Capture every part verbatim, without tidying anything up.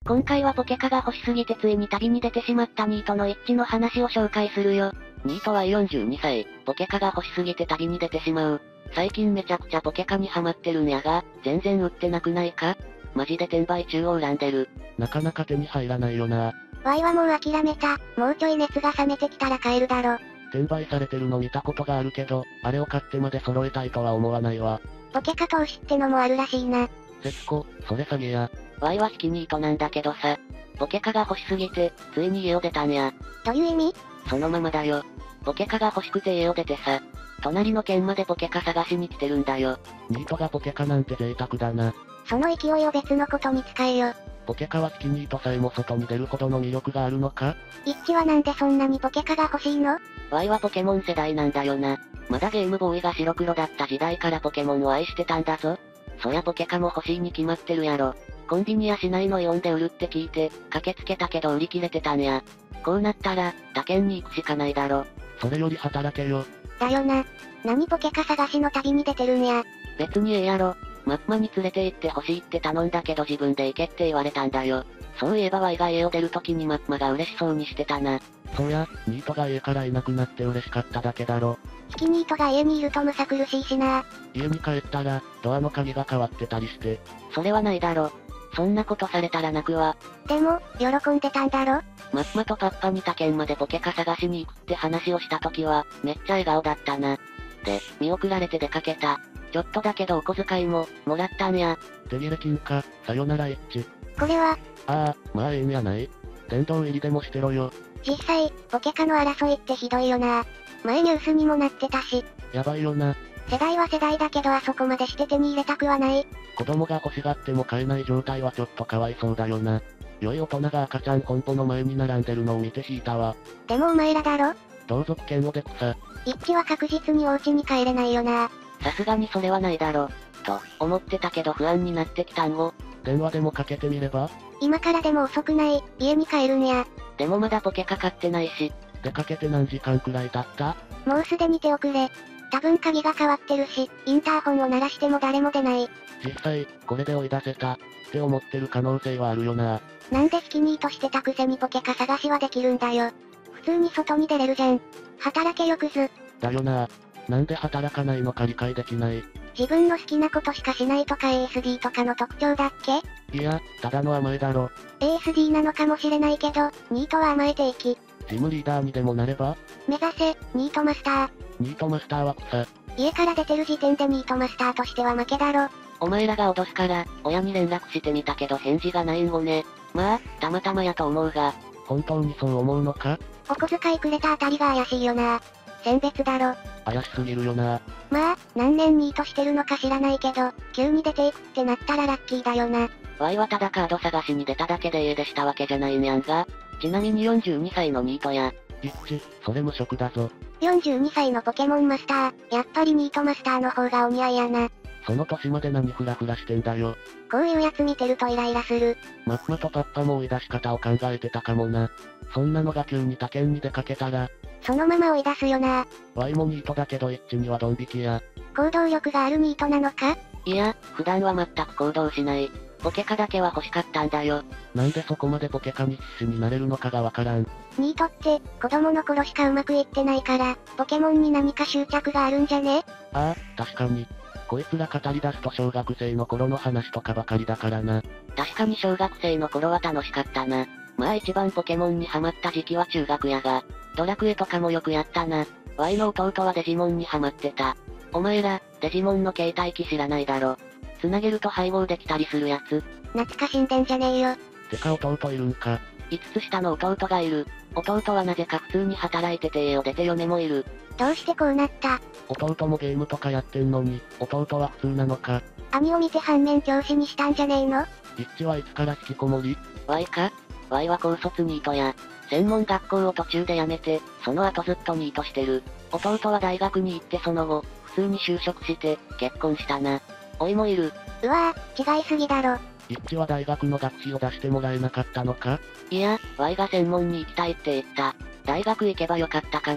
今回はポケカが欲しすぎてついに旅に出てしまったニートの一致の話を紹介するよ。ニートはよんじゅうにさい、ポケカが欲しすぎて旅に出てしまう。最近めちゃくちゃポケカにハマってるんやが、全然売ってなくないか？マジで転売中を恨んでる。 なかなか手に入らないよな。 ワイはもう諦めた。もうちょい熱が冷めてきたら買えるだろ。 転売されてるの見たことがあるけど、あれを買ってまで揃えたいとは思わないわ。 ポケカ投資ってのもあるらしいな。 節子、それ詐欺や。 ワイは引きニートなんだけどさ。ポケカが欲しすぎて、ついに家を出たんや。 どういう意味？ そのままだよ。ポケカが欲しくて家を出てさ。隣の県までポケカ探しに来てるんだよ。 ニートがポケカなんて贅沢だな。 その勢いを別のことに使えよ。 ポケカは好きニートさえも外に出るほどの魅力があるのか？ 一致はなんでそんなにポケカが欲しいの？ ワイはポケモン世代なんだよな。まだゲームボーイが白黒だった時代からポケモンを愛してたんだぞ。そりゃポケカも欲しいに決まってるやろ。コンビニや市内のイオンで売るって聞いて、駆けつけたけど売り切れてたんや。こうなったら、他県に行くしかないだろ。 それより働けよ。 だよな。何ポケカ探しの旅に出てるんや。 別にええやろ。マッマに連れて行って欲しいって頼んだけど自分で行けって言われたんだよ。そういえばワイが家を出る時にマッマが嬉しそうにしてたな。 そうや、ニートが家からいなくなって嬉しかっただけだろ。 引きニートが家にいるとむさ苦しいしな。 家に帰ったら、ドアの鍵が変わってたりして。 それはないだろ。そんなことされたら泣くわ。 でも、喜んでたんだろ？ マッマとパッパに他県までポケカ探しに行くって話をした時は、めっちゃ笑顔だったな。で、見送られて出かけた。ちょっとだけどお小遣いも、もらったんや。 手切れ金か、さよなら一致。 これは、 ああ、まあええんやない。殿堂入りでもしてろよ。 実際、ポケカの争いってひどいよな。前ニュースにもなってたし。 やばいよな。 世代は世代だけどあそこまでして手に入れたくはない。 子供が欲しがっても買えない状態はちょっとかわいそうだよな。良い大人が赤ちゃん本舗の前に並んでるのを見て引いたわ。 でもお前らだろ？ 同族権をでくさ。 一致は確実にお家に帰れないよな。 さすがにそれはないだろ。と、思ってたけど不安になってきたんを。 電話でもかけてみれば？ 今からでも遅くない、家に帰るんや。 でもまだポケカ買ってないし。 出かけて何時間くらい経った？ もうすでに手遅れ。多分鍵が変わってるし、インターホンを鳴らしても誰も出ない。 実際、これで追い出せた、って思ってる可能性はあるよな。 なんでスキニーとしてたくせにポケカ探しはできるんだよ。普通に外に出れるじゃん。働けよクズ。 だよな。なんで働かないのか理解できない。 自分の好きなことしかしないとか エーエスディー とかの特徴だっけ？ いや、ただの甘えだろ。 エーエスディー なのかもしれないけど、ニートは甘えていき。 ジムリーダーにでもなれば？ 目指せ、ニートマスター。 ニートマスターは草。 家から出てる時点でニートマスターとしては負けだろ。 お前らが脅すから、親に連絡してみたけど返事がないんごね。まあ、たまたまやと思うが。 本当にそう思うのか？ お小遣いくれたあたりが怪しいよな。選別だろ。 怪しすぎるよな。 まあ、何年ニートしてるのか知らないけど、急に出ていくってなったらラッキーだよな。 ワイはただカード探しに出ただけで家出したわけじゃないんやんが。ちなみによんじゅうにさいのニートや。 一致、それ無職だぞ。 よんじゅうにさいのポケモンマスター、やっぱりニートマスターの方がお似合いやな。 その年まで何フラフラしてんだよ。 こういうやつ見てるとイライラする。 マッマとパッパも追い出し方を考えてたかもな。そんなのが急に他県に出かけたら。 そのまま追い出すよな。 ワイもニートだけど一致にはドン引きや。 行動力があるニートなのか？ いや、普段は全く行動しない。ポケカだけは欲しかったんだよ。 なんでそこまでポケカに必死になれるのかがわからん。 ニートって、子供の頃しかうまくいってないから、ポケモンに何か執着があるんじゃね？ ああ、確かに。こいつら語り出すと小学生の頃の話とかばかりだからな。 確かに小学生の頃は楽しかったな。まあ一番ポケモンにハマった時期は中学やが、ドラクエとかもよくやったな。ワイの弟はデジモンにハマってた。お前ら、デジモンの携帯機知らないだろ。繋げると配合できたりするやつ。 懐かしんでんじゃねえよ。 てか弟いるんか。 いつつ下の弟がいる。弟はなぜか普通に働いてて家を出て嫁もいる。 どうしてこうなった？ 弟もゲームとかやってんのに、弟は普通なのか。 兄を見て反面教師にしたんじゃねえの？ 一致はいつから引きこもり？ ワイか？ワイは高卒ニートや。専門学校を途中で辞めて、その後ずっとニートしてる。弟は大学に行ってその後、普通に就職して、結婚したな。おいもいる。 うわぁ、違いすぎだろ。 一致は大学の学費を出してもらえなかったのか？ いや、ワイが専門に行きたいって言った。大学行けばよかったかな。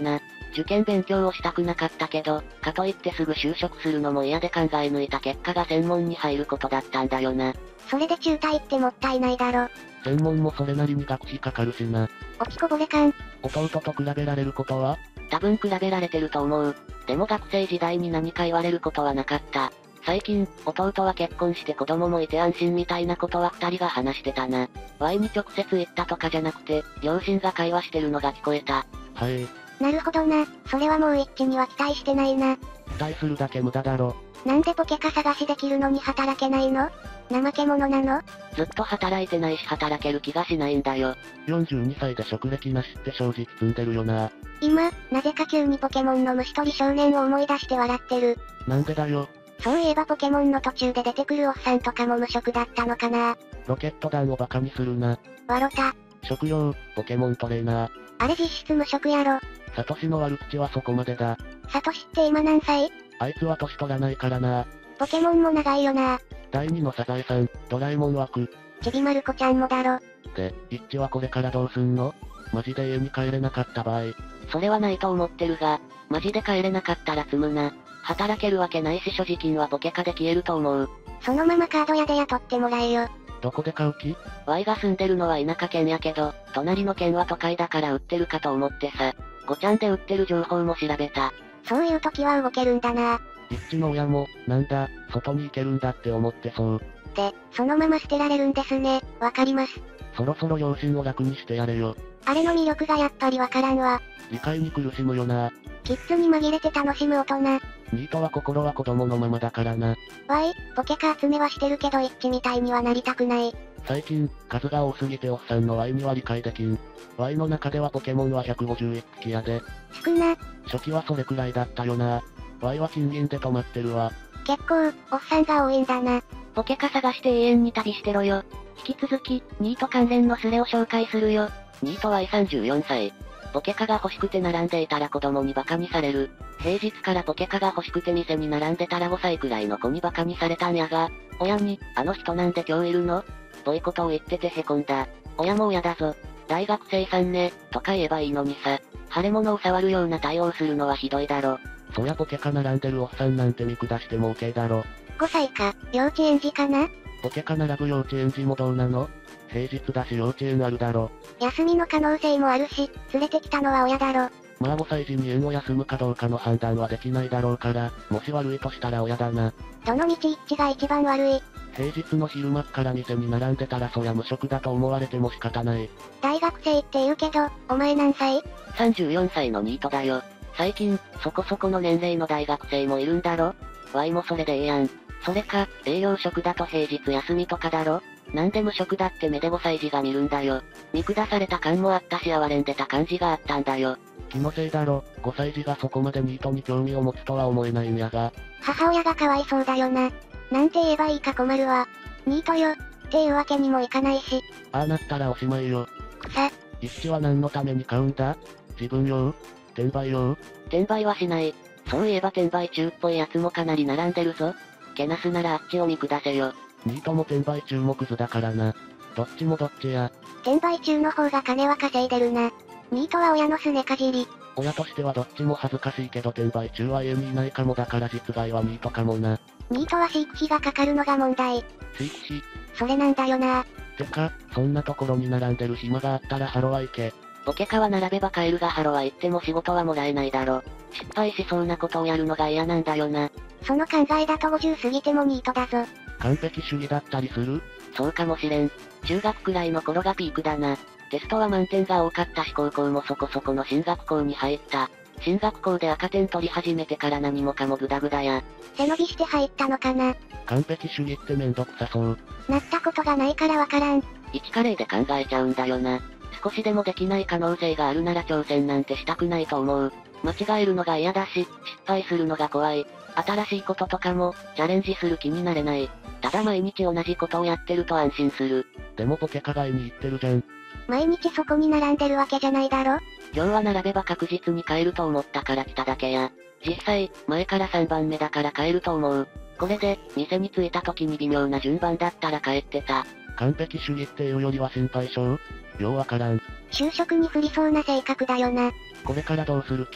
受験勉強をしたくなかったけど、かといってすぐ就職するのも嫌で考え抜いた結果が専門に入ることだったんだよな。 それで中退ってもったいないだろ。 専門もそれなりに学費かかるしな。 落ちこぼれ感。 弟と比べられることは？ 多分比べられてると思う。でも学生時代に何か言われることはなかった。最近、弟は結婚して子供もいて安心みたいなことは二人が話してたな。Y に直接言ったとかじゃなくて、両親が会話してるのが聞こえた。 はい。 なるほどな。それはもう一致には期待してないな。 期待するだけ無駄だろ。 なんでポケカ探しできるのに働けないの？怠け者なの？ ずっと働いてないし働ける気がしないんだよ。 よんじゅうにさいで職歴なしって正直積んでるよな。 今、なぜか急にポケモンの虫取り少年を思い出して笑ってる。 なんでだよ。 そういえばポケモンの途中で出てくるおっさんとかも無職だったのかな。 ロケット団をバカにするな。 わろた。 職業、ポケモントレーナー。 あれ実質無職やろ。 サトシの悪口はそこまでだ。 サトシって今何歳？ あいつは年取らないからな。 ポケモンも長いよな。 だいにのサザエさん、ドラえもん枠。 ちびまる子ちゃんもだろ。 で、一致はこれからどうすんの？マジで家に帰れなかった場合。 それはないと思ってるが、マジで帰れなかったら積むな。働けるわけないし所持金はポケカで消えると思う。 そのままカード屋で雇ってもらえよ。 どこで買う気？ Y が住んでるのは田舎県やけど、隣の県は都会だから売ってるかと思ってさ。ごちゃんで売ってる情報も調べた。 そういう時は動けるんだな。 一致の親も、なんだ、外に行けるんだって思ってそう。 で、そのまま捨てられるんですね。わかります。 そろそろ両親を楽にしてやれよ。 あれの魅力がやっぱりわからんわ。 理解に苦しむよな。 キッズに紛れて楽しむ大人。 ニートは心は子供のままだからな。 わい、ポケカ集めはしてるけど一致みたいにはなりたくない。 最近、数が多すぎておっさんの Y には理解できん。Y の中ではポケモンはひゃくごじゅういっぴきやで。 少な。 初期はそれくらいだったよな。Y は金銀で止まってるわ。 結構、おっさんが多いんだな。 ポケカ探して永遠に旅してろよ。引き続き、ニート関連のスレを紹介するよ。ニート ワイさんじゅうよんさい。ポケカが欲しくて並んでいたら子供にバカにされる。平日からポケカが欲しくて店に並んでたらごさいくらいの子にバカにされたんやが、親に、あの人なんで今日いるの？ぽいことを言っててへこんだ。親も親だぞ。大学生さんね、とか言えばいいのにさ。腫れ物を触るような対応するのはひどいだろ。 そりゃポケカ並んでるおっさんなんて見下しても OK だろ。 ごさいか、幼稚園児かな？ ポケカ並ぶ幼稚園児もどうなの？平日だし幼稚園あるだろ。 休みの可能性もあるし、連れてきたのは親だろ。 まあごさい児に園を休むかどうかの判断はできないだろうから、もし悪いとしたら親だな。 どの道一致が一番悪い。 平日の昼間っから店に並んでたらそりゃ無職だと思われても仕方ない。 大学生って言うけど、お前何歳？ さんじゅうよんさいのニートだよ。最近、そこそこの年齢の大学生もいるんだろ？ Y もそれでええやん。それか、営業職だと平日休みとかだろ？なんで無職だって目でごさい児が見るんだよ。見下された感もあったし哀れんでた感じがあったんだよ。 気のせいだろ、ごさい児がそこまでニートに興味を持つとは思えないんやが。 母親がかわいそうだよな。なんて言えばいいか困るわ。ニートよ、っていうわけにもいかないし。 ああなったらおしまいよ。 草。 一致は何のために買うんだ？自分用？転売用？ 転売はしない。そういえば転売中っぽいやつもかなり並んでるぞ。けなすならあっちを見下せよ。 ニートも転売中もクズだからな。どっちもどっちや。 転売中の方が金は稼いでるな。ニートは親のすねかじり。 親としてはどっちも恥ずかしいけど転売中は家にいないかもだから実害はニートかもな。 ニートは飼育費がかかるのが問題。 飼育費？ それなんだよな。 てか、そんなところに並んでる暇があったらハロワ行け。 ポケカは並べば買えるがハロは行っても仕事はもらえないだろ。失敗しそうなことをやるのが嫌なんだよな。 その考えだとごじゅう過ぎてもニートだぞ。 完璧主義だったりする？ そうかもしれん。中学くらいの頃がピークだな。テストは満点が多かったし高校もそこそこの進学校に入った。進学校で赤点取り始めてから何もかもグダグダや。 背伸びして入ったのかな。 完璧主義ってめんどくさそう。 なったことがないからわからん。 いちカレーで考えちゃうんだよな。少しでもできない可能性があるなら挑戦なんてしたくないと思う。間違えるのが嫌だし、失敗するのが怖い。新しいこととかも、チャレンジする気になれない。ただ毎日同じことをやってると安心する。 でもポケカ買いに行ってるじゃん。 毎日そこに並んでるわけじゃないだろ。 今日は並べば確実に買えると思ったから来ただけや。実際、前からさんばんめだから買えると思う。これで、店に着いた時に微妙な順番だったら帰ってた。 完璧主義っていうよりは心配性？ようわからん。 就職に振りそうな性格だよな。 これからどうする気？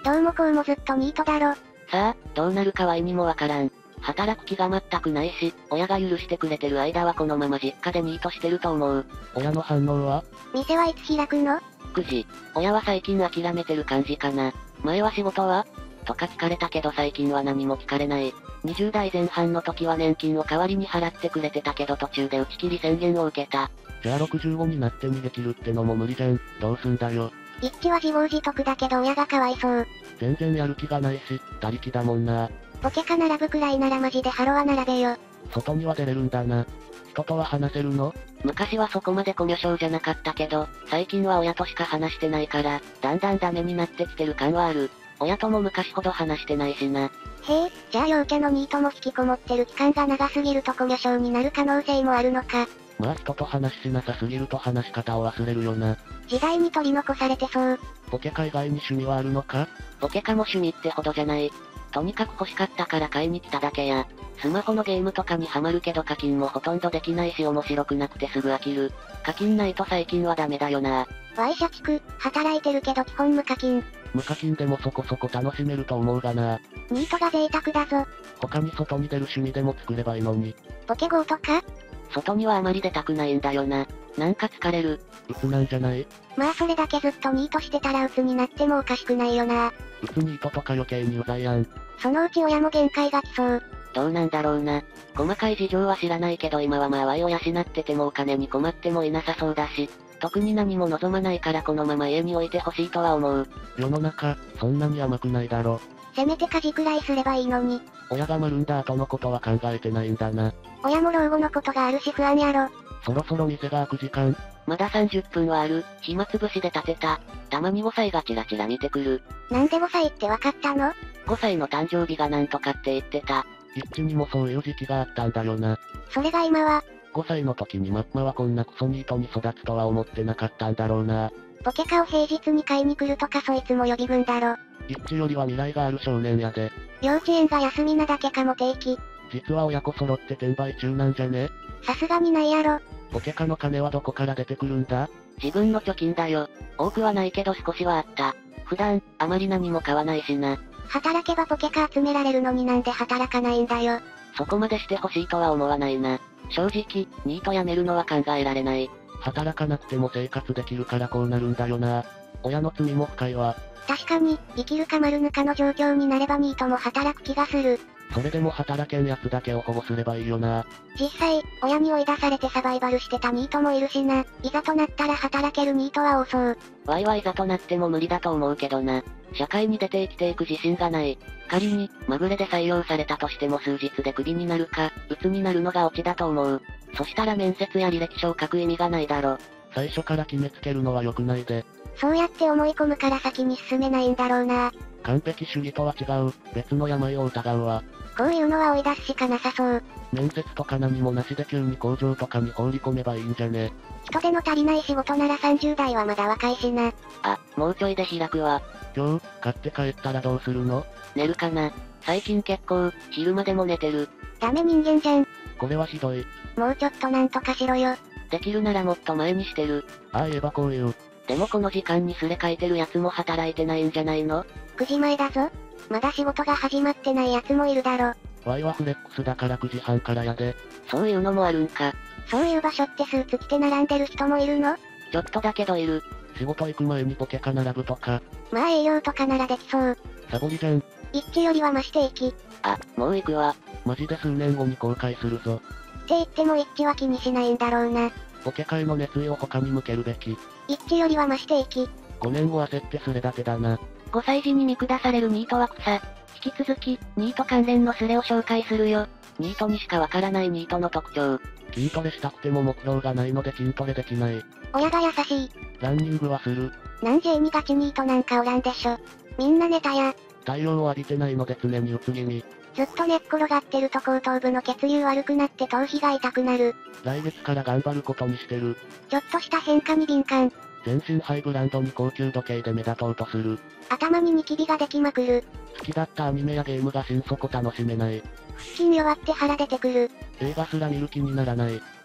どうもこうもずっとニートだろ。 さあ、どうなるかは意にもわからん。働く気が全くないし、親が許してくれてる間はこのまま実家でニートしてると思う。 親の反応は？ 店はいつ開くの？ くじ。親は最近諦めてる感じかな。前は仕事はとか聞かれたけど最近は何も聞かれない。にじゅう代前半の時は年金を代わりに払ってくれてたけど途中で打ち切り宣言を受けた。 じゃあろくじゅうごになって逃げ切るってのも無理じゃん。どうすんだよ。 一致は自業自得だけど親がかわいそう。 全然やる気がないし、他力だもんな。 ポケカ並ぶくらいならマジでハロは並べよ。 外には出れるんだな。人とは話せるの？ 昔はそこまでコミュ障じゃなかったけど、最近は親としか話してないから、だんだんダメになってきてる感はある。親とも昔ほど話してないしな。 へえ、じゃあ陽キャのニートも引きこもってる期間が長すぎるとコミュ障になる可能性もあるのか。 まあ人と話しなさすぎると話し方を忘れるよな。 時代に取り残されてそう。 ポケカ以外に趣味はあるのか？ ポケカも趣味ってほどじゃない。とにかく欲しかったから買いに来ただけや。スマホのゲームとかにハマるけど課金もほとんどできないし面白くなくてすぐ飽きる。課金ないと最近はダメだよな。 ワイ社畜、働いてるけど基本無課金。 無課金でもそこそこ楽しめると思うがな。 ニートが贅沢だぞ。 他に外に出る趣味でも作ればいいのに。 ポケゴーとか？ 外にはあまり出たくないんだよな。なんか疲れる。 鬱なんじゃない？ まあそれだけずっとニートしてたら鬱になってもおかしくないよな。 鬱ニートとか余計にうざいやん。 そのうち親も限界が来そう。 どうなんだろうな。細かい事情は知らないけど今はまあワイを養っててもお金に困ってもいなさそうだし、特に何も望まないからこのまま家に置いてほしいとは思う。 世の中、そんなに甘くないだろ。 せめて家事くらいすればいいのに。 親が丸んだ後のことは考えてないんだな。 親も老後のことがあるし不安やろ。 そろそろ店が開く時間。 まださんじゅっぷんはある。暇つぶしで立てた。たまにごさいがチラチラ見てくる。 なんでごさいってわかったの？ ご 歳の誕生日がなんとかって言ってた。 一致にもそういう時期があったんだよな。 それが今は、 ごさいの時にマッマはこんなクソニートに育つとは思ってなかったんだろうな。 ポケカを平日に買いに来るとかそいつも予備軍だろ。 一致よりは未来がある少年やで。 幼稚園が休みなだけかも定期。 実は親子揃って転売中なんじゃね？ さすがにないやろ。 ポケカの金はどこから出てくるんだ？ 自分の貯金だよ。多くはないけど少しはあった。普段、あまり何も買わないしな。 働けばポケカ集められるのになんで働かないんだよ。 そこまでしてほしいとは思わないな。正直、ニート辞めるのは考えられない。 働かなくても生活できるからこうなるんだよな。親の罪も深いわ。 確かに、生きるか丸ぬかの状況になればニートも働く気がする。 それでも働けんやつだけを保護すればいいよな。 実際、親に追い出されてサバイバルしてたニートもいるしな。いざとなったら働けるニートは多そう。 ワイはいざとなっても無理だと思うけどな。社会に出て生きていく自信がない。仮に、まぐれで採用されたとしても数日でクビになるか、鬱になるのがオチだと思う。そしたら面接や履歴書を書く意味がないだろ。 最初から決めつけるのは良くないで。 そうやって思い込むから先に進めないんだろうな。 完璧主義とは違う、別の病を疑うわ。 こういうのは追い出すしかなさそう。 面接とか何もなしで急に工場とかに放り込めばいいんじゃね？ 人手の足りない仕事ならさんじゅう代はまだ若いしな。 あ、もうちょいで開くわ。 今日、買って帰ったらどうするの？ 寝るかな。最近結構、昼間でも寝てる。 ダメ人間じゃん。 これはひどい。 もうちょっとなんとかしろよ。 できるならもっと前にしてる。 ああ言えばこう言う。 でもこの時間にすれ書いてるやつも働いてないんじゃないの？ くじまえだぞ。まだ仕事が始まってないやつもいるだろ。 ワイはフレックスだからくじはんからやで。 そういうのもあるんか。 そういう場所ってスーツ着て並んでる人もいるの？ ちょっとだけどいる。 仕事行く前にポケカ並ぶとか。 まあ営業とかならできそう。 サボりじゃん。 一致よりは増していき。 あ、もう行くわ。 マジで数年後に後悔するぞ。 って言っても一致は気にしないんだろうな。 ポケカへの熱意を他に向けるべき。 一致よりは増していき。 ごねんを焦ってすれ立てだな。 ごさい児に見下されるニートは草。引き続き、ニート関連のスレを紹介するよ。ニートにしかわからないニートの特徴。 筋トレしたくても目標がないので筋トレできない。 親が優しい。 ランニングはする。 なんじ に ガチニートなんかおらんでしょ。みんなネタや。 太陽を浴びてないので常にうつ気味。 ずっと寝っ転がってると後頭部の血流悪くなって頭皮が痛くなる。 来月から頑張ることにしてる。 ちょっとした変化に敏感。 全身ハイブランドに高級時計で目立とうとする。 頭にニキビができまくる。 好きだったアニメやゲームが心底楽しめない。 腹筋弱って腹出てくる。 映画すら見る気にならない。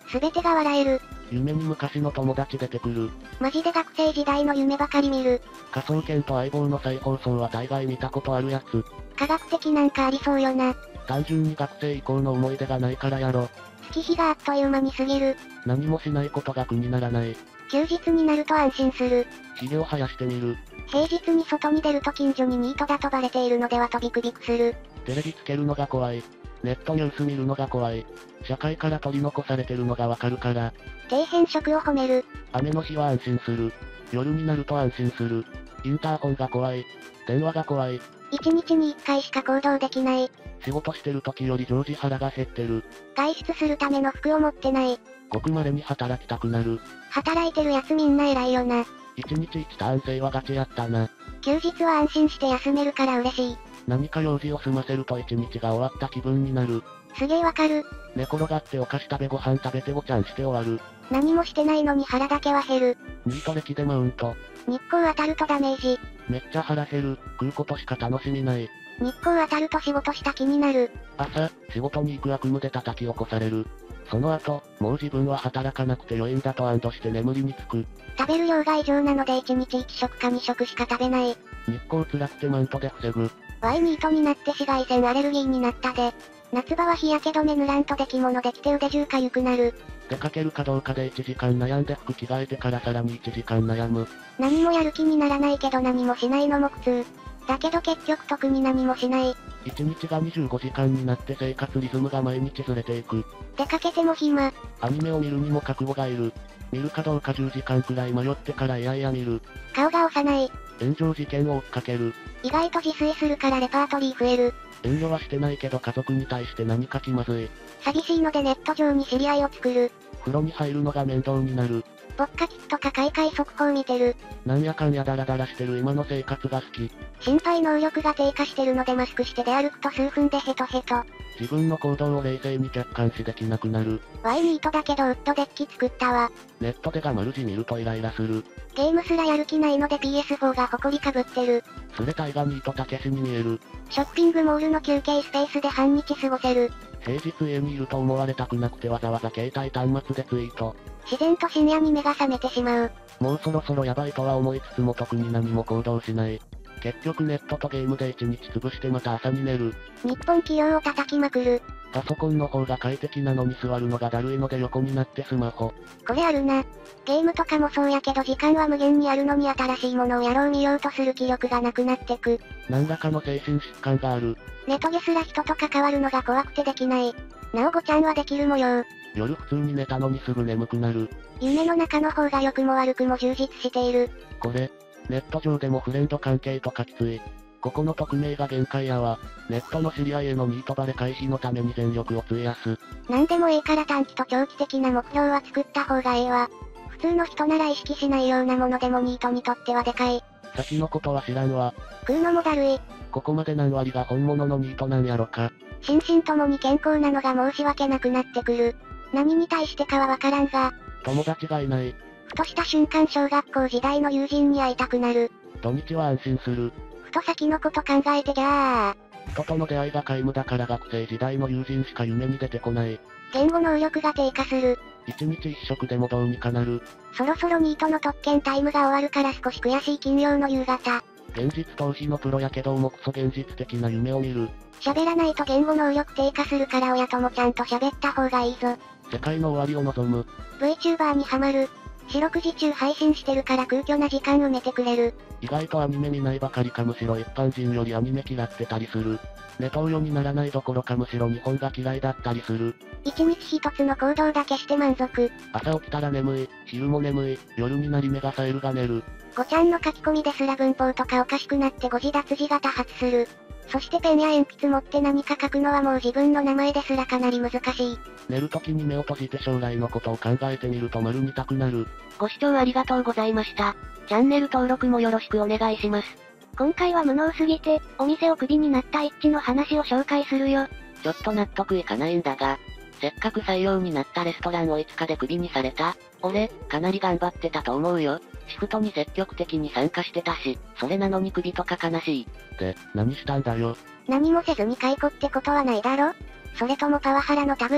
すべてが笑える。 夢に昔の友達出てくる。 マジで学生時代の夢ばかり見る。 科捜研と相棒の再放送は大概見たことあるやつ。 科学的なんかありそうよな。 単純に学生以降の思い出がないからやろ。 月日があっという間に過ぎる。 何もしないことが苦にならない。 休日になると安心する。 ひげを生やしてみる。 平日に外に出ると近所にニートだとバレているのではとビクビクする。 テレビつけるのが怖い。ネットニュース見るのが怖い。社会から取り残されてるのがわかるから。 底辺職を褒める。 雨の日は安心する。夜になると安心する。インターホンが怖い。電話が怖い。 一日に一回しか行動できない。 仕事してる時より常時腹が減ってる。 外出するための服を持ってない。 ごく稀に働きたくなる。 働いてるやつみんな偉いよな。 一日一ターン制はガチやったな。 休日は安心して休めるから嬉しい。 何か用事を済ませると一日が終わった気分になる。 すげえわかる。 寝転がってお菓子食べご飯食べてごちゃんして終わる。 何もしてないのに腹だけは減る。 ニート歴でマウント。 日光当たるとダメージ。 めっちゃ腹減る。食うことしか楽しみない。 日光当たると仕事した気になる。 朝、仕事に行く悪夢で叩き起こされる。その後、もう自分は働かなくて良いんだと安堵して眠りにつく。 食べる量が異常なのでいちにちいち食かに食しか食べない。 日光辛くてマントで防ぐ。 ワイニートになって紫外線アレルギーになったで。夏場は日焼け止め塗らんとできものできて腕中かゆくなる。 出かけるかどうかでいちじかん悩んで服着替えてからさらにいちじかん悩む。 何もやる気にならないけど何もしないのも苦痛。だけど結局特に何もしない。 一日がにじゅうごじかんになって生活リズムが毎日ずれていく。 出かけても暇。 アニメを見るにも覚悟がいる。見るかどうかじゅうじかんくらい迷ってからいやいや見る。 顔が幼い。 炎上事件を追っかける。 意外と自炊するからレパートリー増える。 遠慮はしてないけど家族に対して何か気まずい。 寂しいのでネット上に知り合いを作る。 風呂に入るのが面倒になる。 ポッカキットか開会速報見てる。 なんやかんやダラダラしてる今の生活が好き。 心肺能力が低下してるのでマスクして出歩くと数分でヘトヘト。 自分の行動を冷静に客観視できなくなる。 ワイニートだけどウッドデッキ作ったわ。 ネットでが丸字見るとイライラする。 ゲームすらやる気ないので ピーエスフォー が埃かぶってる。 スレタイがニートたけしに見える。 ショッピングモールの休憩スペースで半日過ごせる。 平日家にいると思われたくなくてわざわざ携帯端末でツイート。 自然と深夜に目が覚めてしまう。 もうそろそろやばいとは思いつつも特に何も行動しない。結局ネットとゲームで一日潰してまた朝に寝る。 日本企業を叩きまくる。 パソコンの方が快適なのに座るのがだるいので横になってスマホ。 これあるな。ゲームとかもそうやけど時間は無限にあるのに新しいものをやろう見ようとする気力がなくなってく。 何らかの精神疾患がある。 ネトゲすら人と関わるのが怖くてできない。なおごちゃんはできる模様。 夜普通に寝たのにすぐ眠くなる。 夢の中の方が良くも悪くも充実している。 これ、ネット上でもフレンド関係とかきつい。ここの匿名が限界やわ。ネットの知り合いへのニートバレ回避のために全力を費やす。 なんでもいいから短期と長期的な目標は作った方がええわ。普通の人なら意識しないようなものでもニートにとってはでかい。 先のことは知らんわ。 食うのもだるい。 ここまで何割が本物のニートなんやろか。 心身ともに健康なのが申し訳なくなってくる。何に対してかはわからんが。 友達がいない。 ふとした瞬間小学校時代の友人に会いたくなる。 土日は安心する。 ふと先のこと考えてギャー。 人との出会いが皆無だから学生時代の友人しか夢に出てこない。 言語能力が低下する。 一日一食でもどうにかなる。 そろそろニートの特権タイムが終わるから少し悔しい金曜の夕方。 現実逃避のプロやけどもクソ現実的な夢を見る。 喋らないと言語能力低下するから親ともちゃんと喋った方がいいぞ。 世界の終わりを望む。 VTuber にハマる。四六時中配信してるから空虚な時間埋めてくれる。 意外とアニメ見ないばかりかむしろ一般人よりアニメ嫌ってたりする。ネトウヨにならないどころかむしろ日本が嫌いだったりする。 一日一つの行動だけして満足。 朝起きたら眠い、昼も眠い、夜になり目が冴えるが寝る。 ごちゃんの書き込みですら文法とかおかしくなって誤字脱字が多発する。そしてペンや鉛筆持って何か書くのはもう自分の名前ですらかなり難しい。 寝るときに目を閉じて将来のことを考えてみると丸見たくなる。 ご視聴ありがとうございました。チャンネル登録もよろしくお願いします。 今回は無能すぎて、お店をクビになった一致の話を紹介するよ。 ちょっと納得いかないんだが、せっかく採用になったレストランをいつかでクビにされた。俺、かなり頑張ってたと思うよ。シフトに積極的に参加してたし、それなのにクビとか悲しい。 で、何したんだよ。 何もせずに解雇ってことはないだろ？それともパワハラの類？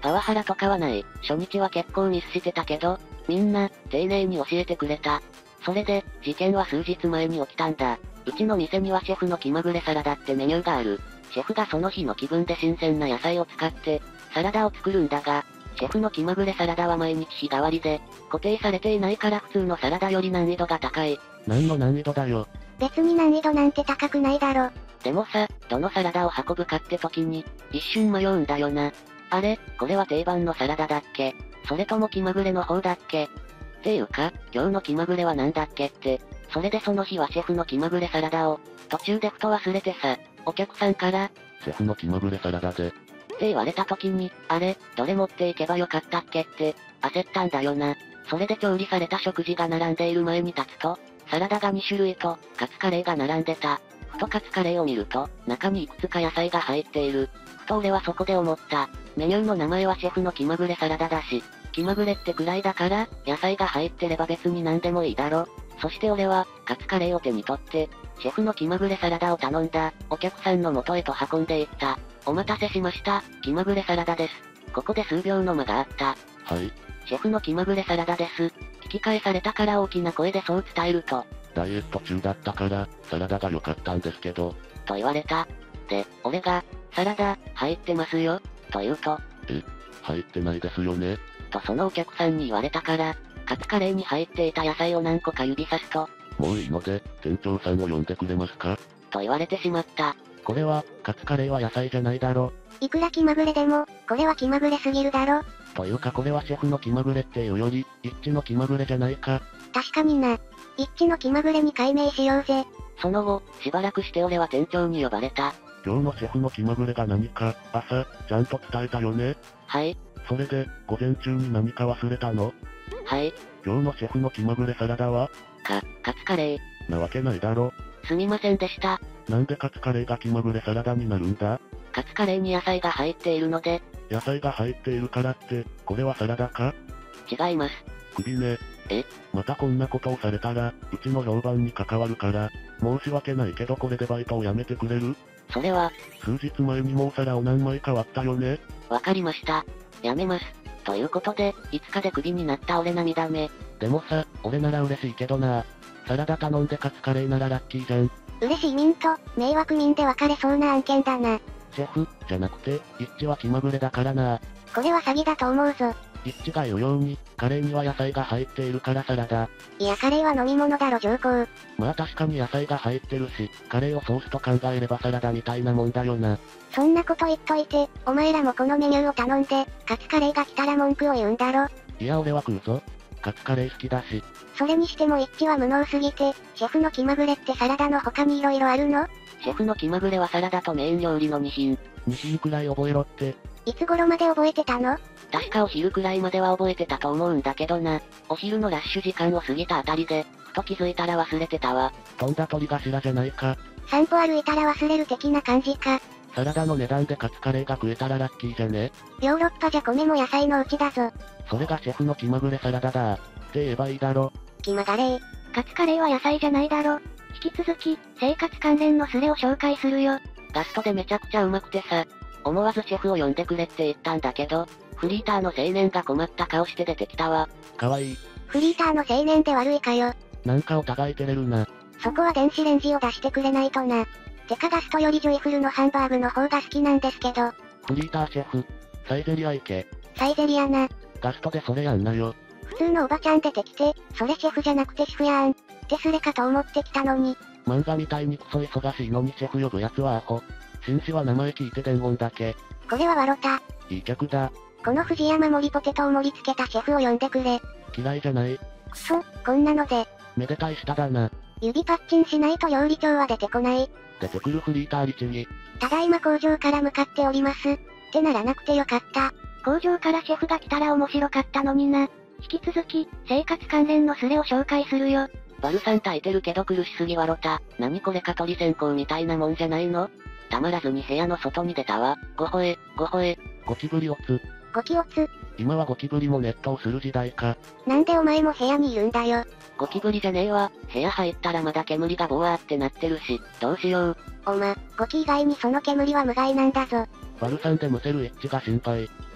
パワハラとかはない。初日は結構ミスしてたけど、みんな、丁寧に教えてくれた。それで、事件は数日前に起きたんだ。うちの店にはシェフの気まぐれサラダってメニューがある。シェフがその日の気分で新鮮な野菜を使って、サラダを作るんだが、シェフの気まぐれサラダは毎日日替わりで、固定されていないから普通のサラダより難易度が高い。 何の難易度だよ。 別に難易度なんて高くないだろ。 でもさ、どのサラダを運ぶかって時に、一瞬迷うんだよな。あれ、これは定番のサラダだっけ？それとも気まぐれの方だっけ？っていうか、今日の気まぐれはなんだっけって。それでその日はシェフの気まぐれサラダを、途中でふと忘れてさ、お客さんから、 シェフの気まぐれサラダで、 って言われた時に、あれ、どれ持っていけばよかったっけって、焦ったんだよな。それで調理された食事が並んでいる前に立つと、サラダがに種類と、カツカレーが並んでた。ふとカツカレーを見ると、中にいくつか野菜が入っている。ふと俺はそこで思った。メニューの名前はシェフの気まぐれサラダだし、気まぐれってくらいだから、野菜が入ってれば別に何でもいいだろ。そして俺は、カツカレーを手に取って、シェフの気まぐれサラダを頼んだ。お客さんの元へと運んでいった。お待たせしました、気まぐれサラダです。ここで数秒の間があった。 はい。 シェフの気まぐれサラダです。聞き返されたから大きな声でそう伝えると。 ダイエット中だったから、サラダが良かったんですけど。 と言われた。で、俺が、サラダ、入ってますよ、と言うと。 え、入ってないですよね。 とそのお客さんに言われたから、カツカレーに入っていた野菜を何個か指さすと。 もういいので、店長さんを呼んでくれますか？ と言われてしまった。 これは、カツカレーは野菜じゃないだろ。 いくら気まぐれでも、これは気まぐれすぎるだろ。 というかこれはシェフの気まぐれっていうより、一致の気まぐれじゃないか。 確かにな。一致の気まぐれに改名しようぜ。 その後、しばらくして俺は店長に呼ばれた。 今日のシェフの気まぐれが何か、朝、ちゃんと伝えたよね？ はい。 それで、午前中に何か忘れたの？ はい。 今日のシェフの気まぐれサラダは？ か、カツカレー。 なわけないだろ。 すみませんでした。 なんでカツカレーが気まぐれサラダになるんだ？ カツカレーに野菜が入っているので。 野菜が入っているからって、これはサラダか？ 違います。 首ね。 え？ またこんなことをされたら、うちの評判に関わるから、申し訳ないけどこれでバイトを辞めてくれる？ それは、 数日前にもお皿を何枚か割ったよね？ わかりました。辞めます。ということで、いつかでクビになった俺涙目。 でもさ、俺なら嬉しいけどな。サラダ頼んでカツカレーならラッキーじゃん。 嬉しい民と、迷惑民で分かれそうな案件だな。 シェフ、じゃなくて、一致は気まぐれだからな。 これは詐欺だと思うぞ。 一致が言うように、カレーには野菜が入っているからサラダ。 いやカレーは飲み物だろ上皇。 まあ確かに野菜が入ってるし、カレーをソースと考えればサラダみたいなもんだよな。 そんなこと言っといて、お前らもこのメニューを頼んで、カツカレーが来たら文句を言うんだろ。 いや俺は食うぞ。カツカレー好きだし。 それにしても一致は無能すぎて、シェフの気まぐれってサラダの他に色々あるの？ シェフの気まぐれはサラダとメイン料理のに品。 に品くらい覚えろって。 いつ頃まで覚えてたの？ 確かお昼くらいまでは覚えてたと思うんだけどな。お昼のラッシュ時間を過ぎたあたりで、ふと気づいたら忘れてたわ。 とんだ鳥頭じゃないか。 散歩歩いたら忘れる的な感じか。 サラダの値段でカツカレーが食えたらラッキーじゃね？ ヨーロッパじゃ米も野菜のうちだぞ。 それがシェフの気まぐれサラダだ。って言えばいいだろ。 気まがれー。カツカレーは野菜じゃないだろ。引き続き、生活関連のスレを紹介するよ。 ガストでめちゃくちゃうまくてさ。思わずシェフを呼んでくれって言ったんだけど、フリーターの青年が困った顔して出てきたわ。 かわいい。 フリーターの青年で悪いかよ。 なんかお互い照れるな。 そこは電子レンジを出してくれないとな。てかガストよりジョイフルのハンバーグの方が好きなんですけど。 フリーターシェフ、サイゼリア行け。 サイゼリアな。 ガストでそれやんなよ。 普通のおばちゃん出てきて、それシェフじゃなくてシェフやん。ってスレかと思ってきたのに。 漫画みたいにクソ忙しいのにシェフ呼ぶやつはアホ。紳士は名前聞いて伝言だけ。 これはワロタ。 いい客だ。 この藤山盛りポテトを盛り付けたシェフを呼んでくれ。 嫌いじゃない。 くそ、こんなので。 めでたい舌だな。 指パッチンしないと料理長は出てこない。 出てくるフリーター律儀。 ただいま工場から向かっております。ってならなくてよかった。工場からシェフが来たら面白かったのにな。引き続き、生活関連のスレを紹介するよ。 バルサン炊いてるけど苦しすぎワロタ。何これ蚊取り線香みたいなもんじゃないの？たまらずに部屋の外に出たわ。ごほえ、ごほえ。 ゴキブリオツ。 ゴキオツ。 今はゴキブリもネットをする時代か。 なんでお前も部屋にいるんだよ。 ゴキブリじゃねえわ。部屋入ったらまだ煙がボワーってなってるし、どうしよう。 おま、ゴキ以外にその煙は無害なんだぞ。 バルサンでむせるエッジが心配。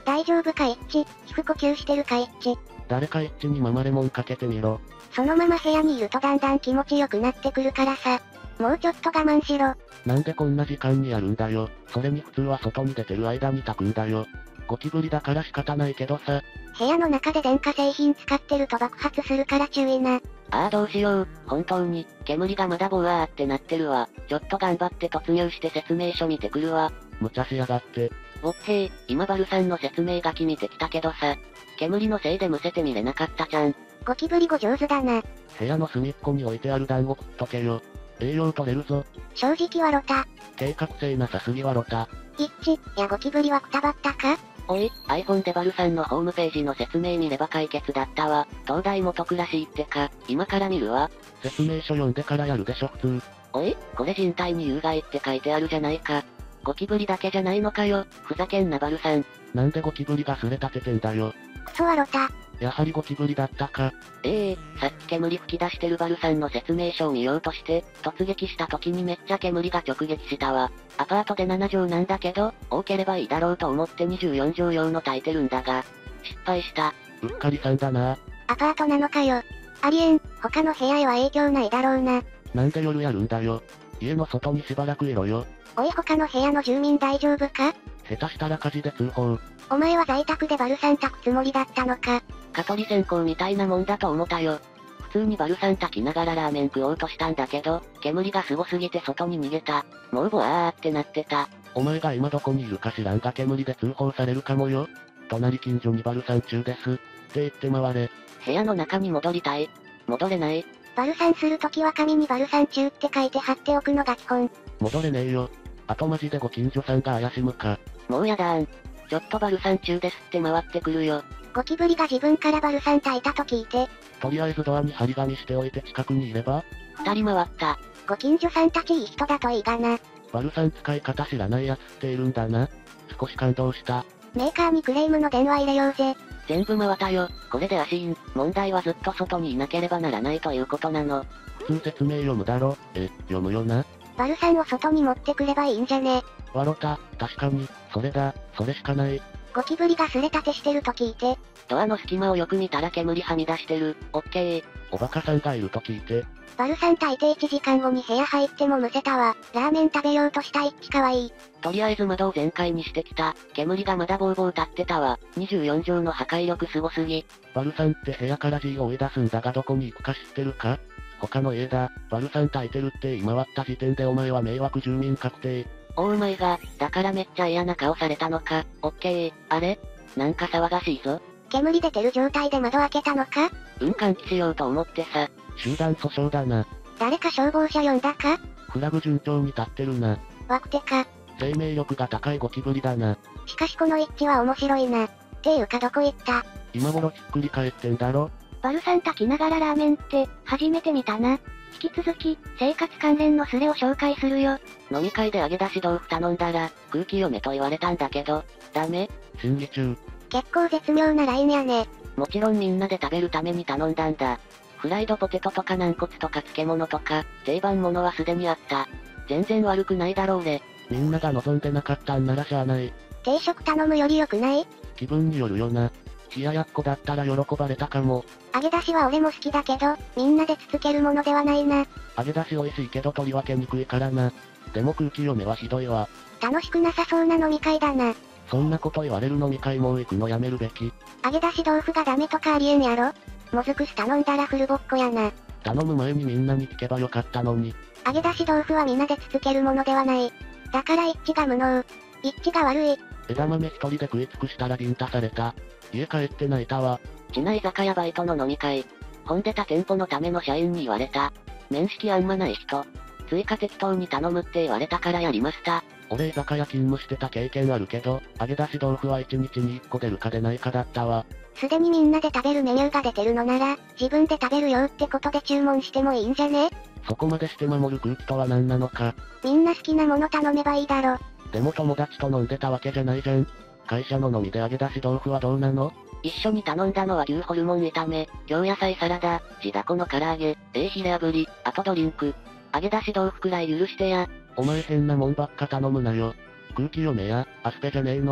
大丈夫か一致、皮膚呼吸してるか一致。 誰か一致にママレモンかけてみろ。 そのまま部屋にいるとだんだん気持ちよくなってくるからさ。もうちょっと我慢しろ。 なんでこんな時間にやるんだよ。それに普通は外に出てる間に炊くんだよ。ゴキブリだから仕方ないけどさ。 部屋の中で電化製品使ってると爆発するから注意な。 ああどうしよう。本当に、煙がまだボワーってなってるわ。ちょっと頑張って突入して説明書見てくるわ。 無茶しやがって。 おっへー、今バルさんの説明書き見てきたけどさ。煙のせいでむせて見れなかったじゃん。 ゴキブリ語上手だな。 部屋の隅っこに置いてある団子食っとけよ。栄養取れるぞ。 正直はロタ。 計画性なさすぎはロタ。 一致、やゴキブリはくたばったか？ おい、iPhone でバルさんのホームページの説明見れば解決だったわ。東大元暮らしってか、今から見るわ。 説明書読んでからやるでしょ普通。 おい、これ人体に有害って書いてあるじゃないか。ゴキブリだけじゃないのかよ。ふざけんなバルさん。 なんでゴキブリがすれ立ててんだよ。 クソはロタ。 やはりゴキブリだったか。 ええー、さっき煙吹き出してるバルさんの説明書を見ようとして、突撃した時にめっちゃ煙が直撃したわ。アパートでなな畳なんだけど、多ければいいだろうと思ってにじゅうよん畳用の焚いてるんだが、失敗した。 うっかりさんだな。 アパートなのかよ。ありえん、他の部屋へは影響ないだろうな。 なんで夜やるんだよ。家の外にしばらくいろよ。 おい他の部屋の住民大丈夫か？ 下手したら火事で通報。 お前は在宅でバルさん炊くつもりだったのか？ 蚊取り線香みたいなもんだと思ったよ。普通にバルサン炊きながらラーメン食おうとしたんだけど、煙がすごすぎて外に逃げた。もうボワーってなってた。 お前が今どこにいるか知らんが煙で通報されるかもよ。隣近所にバルサン中です。って言って回れ。 部屋の中に戻りたい。戻れない。 バルサンするときは紙にバルサン中って書いて貼っておくのが基本。 戻れねえよ。あとマジでご近所さんが怪しむか。 もうやだーん。ちょっとバルサン中ですって回ってくるよ。 ゴキブリが自分からバルサン炊いたと聞いて。 とりあえずドアに張り紙しておいて近くにいれば。 二人回った。 ご近所さんたちいい人だといいがな。 バルサン使い方知らないやつっているんだな。少し感動した。 メーカーにクレームの電話入れようぜ。 全部回ったよ。これで足印。問題はずっと外にいなければならないということなの。 普通説明読むだろ。え、読むよな。 バルサンを外に持ってくればいいんじゃね？ わろた、確かに、それだ、それしかない。 ゴキブリがすれ立てしてると聞いて。 ドアの隙間をよく見たら煙はみ出してる。オッケー。 おバカさんがいると聞いて。 バルサン炊いていちじかんごに部屋入ってもむせたわ。ラーメン食べようとした一致かわいい。 とりあえず窓を全開にしてきた。煙がまだボーボー立ってたわ。にじゅうよん畳の破壊力すごすぎ。 バルサンって部屋から G を追い出すんだがどこに行くか知ってるか？他の家だ。バルサン炊いてるって言い回った時点でお前は迷惑住民確定。 おーマイが、だからめっちゃ嫌な顔されたのか。オッケー。あれ？なんか騒がしいぞ。 煙出てる状態で窓開けたのか？ うん換気しようと思ってさ。 集団訴訟だな。 誰か消防車呼んだか？ フラグ順調に立ってるな。 わくてか。 生命力が高いゴキブリだな。 しかしこの一致は面白いな。っていうかどこ行った？ 今頃ひっくり返ってんだろ。 バルサン炊きながらラーメンって、初めて見たな。引き続き、生活関連のスレを紹介するよ。 飲み会で揚げ出し豆腐頼んだら、空気読めと言われたんだけど、ダメ？ 審議中。 結構絶妙なラインやね。 もちろんみんなで食べるために頼んだんだ。フライドポテトとか軟骨とか漬物とか、定番ものはすでにあった。全然悪くないだろうれ。 みんなが望んでなかったんならしゃあない。 定食頼むより良くない？ 気分によるよな。冷ややっこだったら喜ばれたかも。 揚げ出しは俺も好きだけど、みんなでつつけるものではないな。 揚げ出し美味しいけど取り分けにくいからな。でも空気読めはひどいわ。 楽しくなさそうな飲み会だな。 そんなこと言われる飲み会もう行くのやめるべき。 揚げ出し豆腐がダメとかありえんやろ？もずくす頼んだらフルボッコやな。 頼む前にみんなに聞けばよかったのに。 揚げ出し豆腐は皆でつつけるものではない。だから一致が無能。一致が悪い。 枝豆一人で食い尽くしたらビンタされた。家帰って泣いたわ。 ちな居酒屋バイトの飲み会。混んでた店舗のための社員に言われた。面識あんまない人。追加適当に頼むって言われたからやりました。 俺居酒屋勤務してた経験あるけど、揚げ出し豆腐はいちにちにいっこ出るか出ないかだったわ。 すでにみんなで食べるメニューが出てるのなら、自分で食べるよってことで注文してもいいんじゃね？ そこまでして守る空気とは何なのか。 みんな好きなもの頼めばいいだろ。 でも友達と飲んでたわけじゃないじゃん。会社の飲みで揚げ出し豆腐はどうなの？ 一緒に頼んだのは牛ホルモン炒め、京野菜サラダ、地だこの唐揚げ、Aヒレ炙り、あとドリンク。揚げ出し豆腐くらい許してや。 お前変なもんばっか頼むなよ。空気読めや、アスペじゃねえの。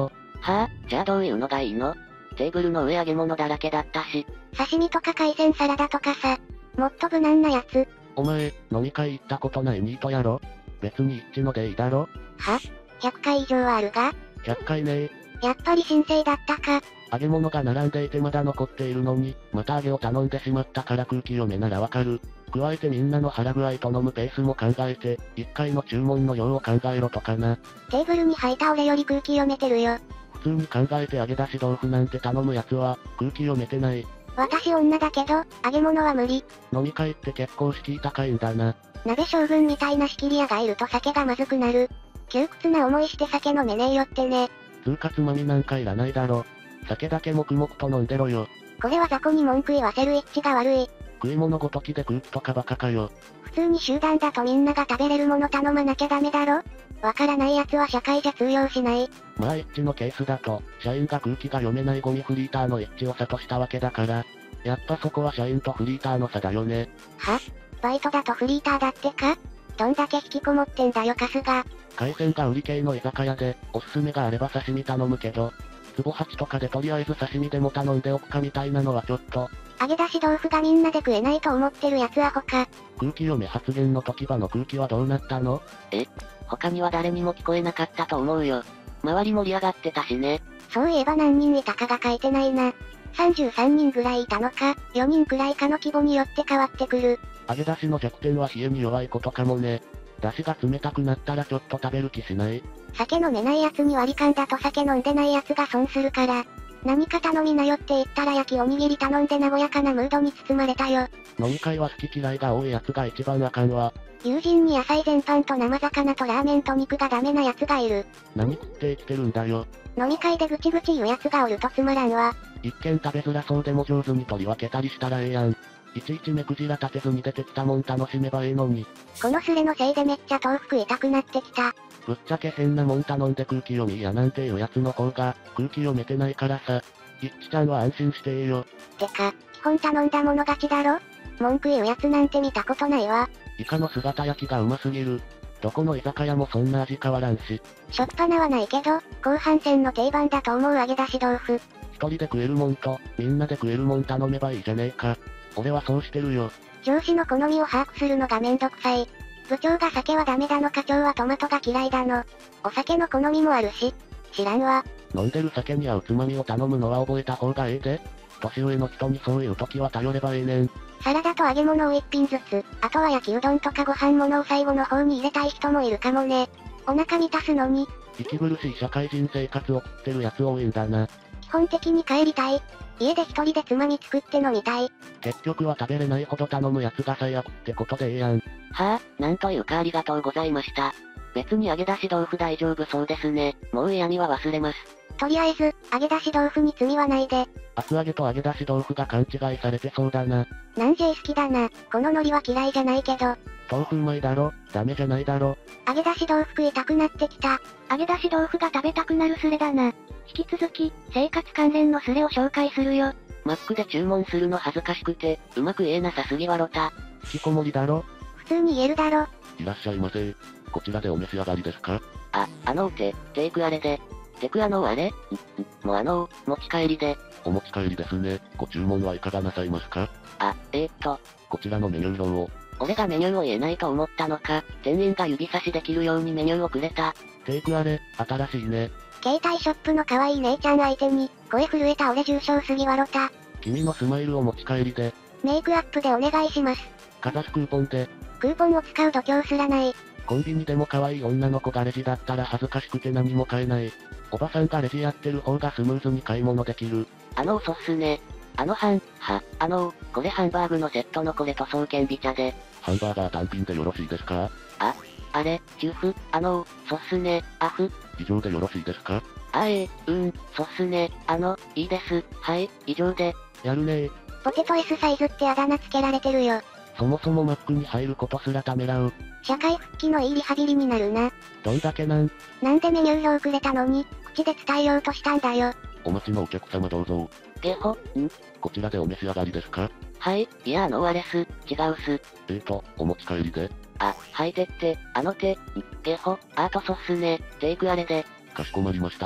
はぁ、じゃあどういうのがいいの？テーブルの上揚げ物だらけだったし。 刺身とか海鮮サラダとかさ。もっと無難なやつ。 お前、飲み会行ったことないニートやろ？別に一致のでいいだろ？ は？ ひゃっ 回以上はあるが？ ひゃっ 回ねえ。 やっぱり神聖だったか。 揚げ物が並んでいてまだ残っているのに、また揚げを頼んでしまったから空気読めならわかる。加えてみんなの腹具合と飲むペースも考えて、いっかいの注文の量を考えろとかな。 テーブルに吐いた俺より空気読めてるよ。 普通に考えて揚げ出し豆腐なんて頼むやつは、空気読めてない。 私女だけど、揚げ物は無理。 飲み会って結構敷居高いんだな。 鍋将軍みたいな仕切り屋がいると酒がまずくなる。窮屈な思いして酒飲めねえよってね。 つうかつまみなんかいらないだろ。酒だけ黙々と飲んでろよ。 これは雑魚に文句言わせる一致が悪い。 食い物ごときで空気とかバカかよ。 普通に集団だとみんなが食べれるもの頼まなきゃダメだろ？わからない奴は社会じゃ通用しない。 まあ一致のケースだと、社員が空気が読めないゴミフリーターの一致を差としたわけだから、やっぱそこは社員とフリーターの差だよね。 は？バイトだとフリーターだってか？どんだけ引きこもってんだよカスが。 海鮮が売り系の居酒屋で、おすすめがあれば刺身頼むけど、壺はちとかでとりあえず刺身でも頼んでおくかみたいなのはちょっと。 揚げ出し豆腐がみんなで食えないと思ってる奴は他。 空気読め発言の時場の空気はどうなったの？ え？他には誰にも聞こえなかったと思うよ。周り盛り上がってたしね。 そういえば何人いたかが書いてないな。さんじゅうさんにんぐらいいたのか、よにんくらいかの規模によって変わってくる。 揚げ出しの弱点は冷えに弱いことかもね。出汁が冷たくなったらちょっと食べる気しない？ 酒飲めない奴に割り勘だと酒飲んでない奴が損するから。何か頼みなよって言ったら焼きおにぎり頼んで和やかなムードに包まれたよ。 飲み会は好き嫌いが多い奴が一番あかんわ。 友人に野菜全般と生魚とラーメンと肉がダメな奴がいる。 何食って生きてるんだよ。 飲み会でぐちぐち言う奴がおるとつまらんわ。 一見食べづらそうでも上手に取り分けたりしたらええやん。いちいち目くじら立てずに出てきたもん楽しめばええのに。 このスレのせいでめっちゃ豆腐食いたくなってきた。 ぶっちゃけ変なもん頼んで空気読みやなんていうやつの方が空気読めてないからさ。いっちちゃんは安心してええよ。 てか、基本頼んだもの勝ちだろ？文句言うやつなんて見たことないわ。 イカの姿焼きがうますぎる。どこの居酒屋もそんな味変わらんし。 しょっぱなはないけど、後半戦の定番だと思う揚げ出し豆腐。 一人で食えるもんと、みんなで食えるもん頼めばいいじゃねえか。俺はそうしてるよ。 上司の好みを把握するのがめんどくさい。部長が酒はダメだの課長はトマトが嫌いだの。お酒の好みもあるし。知らんわ。 飲んでる酒に合うつまみを頼むのは覚えた方がええで。年上の人にそういう時は頼ればええねん。 サラダと揚げ物を一品ずつ、あとは焼きうどんとかご飯物を最後の方に入れたい人もいるかもね。お腹満たすのに。 息苦しい社会人生活を送ってるやつ多いんだな。 基本的に帰りたい。家で一人でつまみ作って飲みたい。 結局は食べれないほど頼むやつが最悪ってことでええやん。 はぁ、なんというかありがとうございました。別に揚げ出し豆腐大丈夫そうですね。もう嫌味は忘れます。 とりあえず、揚げ出し豆腐に罪はないで。 厚揚げと揚げ出し豆腐が勘違いされてそうだな。 なん J 好きだな。この海苔は嫌いじゃないけど。 豆腐うまいだろ、ダメじゃないだろ。 揚げ出し豆腐食いたくなってきた。揚げ出し豆腐が食べたくなるスレだな。引き続き、生活関連のスレを紹介するよ。 マックで注文するの恥ずかしくて、うまく言えなさすぎわろた。 引きこもりだろ。 普通に言えるだろ。 いらっしゃいませ。こちらでお召し上がりですか？ あ、あのーて、テイクあれで。テクあのーあれんんもうあのー、持ち帰りで。 お持ち帰りですね。ご注文はいかがなさいますか？ あ、えー、っと。 こちらのメニュー表を。 俺がメニューを言えないと思ったのか、店員が指差しできるようにメニューをくれた。 テイクあれ、新しいね。 携帯ショップの可愛い姉ちゃん相手に、声震えた俺重症すぎわろた。 君のスマイルを持ち帰りで。 メイクアップでお願いします。 かざすクーポンで。 クーポンを使う度胸すらない。 コンビニでも可愛い女の子がレジだったら恥ずかしくて何も買えない。おばさんがレジやってる方がスムーズに買い物できる。 あのーそっすね。あのはん、は、あのー、これハンバーグのセットのこれと双剣美茶で。 ハンバーガー単品でよろしいですか？ あ、あれ、チューフ、あのー、そっすね、アフ。 以上でよろしいですか？ あえー、うん、そっすね、あの、いいです、はい、以上で。 やるねー。 ポテト S サイズってあだ名つけられてるよ。 そもそもマックに入ることすらためらう。 社会復帰のいいリハビリになるな。 どんだけなん？ なんでメニュー表くれたのに、口で伝えようとしたんだよ。 お待ちのお客様どうぞ。 ゲホ、んこちらでお召し上がりですか？ はい、いやあのあれす、違うす。 えーと、お持ち帰りで。 あ、はいてって、あの手、んゲホ、アートソっすね、テイクあれで。 かしこまりました。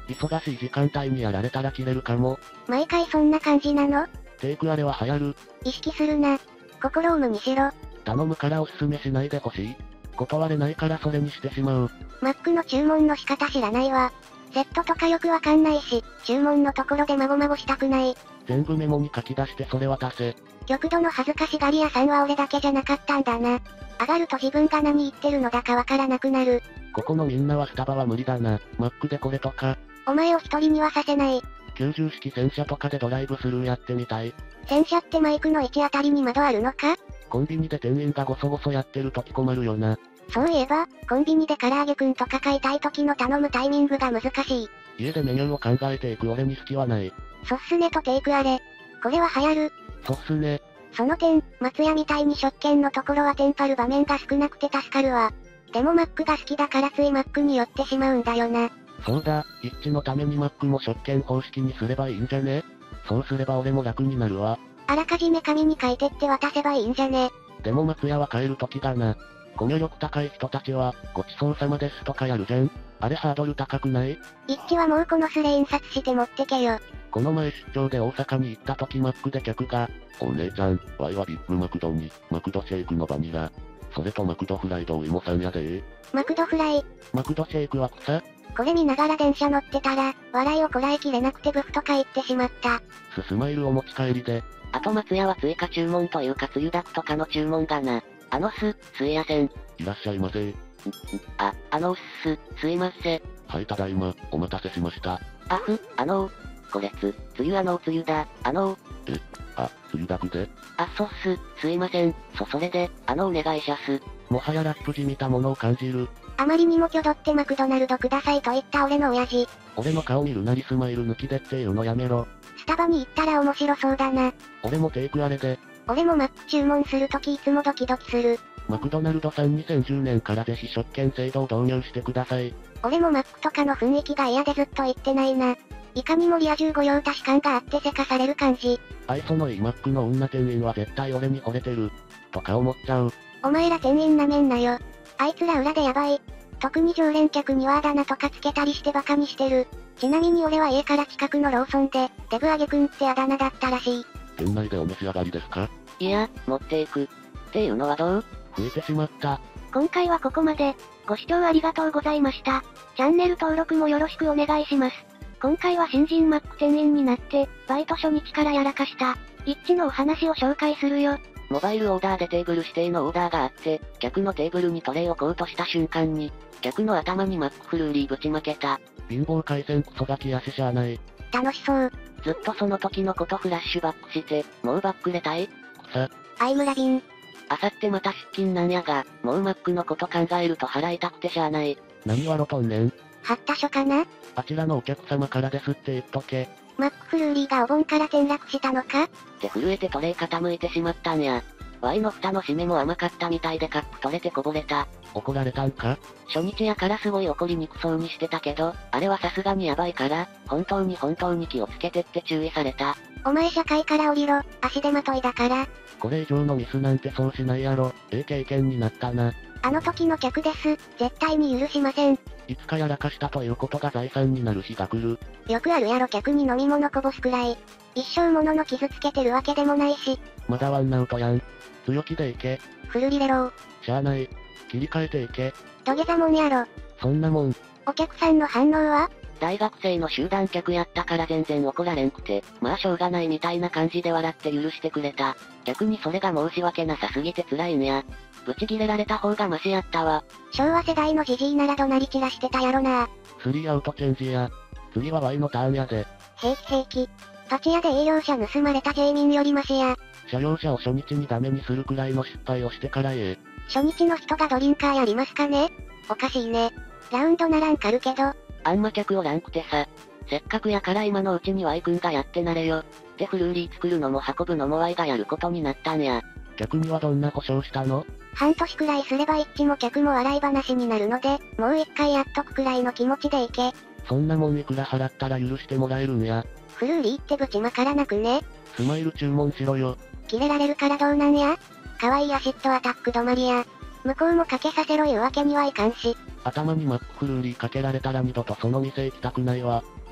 忙しい時間帯にやられたら切れるかも。 毎回そんな感じなの？ テイクあれは流行る。 意識するな。心を無にしろ。 頼むからおすすめしないでほしい。断れないからそれにしてしまう。 マックの注文の仕方知らないわ。セットとかよくわかんないし、注文のところでまごまごしたくない。 全部メモに書き出してそれ渡せ。 極度の恥ずかしがり屋さんは俺だけじゃなかったんだな。上がると自分が何言ってるのだかわからなくなる。 ここのみんなはスタバは無理だな。マックでこれとか。 お前を一人にはさせない。 きゅうじゅう式戦車とかでドライブスルーやってみたい。 戦車ってマイクの位置あたりに窓あるのか？ コンビニで店員がゴソゴソやってる時困るよな。 そういえば、コンビニで唐揚げくんとか買いたい時の頼むタイミングが難しい。 家でメニューを考えていく俺に隙はない。 ソッスネとテイクあれ。これは流行る。 ソッスネ。 その点、松屋みたいに食券のところはテンパる場面が少なくて助かるわ。でもマックが好きだからついマックに寄ってしまうんだよな。 そうだ、一致のためにマックも食券方式にすればいいんじゃね？そうすれば俺も楽になるわ。 あらかじめ紙に書いてって渡せばいいんじゃね？ でも松屋は帰る時だな。コミュ力高い人たちは、ごちそうさまですとかやるじゃん。あれハードル高くない？ 一致はもうこのスレ印刷して持ってけよ。 この前出張で大阪に行った時マックで客が、お姉ちゃん、ワイはビッグマクドに、マクドシェイクのバニラ。それとマクドフライドお芋さんやでー。 マクドフライ。 マクドシェイクは草？ これ見ながら電車乗ってたら、笑いをこらえきれなくてブフとか言ってしまった。 ススマイルお持ち帰りで。 あと松屋は追加注文というかつゆだくとかの注文がな。あのす、すいやせん。 いらっしゃいませ。 あ、あのうっす、すいませ。 はいただいま、お待たせしました。 あふ、あのー、これつ、つゆあのうつゆだ、あのー。 え、あ、つゆだくで？ あ、そっす、すいません。そ、それで、あのお願いしゃす。 もはやラップじみたものを感じる。 あまりにも挙動ってマクドナルドくださいと言った俺の親父。 俺の顔見るなりスマイル抜きでっていうのやめろ。 スタバに行ったら面白そうだな。 俺もテイクあれで。 俺もマック注文するときいつもドキドキする。 マクドナルドさんにせんじゅうねんからぜひ食券制度を導入してください。 俺もマックとかの雰囲気が嫌でずっと言ってないな。いかにもリア充御用達感があってせかされる感じ。 愛想のいいマックの女店員は絶対俺に惚れてる。とか思っちゃう。 お前ら店員なめんなよ。あいつら裏でやばい。特に常連客にはあだ名とかつけたりしてバカにしてる。ちなみに俺は家から近くのローソンで、デブあげくんってあだ名だったらしい。 店内でお召し上がりですか？ いや、持っていく。っていうのはどう？ 増えてしまった。 今回はここまで。ご視聴ありがとうございました。チャンネル登録もよろしくお願いします。今回は新人マック店員になって、バイト初日からやらかした、一致のお話を紹介するよ。 モバイルオーダーでテーブル指定のオーダーがあって、客のテーブルにトレイを置こうとした瞬間に、客の頭にマックフルーリーぶちまけた。 貧乏回線クソガキやししゃあない。 楽しそう。 ずっとその時のことフラッシュバックして、もうバックれたい？ 草。 アイムラビン。 あさってまた出勤なんやが、もうマックのこと考えると払いたくてしゃあない。 何笑とんねん。 はったしょかな？ あちらのお客様からですって言っとけ。 マックフルーリーがお盆から転落したのか？ って震えてトレイ傾いてしまったんや。ワイの蓋の締めも甘かったみたいでカップ取れてこぼれた。 怒られたんか？ 初日やからすごい怒りにくそうにしてたけど、あれはさすがにやばいから、本当に本当に気をつけてって注意された。 お前社会から降りろ、足手まといだから。 これ以上のミスなんてそうしないやろ。ええ経験になったな。 あの時の客です。絶対に許しません。 いつかやらかしたということが財産になる日が来る。 よくあるやろ客に飲み物こぼすくらい。一生ものの傷つけてるわけでもないし。 まだワンアウトやん。強気でいけ。 フルリレロー。 しゃあない。切り替えていけ。 土下座もんやろ。 そんなもん。 お客さんの反応は？ 大学生の集団客やったから全然怒られんくて、まあしょうがないみたいな感じで笑って許してくれた。逆にそれが申し訳なさすぎて辛いんや。ブチギレられた方がマシやったわ。 昭和世代のジジイなら怒鳴り散らしてたやろな。 スリーアウトチェンジや。次は Y のターンやで。 平気平気。パチ屋で営業車盗まれた税民よりマシや。 車用車を初日にダメにするくらいの失敗をしてからええ。 初日の人がドリンカーやりますかね？おかしいね。ラウンドならんかるけど。 あんま客おらんくてさ。せっかくやから今のうちに Y 君がやってなれよ。ってフルーリー作るのも運ぶのも Y がやることになったんや。 客にはどんな保証したの？ 半年くらいすれば一致も客も笑い話になるので、もう一回やっとくくらいの気持ちでいけ。 そんなもんいくら払ったら許してもらえるんや。 フルーリーってぶちまからなくね？ スマイル注文しろよ。 キレられるからどうなんや？かわいいアシッドアタック止まりや。向こうもかけさせろいうわけにはいかんし。 頭にマックフルーリーかけられたら二度とその店行きたくないわ。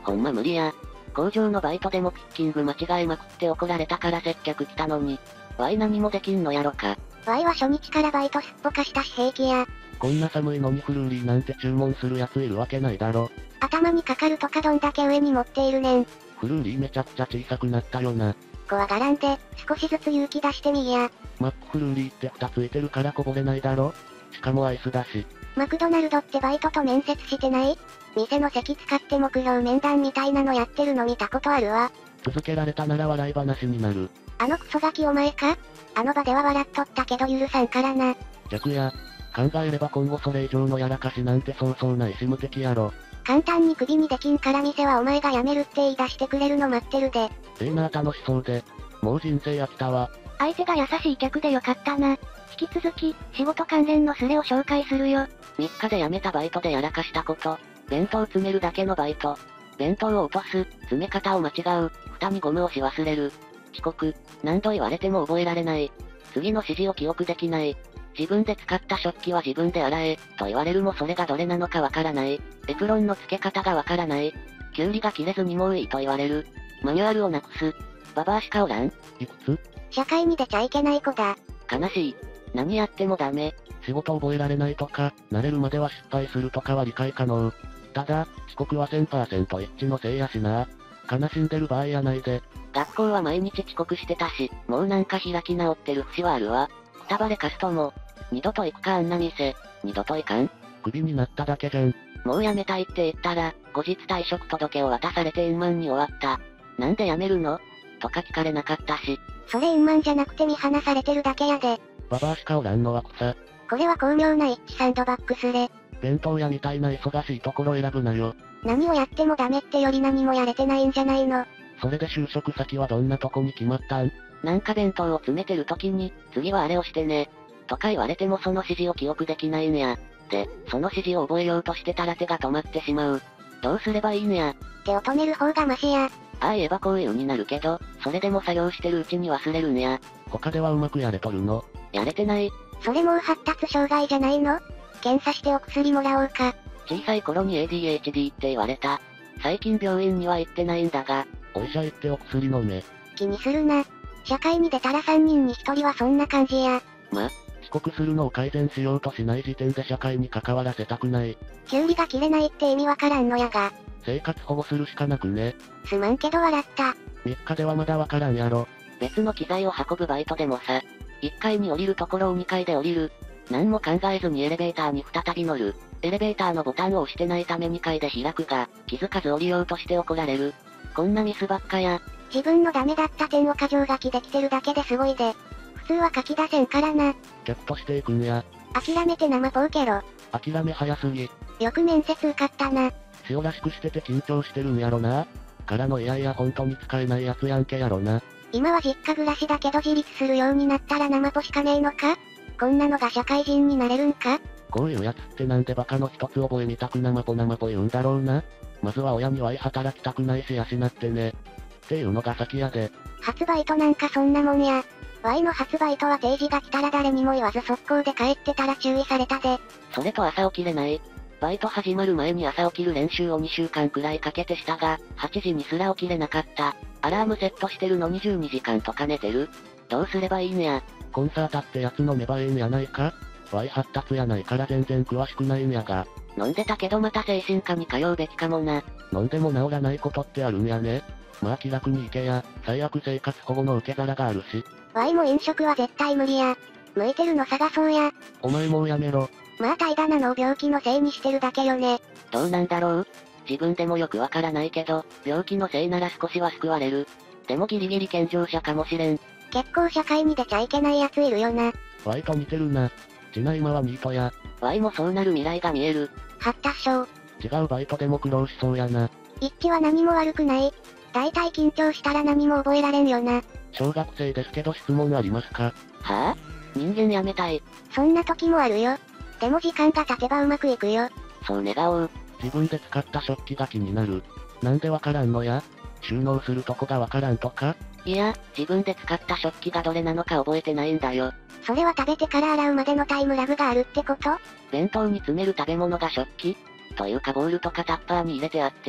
ほんま無理や。工場のバイトでもピッキング間違えまくって怒られたから接客来たのに。ワイ何もできんのやろか。 ワイは初日からバイトすっぽかしたし平気や。 こんな寒いのにフルーリーなんて注文するやついるわけないだろ。 頭にかかるとかどんだけ上に持っているねん。 フルーリーめちゃくちゃ小さくなったよな。 怖がらんで、少しずつ勇気出してみいや。 マックフルーリーってふたついてるからこぼれないだろ。しかもアイスだし。 マクドナルドってバイトと面接してない？店の席使って目標面談みたいなのやってるの見たことあるわ。 続けられたなら笑い話になる。 あのクソガキお前か？あの場では笑っとったけど許さんからな。 逆や。考えれば今後それ以上のやらかしなんてそうそうないし無敵やろ。 簡単にクビにできんから店はお前が辞めるって言い出してくれるの待ってるで。 ええなぁ楽しそうで。もう人生飽きたわ。 相手が優しい客でよかったな。引き続き、仕事関連のスレを紹介するよ。 みっかで辞めたバイトでやらかしたこと。弁当詰めるだけのバイト。弁当を落とす、詰め方を間違う、蓋にゴムをし忘れる。遅刻、何度言われても覚えられない。次の指示を記憶できない。自分で使った食器は自分で洗え、と言われるもそれがどれなのかわからない。エプロンの付け方がわからない。キュウリが切れずにもういいと言われる。マニュアルをなくす。ババアしかおらん。 いくつ？ 社会に出ちゃいけない子だ。 悲しい。何やってもダメ。 仕事覚えられないとか、慣れるまでは失敗するとかは理解可能。ただ、遅刻は せんパーセント 一致のせいやしな。悲しんでる場合やないで。 学校は毎日遅刻してたし、もうなんか開き直ってる節はあるわ。くたばれかすとも。二度と行くかあんな店。二度と行かん。 クビになっただけじゃん。 もう辞めたいって言ったら、後日退職届を渡されて円満に終わった。なんで辞めるの？とか聞かれなかったし。 それ円満じゃなくて見放されてるだけやで。 ババアしかおらんのは草。 これは巧妙な一致サンドバックスレ。 弁当屋みたいな忙しいところ選ぶなよ。 何をやってもダメってより何もやれてないんじゃないの。 それで就職先はどんなとこに決まったん？ なんか弁当を詰めてる時に、次はあれをしてね。とか言われてもその指示を記憶できないんや。で、その指示を覚えようとしてたら手が止まってしまう。どうすればいいんや。 手を止める方がマシや。 ああ言えばこういうになるけど、それでも作業してるうちに忘れるんや。 他ではうまくやれとるの？ やれてない。 それもう発達障害じゃないの？検査してお薬もらおうか。 小さい頃に エーディーエイチディー って言われた。最近病院には行ってないんだが。 お医者行ってお薬飲め。 気にするな。社会に出たらさんにんにひとりはそんな感じや。 ま、 遅刻するのを改善しようとしない時点で社会に関わらせたくない。 キュウリが切れないって意味わからんのやが。 生活保護するしかなくね。 すまんけど笑った。 みっかではまだわからんやろ。 別の機材を運ぶバイトでもさ。いっかいに降りるところをにかいで降りる。何も考えずにエレベーターに再び乗る。エレベーターのボタンを押してないためにかいで開くが、気づかず降りようとして怒られる。こんなミスばっかや。 自分のダメだった点を過剰書きできてるだけですごいで。普通は書き出せんからな。 ゲットしていくんや。 諦めて生ポーケロ。 諦め早すぎ。 よく面接受かったな。 塩らしくしてて緊張してるんやろな。からのいやいや本当に使えないやつやんけやろな。 今は実家暮らしだけど自立するようになったら生ポしかねえのか？こんなのが社会人になれるんか？ こういうやつってなんでバカの一つ覚えみたく生ポ生ポ言うんだろうな。まずは親には働きたくないし養ってね。っていうのが先やで。 初バイトなんかそんなもんや。Y の初バイトは定時が来たら誰にも言わず速攻で帰ってたら注意されたで。 それと朝起きれない。バイト始まる前に朝起きる練習をにしゅうかんくらいかけてしたが、はちじにすら起きれなかった。アラームセットしてるのにじゅうにじかんとか寝てる。どうすればいいんや。 コンサータってやつ飲めばええんやないか？ Y 発達やないから全然詳しくないんやが。 飲んでたけどまた精神科に通うべきかもな。 飲んでも治らないことってあるんやね。まあ気楽に行けや、最悪生活保護の受け皿があるし。 Y も飲食は絶対無理や。向いてるの探そうや。 お前もうやめろ。 まあ怠惰なのを病気のせいにしてるだけよね。 どうなんだろう？自分でもよくわからないけど、病気のせいなら少しは救われる。でもギリギリ健常者かもしれん。 結構社会に出ちゃいけないやついるよな。 Y と似てるな。ちな今はニートや。 Y もそうなる未来が見える。 発達症。 違うバイトでも苦労しそうやな。 一致は何も悪くない。だいたい緊張したら何も覚えられんよな。 小学生ですけど質問ありますか？ はぁ、あ、人間やめたい。 そんな時もあるよ。でも時間が経てばうまくいくよ。 そう願おう。 自分で使った食器が気になる。なんでわからんのや？収納するとこがわからんとか？ いや、自分で使った食器がどれなのか覚えてないんだよ。 それは食べてから洗うまでのタイムラグがあるってこと？ 弁当に詰める食べ物が食器というかボウルとかタッパーに入れてあって、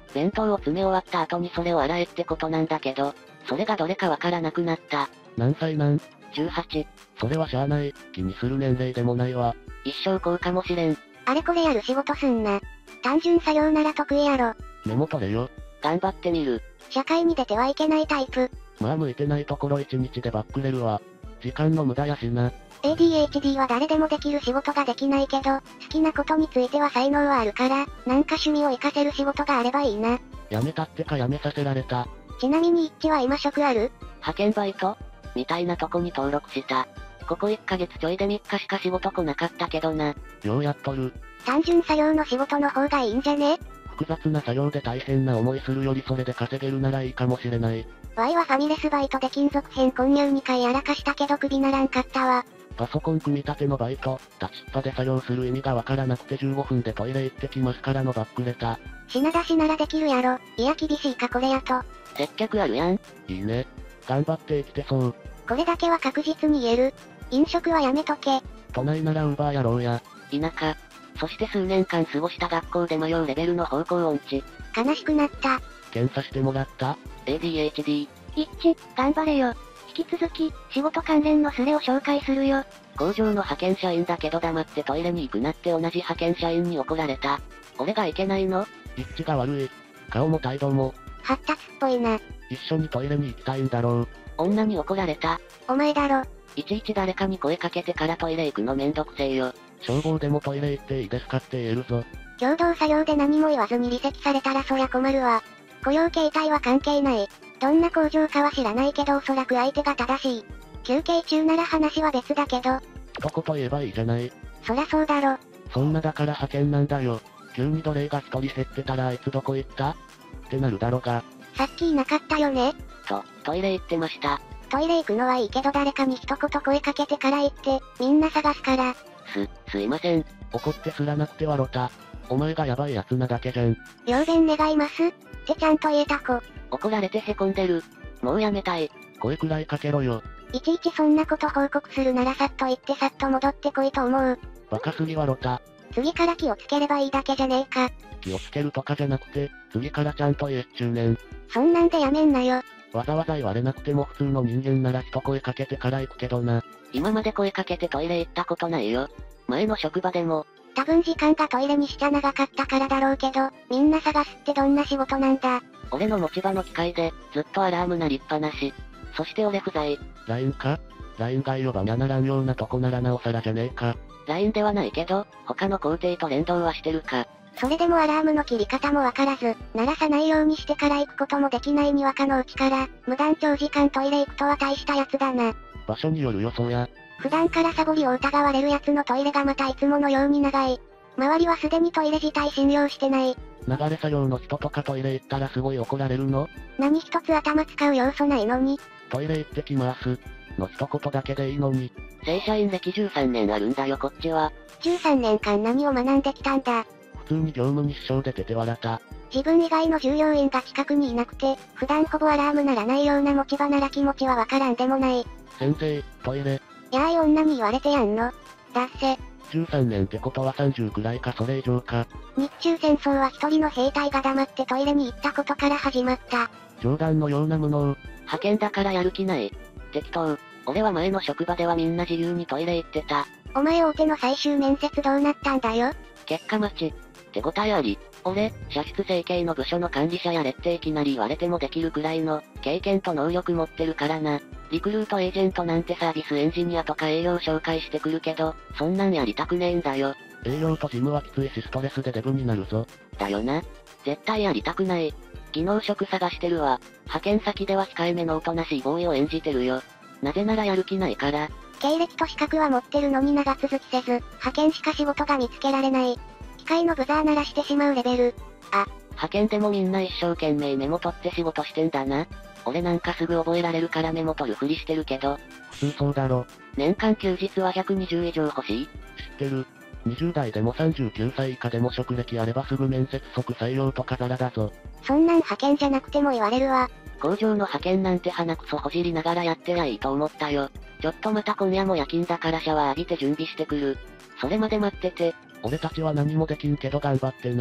弁当を詰め終わった後にそれを洗えってことなんだけど、それがどれかわからなくなった。 何歳なん？ じゅうはち。 それはしゃあない、気にする年齢でもないわ。 一生こうかもしれん。 あれこれやる仕事すんな。単純作業なら得意やろ。 メモ取れよ。 頑張ってみる。 社会に出てはいけないタイプ。 まあ向いてないところ一日でバックれるわ。時間の無駄やしな。 エーディーエイチディー は誰でもできる仕事ができないけど、好きなことについては才能はあるから、なんか趣味を活かせる仕事があればいいな。 辞めたってか辞めさせられた。 ちなみに一致は今職ある？ 派遣バイトみたいなとこに登録した。ここいっかげつちょいでみっかしか仕事来なかったけどな。 ようやっとる。 単純作業の仕事の方がいいんじゃね？ 複雑な作業で大変な思いするよりそれで稼げるならいいかもしれない。 ワイはファミレスバイトで金属片混入にかいやらかしたけど首ならんかったわ。 パソコン組み立てのバイト、立ちっぱで作業する意味がわからなくてじゅうごふんでトイレ行ってきますからのバックレタ。 品出しならできるやろ。いや厳しいかこれやと。 接客あるやん。 いいね。頑張って生きてそう。 これだけは確実に言える。飲食はやめとけ。 都内ならウーバーやろうや。 田舎。そして数年間過ごした学校で迷うレベルの方向音痴。 悲しくなった。 検査してもらった？ エーディーエイチディー。 一致、頑張れよ。引き続き、仕事関連のスレを紹介するよ。 工場の派遣社員だけど黙ってトイレに行くなって同じ派遣社員に怒られた。俺がいけないの？ 一致が悪い。顔も態度も。 発達っぽいな。 一緒にトイレに行きたいんだろう。 女に怒られた。 お前だろ。 いちいち誰かに声かけてからトイレ行くのめんどくせえよ。 消防でもトイレ行っていいですかって言えるぞ。 共同作業で何も言わずに離席されたらそりゃ困るわ。雇用形態は関係ない。どんな工場かは知らないけどおそらく相手が正しい。休憩中なら話は別だけど。 一言言えばいいじゃない。 そりゃそうだろ。 そんなだから派遣なんだよ。急に奴隷が一人減ってたらあいつどこ行ったってなるだろが。 さっきいなかったよね。 と、トイレ行ってました。 トイレ行くのはいいけど誰かに一言声かけてから行って、みんな探すから。 す、すいません。 怒ってすらなくて笑った。お前がヤバいやつなだけじゃん。 両弁願いますってちゃんと言えた子。 怒られてへこんでる。もうやめたい。 声くらいかけろよ。 いちいちそんなこと報告するならさっと言ってさっと戻ってこいと思う。 バカすぎ笑った。 次から気をつければいいだけじゃねえか。 気をつけるとかじゃなくて、次からちゃんと言えっちゅうねん。 そんなんでやめんなよ。 わざわざ言われなくても普通の人間なら一声かけてから行くけどな。 今まで声かけてトイレ行ったことないよ。前の職場でも。 多分時間がトイレにしちゃ長かったからだろうけど、みんな探すってどんな仕事なんだ。 俺の持ち場の機械で、ずっとアラーム鳴りっぱなし。そして俺不在。 ライン か ?ライン が呼ばにゃならんようなとこならなおさらじゃねえか。 ライン ではないけど、他の工程と連動はしてるか。 それでもアラームの切り方もわからず、鳴らさないようにしてから行くこともできないにわかのうちから、無断長時間トイレ行くとは大したやつだな。 場所によるよそや。 普段からサボりを疑われるやつのトイレがまたいつものように長い。周りはすでにトイレ自体信用してない。 流れ作業の人とかトイレ行ったらすごい怒られるの？ 何一つ頭使う要素ないのに。 トイレ行ってきます。の一言だけでいいのに。 正社員歴じゅうさんねんあるんだよこっちは。 じゅうさんねんかん何を学んできたんだ。 普通に業務日照で出て笑った。 自分以外の従業員が近くにいなくて、普段ほぼアラーム鳴らないような持ち場なら気持ちはわからんでもない。 先生、トイレ。 やーい女に言われてやんの。だっせ。 じゅうさんねんってことはさんじゅうくらいかそれ以上か。 日中戦争は一人の兵隊が黙ってトイレに行ったことから始まった。 冗談のような無能。 派遣だからやる気ない。適当。俺は前の職場ではみんな自由にトイレ行ってた。 お前大手の最終面接どうなったんだよ。 結果待ち。手応えあり。俺、射出整形の部署の管理者やれっていきなり言われてもできるくらいの経験と能力持ってるからな。リクルートエージェントなんてサービスエンジニアとか営業紹介してくるけど、そんなんやりたくねえんだよ。 営業と事務はきついしストレスでデブになるぞ。 だよな。絶対やりたくない。技能職探してるわ。派遣先では控えめのおとなしいボーイを演じてるよ。なぜならやる気ないから。 経歴と資格は持ってるのに長続きせず、派遣しか仕事が見つけられない。機械のブザー鳴らしてしまうレベル。あ、 派遣でもみんな一生懸命メモ取って仕事してんだな。俺なんかすぐ覚えられるからメモ取るふりしてるけど。 普通そうだろ。 年間休日はひゃくにじゅう以上欲しい？ 知ってる。にじゅう代でもさんじゅうきゅうさい以下でも職歴あればすぐ面接即採用とかザラだぞ。 そんなん派遣じゃなくても言われるわ。 工場の派遣なんて鼻くそほじりながらやってりゃいいと思ったよ。ちょっとまた今夜も夜勤だからシャワー浴びて準備してくる。それまで待ってて。 俺たちは何もできんけど頑張ってな。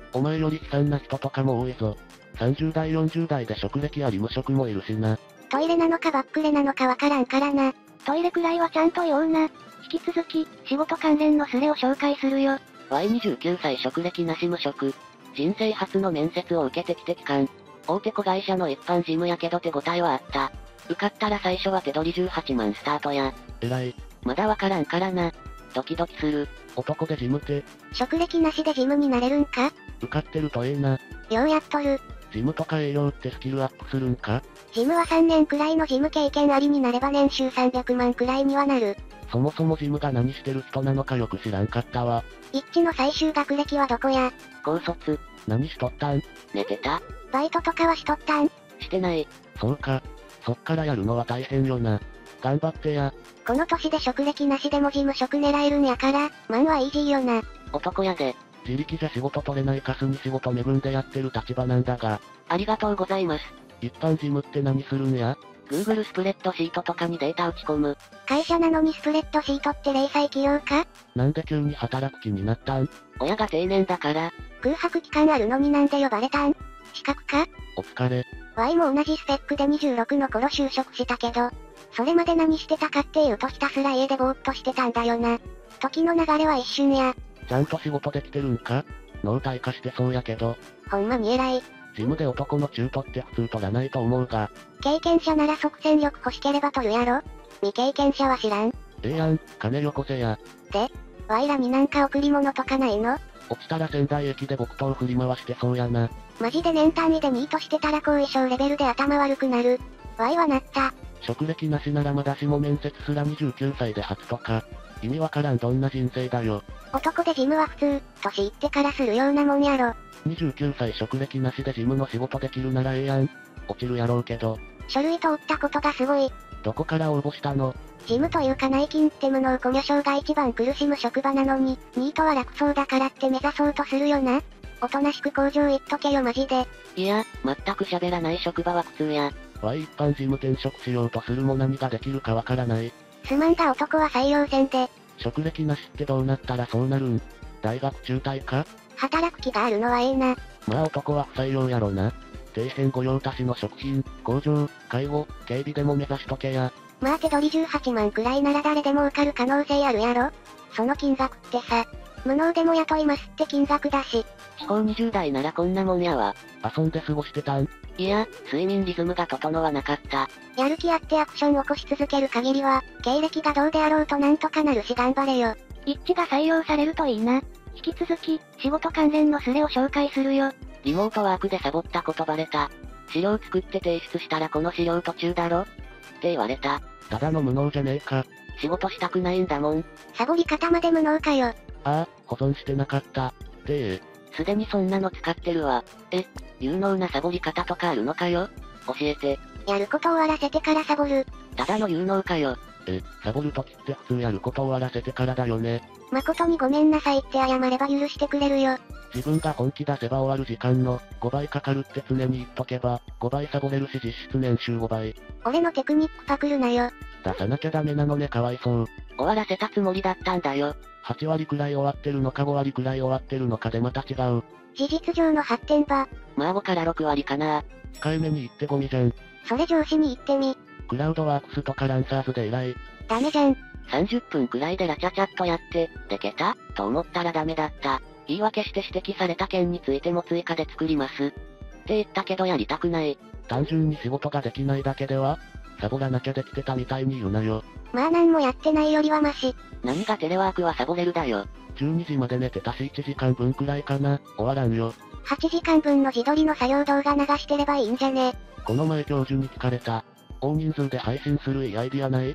お前より悲惨な人とかも多いぞ。さんじゅうだいよんじゅうだいで職歴あり無職もいるしな。 トイレなのかバックレなのかわからんからな。トイレくらいはちゃんと言おうな。引き続き、仕事関連のスレを紹介するよ。 ワイにじゅうきゅうさい職歴なし無職。人生初の面接を受けてきて期間。大手子会社の一般事務やけど手応えはあった。受かったら最初は手取りじゅうはちまんスタートや。 えらい。 まだわからんからな。ドキドキする。 男で事務手。 職歴なしで事務になれるんか？ 受かってるとええな。 ようやっとる。 事務とか営業ってスキルアップするんか？ 事務はさんねんくらいの事務経験ありになれば年収さんびゃくまんくらいにはなる。 そもそも事務が何してる人なのかよく知らんかったわ。 一致の最終学歴はどこや？ 高卒。 何しとったん？ 寝てた？ バイトとかはしとったん？ してない。 そうか。そっからやるのは大変よな。頑張ってや。 この年で職歴なしでも事務職狙えるんやから、マンはイージーよな。 男やで。 自力じゃ仕事取れないカスに仕事恵んでやってる立場なんだが。 ありがとうございます。 一般事務って何するんや？ Google スプレッドシートとかにデータ打ち込む。 会社なのにスプレッドシートって零細企業か？ なんで急に働く気になったん？ 親が定年だから。 空白期間あるのになんで呼ばれたん？資格か？ お疲れ。 ワイも同じスペックでにじゅうろくの頃就職したけど、それまで何してたかっていうとひたすら家でぼーっとしてたんだよな。時の流れは一瞬や。 ちゃんと仕事できてるんか？脳退化してそうやけど。 ほんまに偉い。 事務で男の中途って普通取らないと思うが。 経験者なら即戦力欲しければ取るやろ？未経験者は知らん。 ええやん、金よこせや。 で、ワイらになんか贈り物とかないの？ 落ちたら仙台駅で木刀振り回してそうやな。 マジで年単位でニートしてたら後遺症レベルで頭悪くなる。ワイはなった。 職歴なしならまだしも面接すらにじゅうきゅうさいで初とか。意味わからんどんな人生だよ。 男で事務は普通、年いってからするようなもんやろ。 にじゅうきゅうさい職歴なしで事務の仕事できるならええやん。落ちるやろうけど。 書類通ったことがすごい。 どこから応募したの？ 事務というか内勤って無能コミュ障が一番苦しむ職場なのに、ニートは楽そうだからって目指そうとするよな。おとなしく工場行っとけよマジで。 いや、全く喋らない職場は苦痛や。 わい一般事務転職しようとするも何ができるかわからない。 すまんが男は採用せんで。 職歴なしってどうなったらそうなるん？大学中退か？ 働く気があるのはええな。 まあ男は不採用やろな。底辺御用達の食品、工場、介護、警備でも目指しとけや。 まあ手取りじゅうはちまんくらいなら誰でも受かる可能性あるやろ？その金額ってさ、無能でも雇いますって金額だし。 地方にじゅうだいならこんなもんやわ。 遊んで過ごしてたん？ いや、睡眠リズムが整わなかった。 やる気あってアクションを起こし続ける限りは、経歴がどうであろうとなんとかなるし頑張れよ。一致が採用されるといいな。引き続き、仕事関連のスレを紹介するよ。 リモートワークでサボったことバレた。資料作って提出したらこの資料途中だろ？って言われた。 ただの無能じゃねえか。 仕事したくないんだもん。 サボり方まで無能かよ。 ああ、保存してなかった。でえ。 すでにそんなの使ってるわ。え、有能なサボり方とかあるのかよ？教えて。 やること終わらせてからサボる。 ただの有能かよ。 え、サボるときって普通やること終わらせてからだよね。 誠にごめんなさいって謝れば許してくれるよ。 自分が本気出せば終わる時間のごばいかかるって常に言っとけば、ごばいサボれるし実質年収ごばい。 俺のテクニックパクるなよ。 出さなきゃダメなのねかわいそう。 終わらせたつもりだったんだよ。 はちわりくらい終わってるのかごわりくらい終わってるのかでまた違う。 事実上の発展場。 まあごからろくわりかな。 控えめに言ってゴミじゃん。 それ上司に言ってみ。 クラウドワークスとかランサーズで偉い。 ダメじゃん。 さんじゅっぷんくらいでラチャチャっとやって、でけたと思ったらダメだった。言い訳して指摘された件についても追加で作ります。って言ったけどやりたくない。 単純に仕事ができないだけでは？サボらなきゃできてたみたいに言うなよ。 まあ何もやってないよりはマシ。 何がテレワークはサボれるだよ。 じゅうにじまで寝てたしいちじかんぶんくらいかな。終わらんよ。 はちじかんぶんの自撮りの作業動画流してればいいんじゃね？ この前教授に聞かれた。大人数で配信するいいアイディアない？って、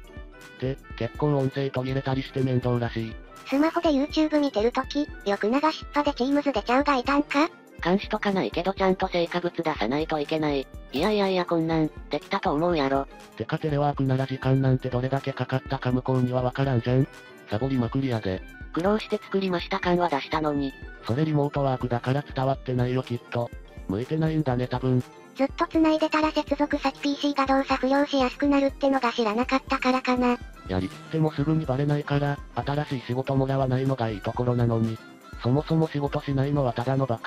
結構音声途切れたりして面倒らしい。 スマホで YouTube 見てるとき、よく流しっぱで Teams 出ちゃうがいたんか？ 監視とかないけどちゃんと成果物出さないといけない。いやいやいやこんなん、できたと思うやろ。 てかテレワークなら時間なんてどれだけかかったか向こうにはわからんじゃん。サボりまくりやで。 苦労して作りました感は出したのに。 それリモートワークだから伝わってないよきっと。向いてないんだね多分。 ずっと繋いでたら接続先 ピーシー が動作不良しやすくなるってのが知らなかったからかな。 やりきってもすぐにバレないから、新しい仕事もらわないのがいいところなのに。そもそも仕事しないのはただのバカ。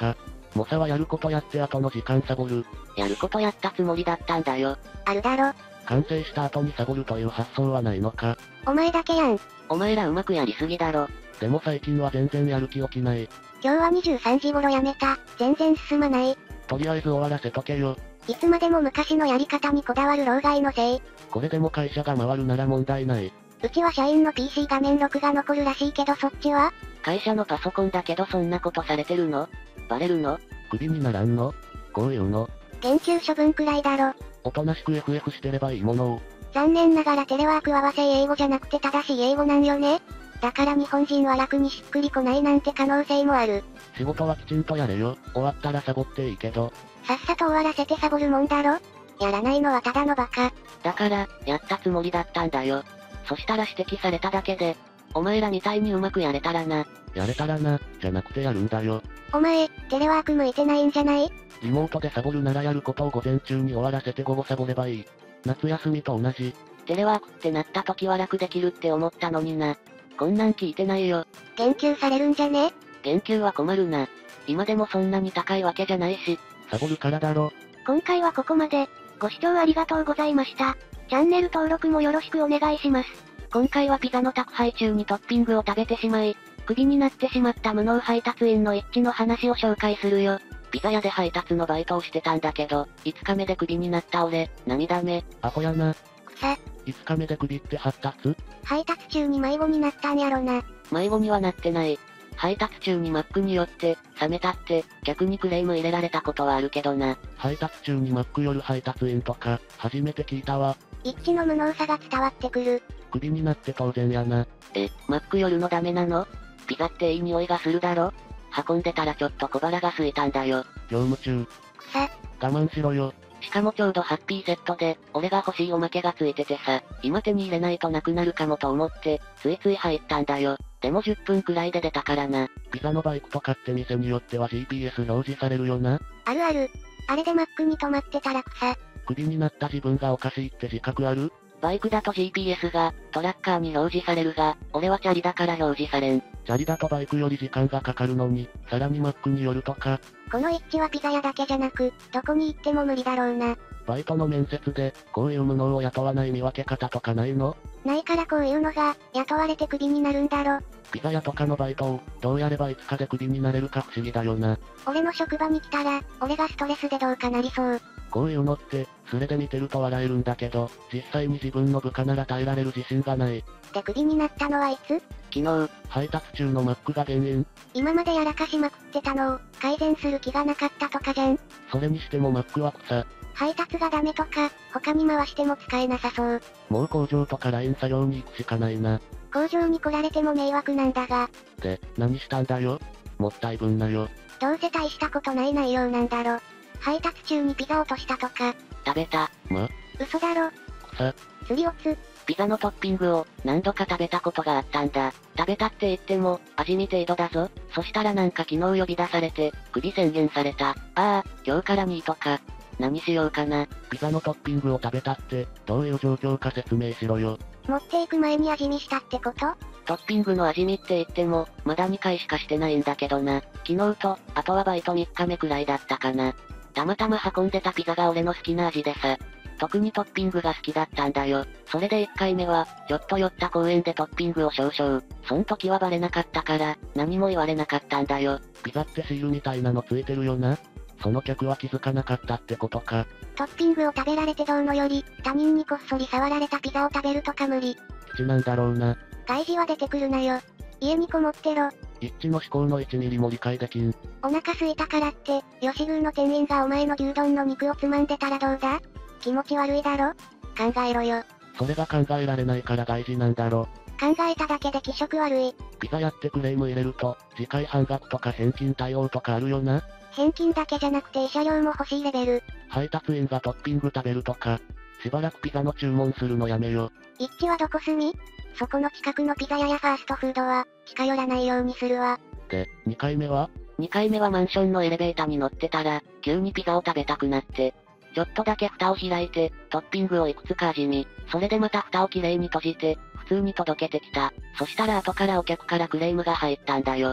猛者はやることやって後の時間サボる。 やることやったつもりだったんだよ。 あるだろ。 完成した後にサボるという発想はないのか。 お前だけやん。 お前らうまくやりすぎだろ。 でも最近は全然やる気起きない。 今日はにじゅうさんじ頃やめた。全然進まない。 とりあえず終わらせとけよ。 いつまでも昔のやり方にこだわる老害のせい。 これでも会社が回るなら問題ない。 うちは社員の ピーシー 画面録が残るらしいけどそっちは？ 会社のパソコンだけどそんなことされてるの？バレるの？ クビにならんの？こういうの。 減給処分くらいだろ。 おとなしく エフエフ してればいいものを。 残念ながらテレワークは和製英語じゃなくて正しい英語なんよね。だから日本人は楽にしっくりこないなんて可能性もある。 仕事はきちんとやれよ。終わったらサボっていいけど。 さっさと終わらせてサボるもんだろ。やらないのはただのバカ。 だから、やったつもりだったんだよ。そしたら指摘されただけで、お前らみたいにうまくやれたらな。 やれたらな、じゃなくてやるんだよ。 お前、テレワーク向いてないんじゃない？ リモートでサボるならやることを午前中に終わらせて午後サボればいい。夏休みと同じ。 テレワークってなった時は楽できるって思ったのにな。こんなん聞いてないよ。 減給されるんじゃね？ 減給は困るな。今でもそんなに高いわけじゃないし。 サボるからだろ。 今回はここまで。ご視聴ありがとうございました。チャンネル登録もよろしくお願いします。 今回はピザの宅配中にトッピングを食べてしまい、クビになってしまった無能配達員の一致の話を紹介するよ。ピザ屋で配達のバイトをしてたんだけど、いつかめでクビになった俺、涙目。 アホやな。 草。 いつかめでクビって発達？ 配達中に迷子になったんやろな。 迷子にはなってない。配達中にマックによって、冷めたって、逆にクレーム入れられたことはあるけどな。 配達中にマック寄る配達員とか、初めて聞いたわ。 一致の無能さが伝わってくる。 クビになって当然やな。 え、マック寄るのダメなの？ピザっていい匂いがするだろ？運んでたらちょっと小腹が空いたんだよ。 業務中。 草。 我慢しろよ。 しかもちょうどハッピーセットで、俺が欲しいおまけがついててさ、今手に入れないとなくなるかもと思って、ついつい入ったんだよ。でもじゅっぷんくらいで出たからな。 ピザのバイクとかって店によっては ジーピーエス 表示されるよな。 あるある。あれでマックに止まってたら草。 クビになった自分がおかしいって自覚ある？ バイクだと ジーピーエス が、トラッカーに表示されるが、俺はチャリだから表示されん。 チャリだとバイクより時間がかかるのに、さらにマックに寄るとか。 この一致はピザ屋だけじゃなく、どこに行っても無理だろうな。 バイトの面接で、こういう無能を雇わない見分け方とかないの？ ないからこういうのが、雇われてクビになるんだろ。 ピザ屋とかのバイトを、どうやればいつかでクビになれるか不思議だよな。 俺の職場に来たら、俺がストレスでどうかなりそう。 こういうのって、スレで見てると笑えるんだけど、実際に自分の部下なら耐えられる自信がない。 でクビになったのはいつ？ 昨日、 配達中のマックが原因？ 今までやらかしまくってたのを、改善する気がなかったとかじゃん。 それにしてもマックは草。 配達がダメとか、他に回しても使えなさそう。 もう工場とかライン作業に行くしかないな。 工場に来られても迷惑なんだが。 で、何したんだよ？もったいぶんなよ。 どうせ大したことない内容なんだろ。配達中にピザ落としたとか。 食べた。 ま？ 嘘だろ。 草。 釣りオツ。 ピザのトッピングを何度か食べたことがあったんだ。食べたって言っても、味見程度だぞ。そしたらなんか昨日呼び出されて、クビ宣言された。ああ、今日からにとか。何しようかな。 ピザのトッピングを食べたって、どういう状況か説明しろよ。 持っていく前に味見したってこと？ トッピングの味見って言っても、まだにかいしかしてないんだけどな。昨日と、あとはバイトみっかめくらいだったかな。たまたま運んでたピザが俺の好きな味でさ。特にトッピングが好きだったんだよ。それでいっかいめは、ちょっと寄った公園でトッピングを少々。そん時はバレなかったから、何も言われなかったんだよ。 ピザってシールみたいなのついてるよな。その客は気づかなかったってことか。 トッピングを食べられてどうのより、他人にこっそり触られたピザを食べるとか無理。 基地なんだろうな。 外事は出てくるなよ。家にこもってろ。 一致の思考のいちミリも理解できん。 お腹空いたからって、吉宮の店員がお前の牛丼の肉をつまんでたらどうだ？気持ち悪いだろ？考えろよ。 それが考えられないから外事なんだろ。 考えただけで気色悪い。 ピザやってクレーム入れると、次回半額とか返金対応とかあるよな。 返金だけじゃなくて慰謝料も欲しいレベル。 配達員がトッピング食べるとか、しばらくピザの注文するのやめよ。 一致はどこ住み？そこの近くのピザ屋やファーストフードは、近寄らないようにするわ。 で、にかいめは？ に 回目はマンションのエレベーターに乗ってたら、急にピザを食べたくなって、ちょっとだけ蓋を開いて、トッピングをいくつか味見。それでまた蓋をきれいに閉じて、普通に届けてきた。そしたら後からお客からクレームが入ったんだよ。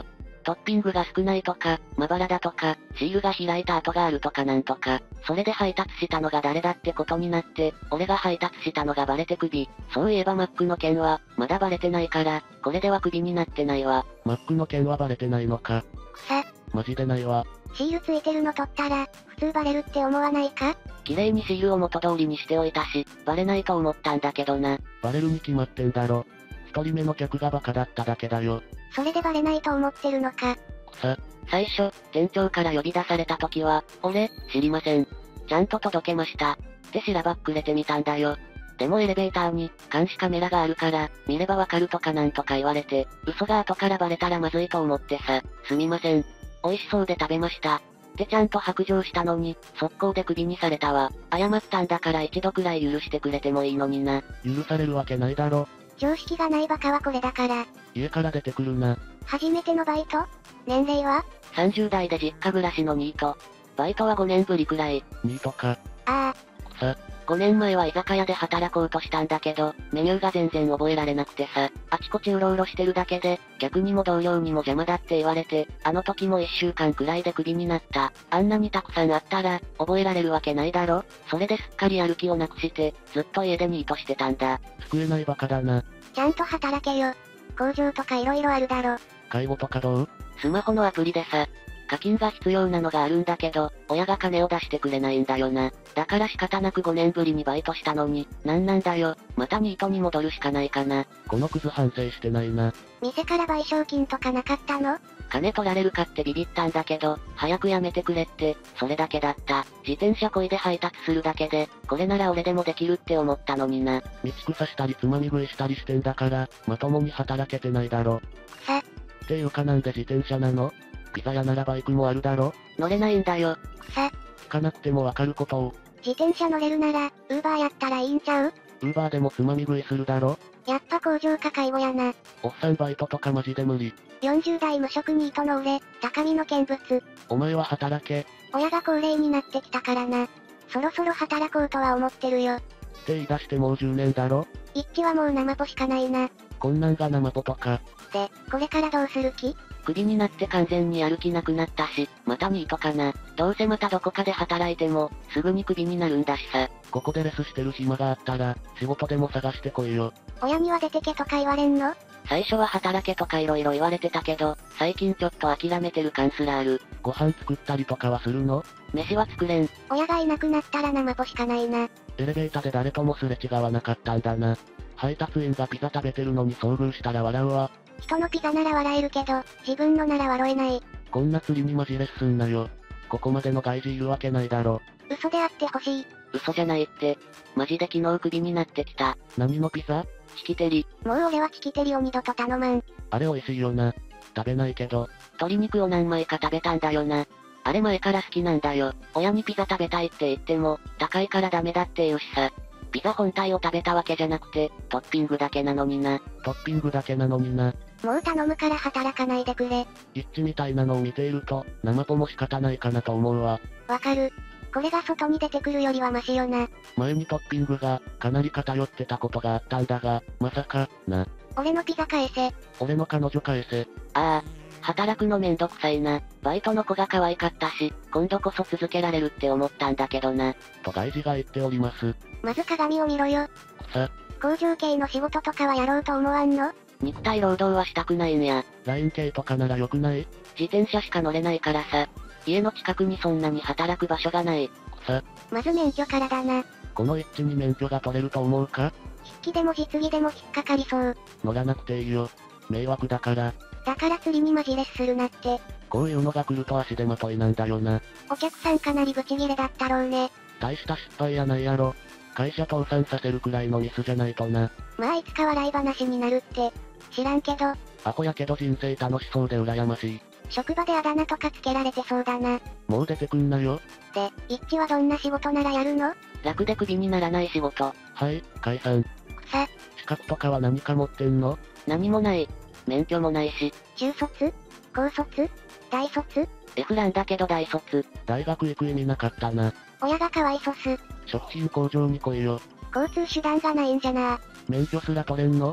トッピングが少ないとか、まばらだとか、シールが開いた跡があるとかなんとか、それで配達したのが誰だってことになって、俺が配達したのがバレてクビ。そういえばマックの件は、まだバレてないから、これではクビになってないわ。 マックの件はバレてないのか。 くさ。 マジでないわ。 シールついてるの取ったら、普通バレるって思わないか？ 綺麗にシールを元通りにしておいたし、バレないと思ったんだけどな。 バレるに決まってんだろ。一人目の客がバカだっただけだよ。 それでバレないと思ってるのか。 くさ。 最初、店長から呼び出された時は、俺、知りません。ちゃんと届けました。ってしらばっくれてみたんだよ。でもエレベーターに、監視カメラがあるから、見ればわかるとかなんとか言われて、嘘が後からバレたらまずいと思ってさ、すみません。美味しそうで食べました。ってちゃんと白状したのに、速攻でクビにされたわ。謝ったんだから一度くらい許してくれてもいいのにな。 許されるわけないだろ。 常識がないバカはこれだから。 家から出てくるな。 初めてのバイト？年齢は？ さんじゅう代で実家暮らしのニート。バイトはごねんぶりくらい。 ニートか。 ああ。 くさ。 ごねんまえは居酒屋で働こうとしたんだけど、メニューが全然覚えられなくてさ、あちこちうろうろしてるだけで、客にも同僚にも邪魔だって言われて、あの時もいっしゅうかんくらいでクビになった。あんなにたくさんあったら、覚えられるわけないだろ。それですっかりやる気をなくして、ずっと家でニートしてたんだ。 救えないバカだな。 ちゃんと働けよ。工場とか色々あるだろ。 介護とかどう？ スマホのアプリでさ、課金が必要なのがあるんだけど、親が金を出してくれないんだよな。だから仕方なくごねんぶりにバイトしたのに、なんなんだよ。またニートに戻るしかないかな。 このクズ反省してないな。 店から賠償金とかなかったの？ 金取られるかってビビったんだけど、早くやめてくれって、それだけだった。自転車こいで配達するだけで、これなら俺でもできるって思ったのにな。 道草したりつまみ食いしたりしてんだから、まともに働けてないだろ。 くさ。 っていうかなんで自転車なの？ピザ屋ならバイクもあるだろ？ 乗れないんだよ。 くさ。 聞かなくてもわかることを。 自転車乗れるなら、ウーバーやったらいいんちゃう？ ウーバーでもつまみ食いするだろ？ やっぱ工場か介護やな。 おっさんバイトとかマジで無理。 よんじゅう代無職ニートの俺、高みの見物。 お前は働け。 親が高齢になってきたからな。そろそろ働こうとは思ってるよ。 って言い出してもうじゅうねんだろ？ 一期はもう生ポしかないな。 こんなんが生ポとか。 で、これからどうする気？ クビになって完全にやる気なくなったし、またニートかな。どうせまたどこかで働いても、すぐにクビになるんだしさ。 ここでレスしてる暇があったら、仕事でも探してこいよ。 親には出てけとか言われんの？ 最初は働けとか色々言われてたけど、最近ちょっと諦めてる感すらある。 ご飯作ったりとかはするの？ 飯は作れん。 親がいなくなったら生ポしかないな。 エレベーターで誰ともすれ違わなかったんだな。配達員がピザ食べてるのに遭遇したら笑うわ。 人のピザなら笑えるけど、自分のなら笑えない。 こんな釣りにマジレッスンなよ。ここまでの外事いるわけないだろ。 嘘であってほしい。 嘘じゃないって。マジで昨日クビになってきた。 何のピザ？ チキテリ。 もう俺はチキテリを二度と頼まん。 あれ美味しいよな。食べないけど。 鶏肉を何枚か食べたんだよな。あれ前から好きなんだよ。親にピザ食べたいって言っても、高いからダメだって言うしさ。ピザ本体を食べたわけじゃなくて、トッピングだけなのにな。 トッピングだけなのにな。 もう頼むから働かないでくれ。 一致みたいなのを見ていると、生ポも仕方ないかなと思うわ。 わかる。これが外に出てくるよりはマシよな。 前にトッピングが、かなり偏ってたことがあったんだが、まさか、な。 俺のピザ返せ。 俺の彼女返せ。 ああ。働くのめんどくさいな。バイトの子が可愛かったし、今度こそ続けられるって思ったんだけどな。 と外事が言っております。 まず鏡を見ろよ。 くさ。 工場系の仕事とかはやろうと思わんの？ 肉体労働はしたくないんや。 ライン系とかなら良くない？ 自転車しか乗れないからさ。家の近くにそんなに働く場所がない。 くさ。 まず免許からだな。 この一致に免許が取れると思うか？ 筆記でも実技でも引っかかりそう。 乗らなくていいよ。迷惑だから。 だから釣りにマジレスするなって。 こういうのが来ると足手まといなんだよな。 お客さんかなりブチギレだったろうね。 大した失敗やないやろ。会社倒産させるくらいのミスじゃないとな。 まあいつか笑い話になるって。知らんけど。 アホやけど人生楽しそうで羨ましい。 職場であだ名とかつけられてそうだな。 もう出てくんなよ。 で、一致はどんな仕事ならやるの？ 楽でクビにならない仕事。 はい、解散。 くさ。 資格とかは何か持ってんの？ 何もない。免許もないし。 中卒？高卒？大卒？ F 欄だけど大卒。 大学行く意味なかったな。 親がかわいそす。 食品工場に来いよ。 交通手段がないんじゃな。 免許すら取れんの？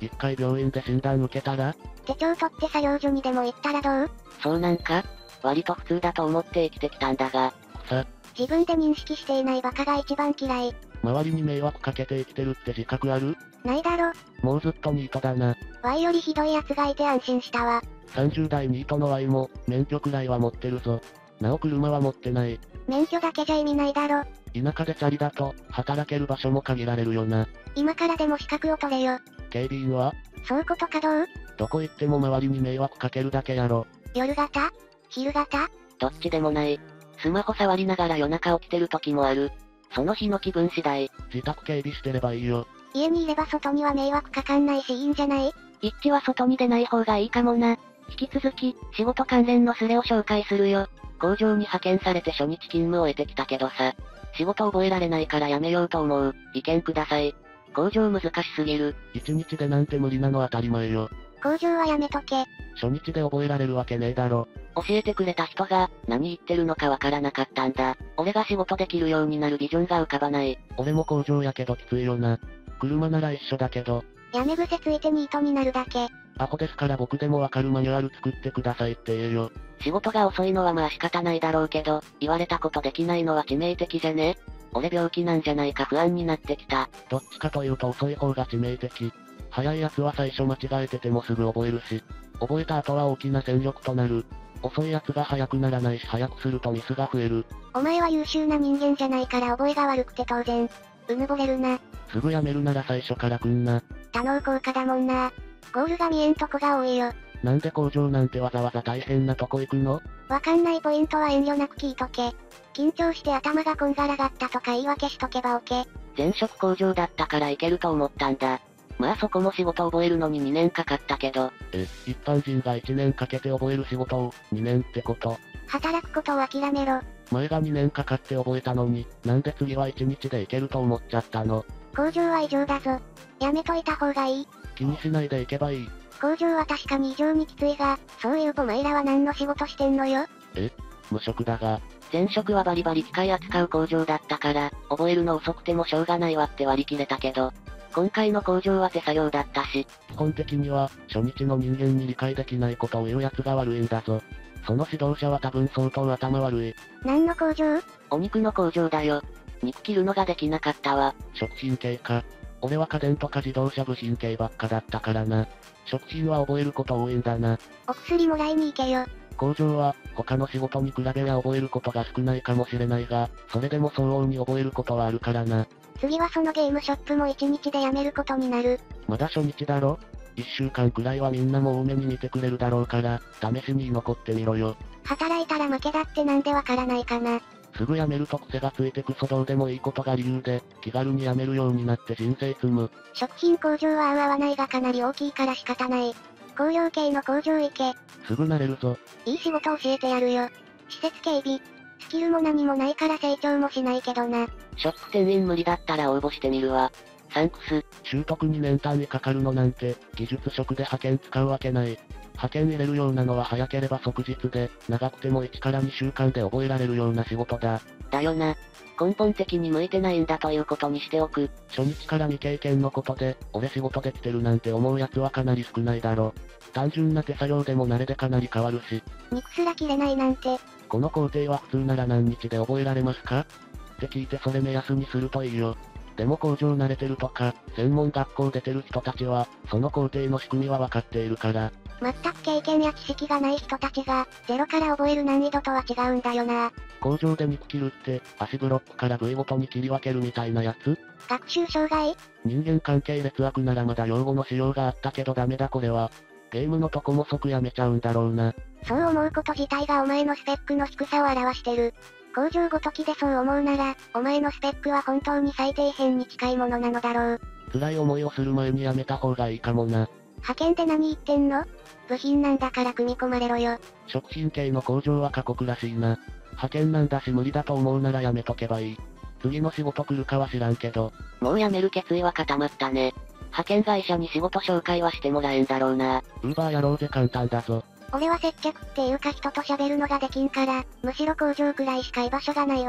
一回病院で診断受けたら？ 手帳取って作業所にでも行ったらどう？ そうなんか？割と普通だと思って生きてきたんだが。 さ、 自分で認識していないバカが一番嫌い。 周りに迷惑かけて生きてるって自覚ある？ ないだろ。 もうずっとニートだな。 ワイよりひどい奴がいて安心したわ。 さんじゅう代ニートのワイも、免許くらいは持ってるぞ。なお車は持ってない。 免許だけじゃ意味ないだろ。 田舎でチャリだと、働ける場所も限られるよな。 今からでも資格を取れよ。 警備員は？ 倉庫とかどう？ どこ行っても周りに迷惑かけるだけやろ。 夜型？昼型？ どっちでもない。スマホ触りながら夜中起きてる時もある。その日の気分次第。 自宅警備してればいいよ。 家にいれば外には迷惑かかんないしいいんじゃない？ 一致は外に出ない方がいいかもな。引き続き、仕事関連のスレを紹介するよ。工場に派遣されて初日勤務を得てきたけどさ。仕事覚えられないからやめようと思う。意見ください。工場難しすぎる。 一日でなんて無理なの当たり前よ。 工場はやめとけ。 初日で覚えられるわけねえだろ。 教えてくれた人が、何言ってるのかわからなかったんだ。俺が仕事できるようになるビジョンが浮かばない。 俺も工場やけどきついよな。車なら一緒だけど。 やめ癖ついてニートになるだけ。 アホですから僕でもわかるマニュアル作ってくださいって言えよ。 仕事が遅いのはまあ仕方ないだろうけど、言われたことできないのは致命的じゃね？俺病気なんじゃないか不安になってきた。 どっちかというと遅い方が致命的。早い奴は最初間違えててもすぐ覚えるし、覚えた後は大きな戦力となる。遅い奴が早くならないし早くするとミスが増える。 お前は優秀な人間じゃないから覚えが悪くて当然。うぬぼれるな。 すぐやめるなら最初から来んな。 多能効果だもんな。ゴールが見えんとこが多いよ。 なんで工場なんてわざわざ大変なとこ行くの？ わかんないポイントは遠慮なく聞いとけ。緊張して頭がこんがらがったとか言い訳しとけばオケ。 前職工場だったからいけると思ったんだ。まあそこも仕事覚えるのににねんかかったけど。 え、一般人がいちねんかけて覚える仕事をにねんってこと？ 働くことを諦めろ。 前がにねんかかって覚えたのに、なんで次はいちにちでいけると思っちゃったの？ 工場は異常だぞ。やめといた方がいい。 気にしないでいけばいい。 工場は確かに異常にきついが、そういうお前らは何の仕事してんのよ？ え？無職だが。 前職はバリバリ機械扱う工場だったから、覚えるの遅くてもしょうがないわって割り切れたけど、今回の工場は手作業だったし。 基本的には、初日の人間に理解できないことを言う奴が悪いんだぞ。その指導者は多分相当頭悪い。 何の工場？ お肉の工場だよ。肉切るのができなかったわ。 食品系か。俺は家電とか自動車部品系ばっかだったからな。食品は覚えること多いんだな。 お薬もらいに行けよ。 工場は、他の仕事に比べや覚えることが少ないかもしれないが、それでも相応に覚えることはあるからな。 次はそのゲームショップもいちにちで辞めることになる。 まだ初日だろ？いっしゅうかんくらいはみんなも多めに見てくれるだろうから、試しに残ってみろよ。 働いたら負けだってなんでわからないかな。 すぐ辞めると癖がついてクソどうでもいいことが理由で、気軽に辞めるようになって人生積む。 食品工場は合う合わないがかなり大きいから仕方ない。工業系の工場行け。 すぐ慣れるぞ。 いい仕事教えてやるよ。施設警備。スキルも何もないから成長もしないけどな。 ショップ店員無理だったら応募してみるわ。サンクス。 習得にねん単位かかるのなんて、技術職で派遣使うわけない。派遣入れるようなのは早ければ即日で、長くてもいちからにしゅうかんで覚えられるような仕事だ。 だよな。根本的に向いてないんだということにしておく。 初日から未経験のことで、俺仕事できてるなんて思う奴はかなり少ないだろ。単純な手作業でも慣れでかなり変わるし。 肉すら切れないなんて。 この工程は普通なら何日で覚えられますか？って聞いてそれ目安にするといいよ。でも工場慣れてるとか、専門学校出てる人たちは、その工程の仕組みは分かっているから。 全く経験や知識がない人たちが、ゼロから覚える難易度とは違うんだよな。 工場で肉切るって、足ブロックから部位ごとに切り分けるみたいなやつ？ 学習障害？ 人間関係劣悪ならまだ用語の使用があったけどダメだこれは。ゲームのとこも即やめちゃうんだろうな。 そう思うこと自体がお前のスペックの低さを表してる。工場ごときでそう思うなら、お前のスペックは本当に最底辺に近いものなのだろう。 辛い思いをする前にやめた方がいいかもな。 派遣で何言ってんの？部品なんだから組み込まれろよ。 食品系の工場は過酷らしいな。派遣なんだし無理だと思うならやめとけばいい。次の仕事来るかは知らんけど。 もう辞める決意は固まったね。派遣会社に仕事紹介はしてもらえんだろうな。 ウーバーやろうぜ簡単だぞ。 俺は接客っていうか人と喋るのができんから、むしろ工場くらいしか居場所がないわ。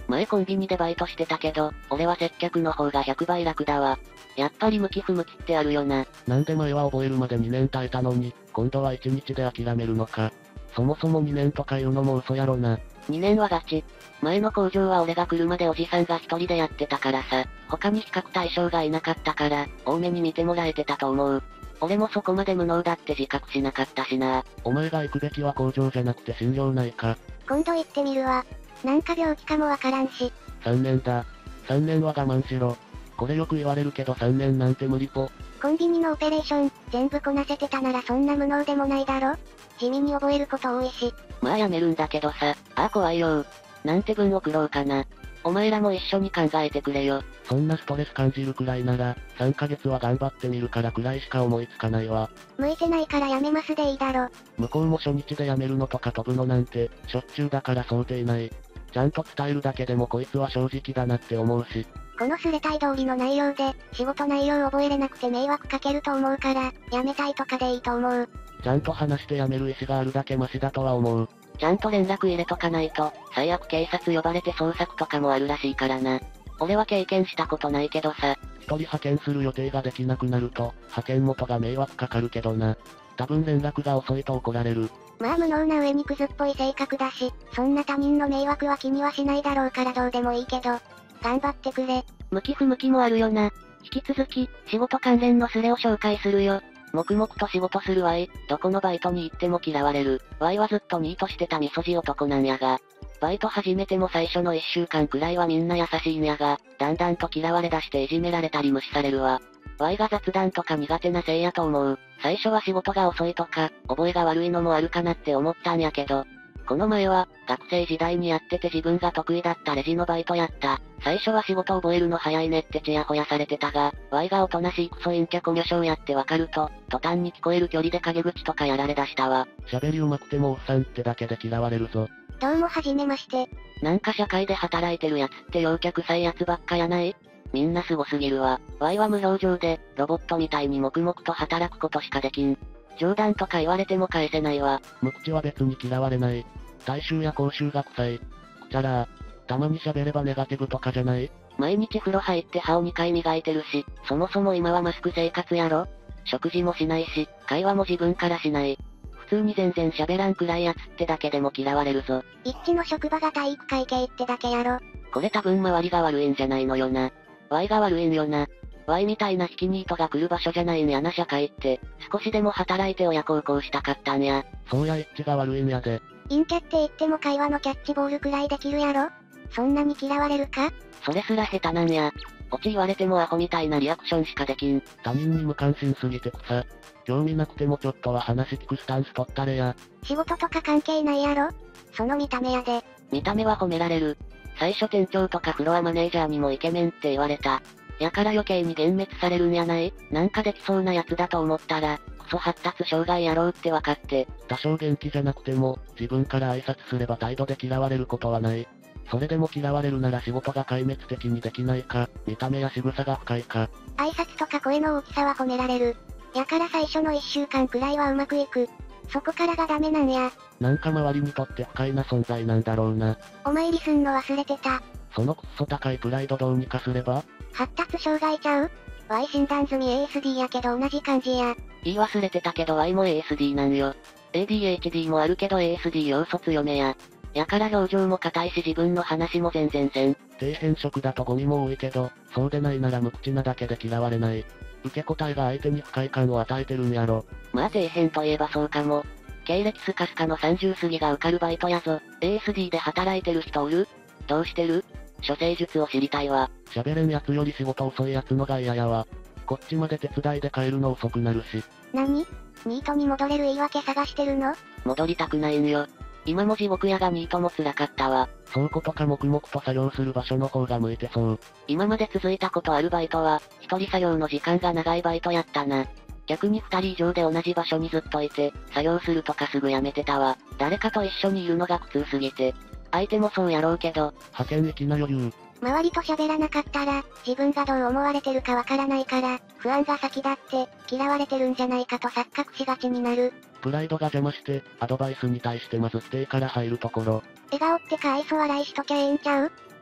前コンビニでバイトしてたけど、俺は接客の方がひゃくばい楽だわ。やっぱり向き不向きってあるよな。 なんで前は覚えるまでにねん耐えたのに、今度はいちにちで諦めるのか。そもそもにねんとか言うのも嘘やろな。 にねんはガチ。前の工場は俺が来るまでおじさんが一人でやってたからさ、他に比較対象がいなかったから、多めに見てもらえてたと思う。俺もそこまで無能だって自覚しなかったしな。 お前が行くべきは工場じゃなくて心療内科。 今度行ってみるわ。なんか病気かもわからんし。 さんねんだ。さんねんは我慢しろ。これよく言われるけどさんねんなんて無理ぽ。 コンビニのオペレーション、全部こなせてたならそんな無能でもないだろ。地味に覚えること多いし。 まあやめるんだけどさ、ああ怖いよ。なんて文送ろうかな。お前らも一緒に考えてくれよ。 そんなストレス感じるくらいなら、さんかげつは頑張ってみるからくらいしか思いつかないわ。 向いてないからやめますでいいだろ。 向こうも初日で辞めるのとか飛ぶのなんて、しょっちゅうだから想定内。ちゃんと伝えるだけでもこいつは正直だなって思うし。 このスレタイ通りの内容で、仕事内容覚えれなくて迷惑かけると思うから、辞めたいとかでいいと思う。 ちゃんと話して辞める意思があるだけマシだとは思う。 ちゃんと連絡入れとかないと、最悪警察呼ばれて捜索とかもあるらしいからな。俺は経験したことないけどさ。 一人派遣する予定ができなくなると、派遣元が迷惑かかるけどな。多分連絡が遅いと怒られる。 まあ無能な上にクズっぽい性格だし、そんな他人の迷惑は気にはしないだろうからどうでもいいけど、頑張ってくれ。 向き不向きもあるよな。引き続き、仕事関連のスレを紹介するよ。黙々と仕事するわい。どこのバイトに行っても嫌われる。わいはずっとニートしてたみそじ男なんやが。バイト始めても最初のいっしゅうかんくらいはみんな優しいんやが、だんだんと嫌われ出していじめられたり無視されるわ。わいが雑談とか苦手なせいやと思う。最初は仕事が遅いとか、覚えが悪いのもあるかなって思ったんやけど、この前は、学生時代にやってて自分が得意だったレジのバイトやった。最初は仕事覚えるの早いねってちやほやされてたが、Y がおとなしいクソ陰キャコミュ障やってわかると、途端に聞こえる距離で陰口とかやられだしたわ。 喋り上手くてもおっさんってだけで嫌われるぞ。 どうもはじめまして。 なんか社会で働いてるやつって陽キャ臭いやつばっかやない？みんなすごすぎるわ。Y は無表情で、ロボットみたいに黙々と働くことしかできん。冗談とか言われても返せないわ。 無口は別に嫌われない。大衆や口臭が臭い。くちゃらー。たまに喋ればネガティブとかじゃない？ 毎日風呂入って歯をにかい磨いてるし、そもそも今はマスク生活やろ？食事もしないし、会話も自分からしない。普通に全然喋らんくらいやつってだけでも嫌われるぞ。 一致の職場が体育会系ってだけやろ。 これ多分周りが悪いんじゃないのよな。Y が悪いんよな。Y みたいな引きニートが来る場所じゃないんやな社会って。少しでも働いて親孝行したかったんや。 そうや一致が悪いんやで。 陰キャって言っても会話のキャッチボールくらいできるやろ？そんなに嫌われるか？ それすら下手なんや。オチ言われてもアホみたいなリアクションしかできん。 他人に無関心すぎて草。興味なくてもちょっとは話聞くスタンス取ったれや。 仕事とか関係ないやろ？その見た目やで。 見た目は褒められる。最初店長とかフロアマネージャーにもイケメンって言われた。やから余計に幻滅されるんやない？なんかできそうなやつだと思ったら、クソ発達障害やろうって分かって。 多少元気じゃなくても、自分から挨拶すれば態度で嫌われることはない。それでも嫌われるなら仕事が壊滅的にできないか、見た目や仕草が不快か。 挨拶とか声の大きさは褒められる。やから最初のいっしゅうかんくらいはうまくいく。そこからがダメなんや。 なんか周りにとって不快な存在なんだろうな。 お参りすんの忘れてた。 そのくっそ高いプライドどうにかすれば？ 発達障害ちゃう？ Y 診断済み エーエスディー やけど同じ感じや。 言い忘れてたけど Y も エーエスディー なんよ。エーディーエイチディー もあるけど エーエスディー 要素強めや。やから表情も硬いし自分の話も全然せん。 底辺職だとゴミも多いけど、そうでないなら無口なだけで嫌われない。受け答えが相手に不快感を与えてるんやろ。 まあ底辺といえばそうかも。経歴スカスカのさんじゅう過ぎが受かるバイトやぞ。エーエスディー で働いてる人おる？どうしてる？処世術を知りたいわ。 喋れんやつより仕事遅いやつのが嫌やわ。こっちまで手伝いで帰るの遅くなるし。 なに？ニートに戻れる言い訳探してるの？ 戻りたくないんよ。今も地獄屋がニートも辛かったわ。 倉庫とか黙々と作業する場所の方が向いてそう。 今まで続いたことあるバイトは、一人作業の時間が長いバイトやったな。逆に二人以上で同じ場所にずっといて、作業するとかすぐやめてたわ。誰かと一緒にいるのが苦痛すぎて。相手もそうやろうけど。 派遣行きな余裕。 周りと喋らなかったら、自分がどう思われてるかわからないから、不安が先立って、嫌われてるんじゃないかと錯覚しがちになる。 プライドが邪魔して、アドバイスに対してまず否定から入るところ。 笑顔ってか愛想笑いしときゃええんちゃう？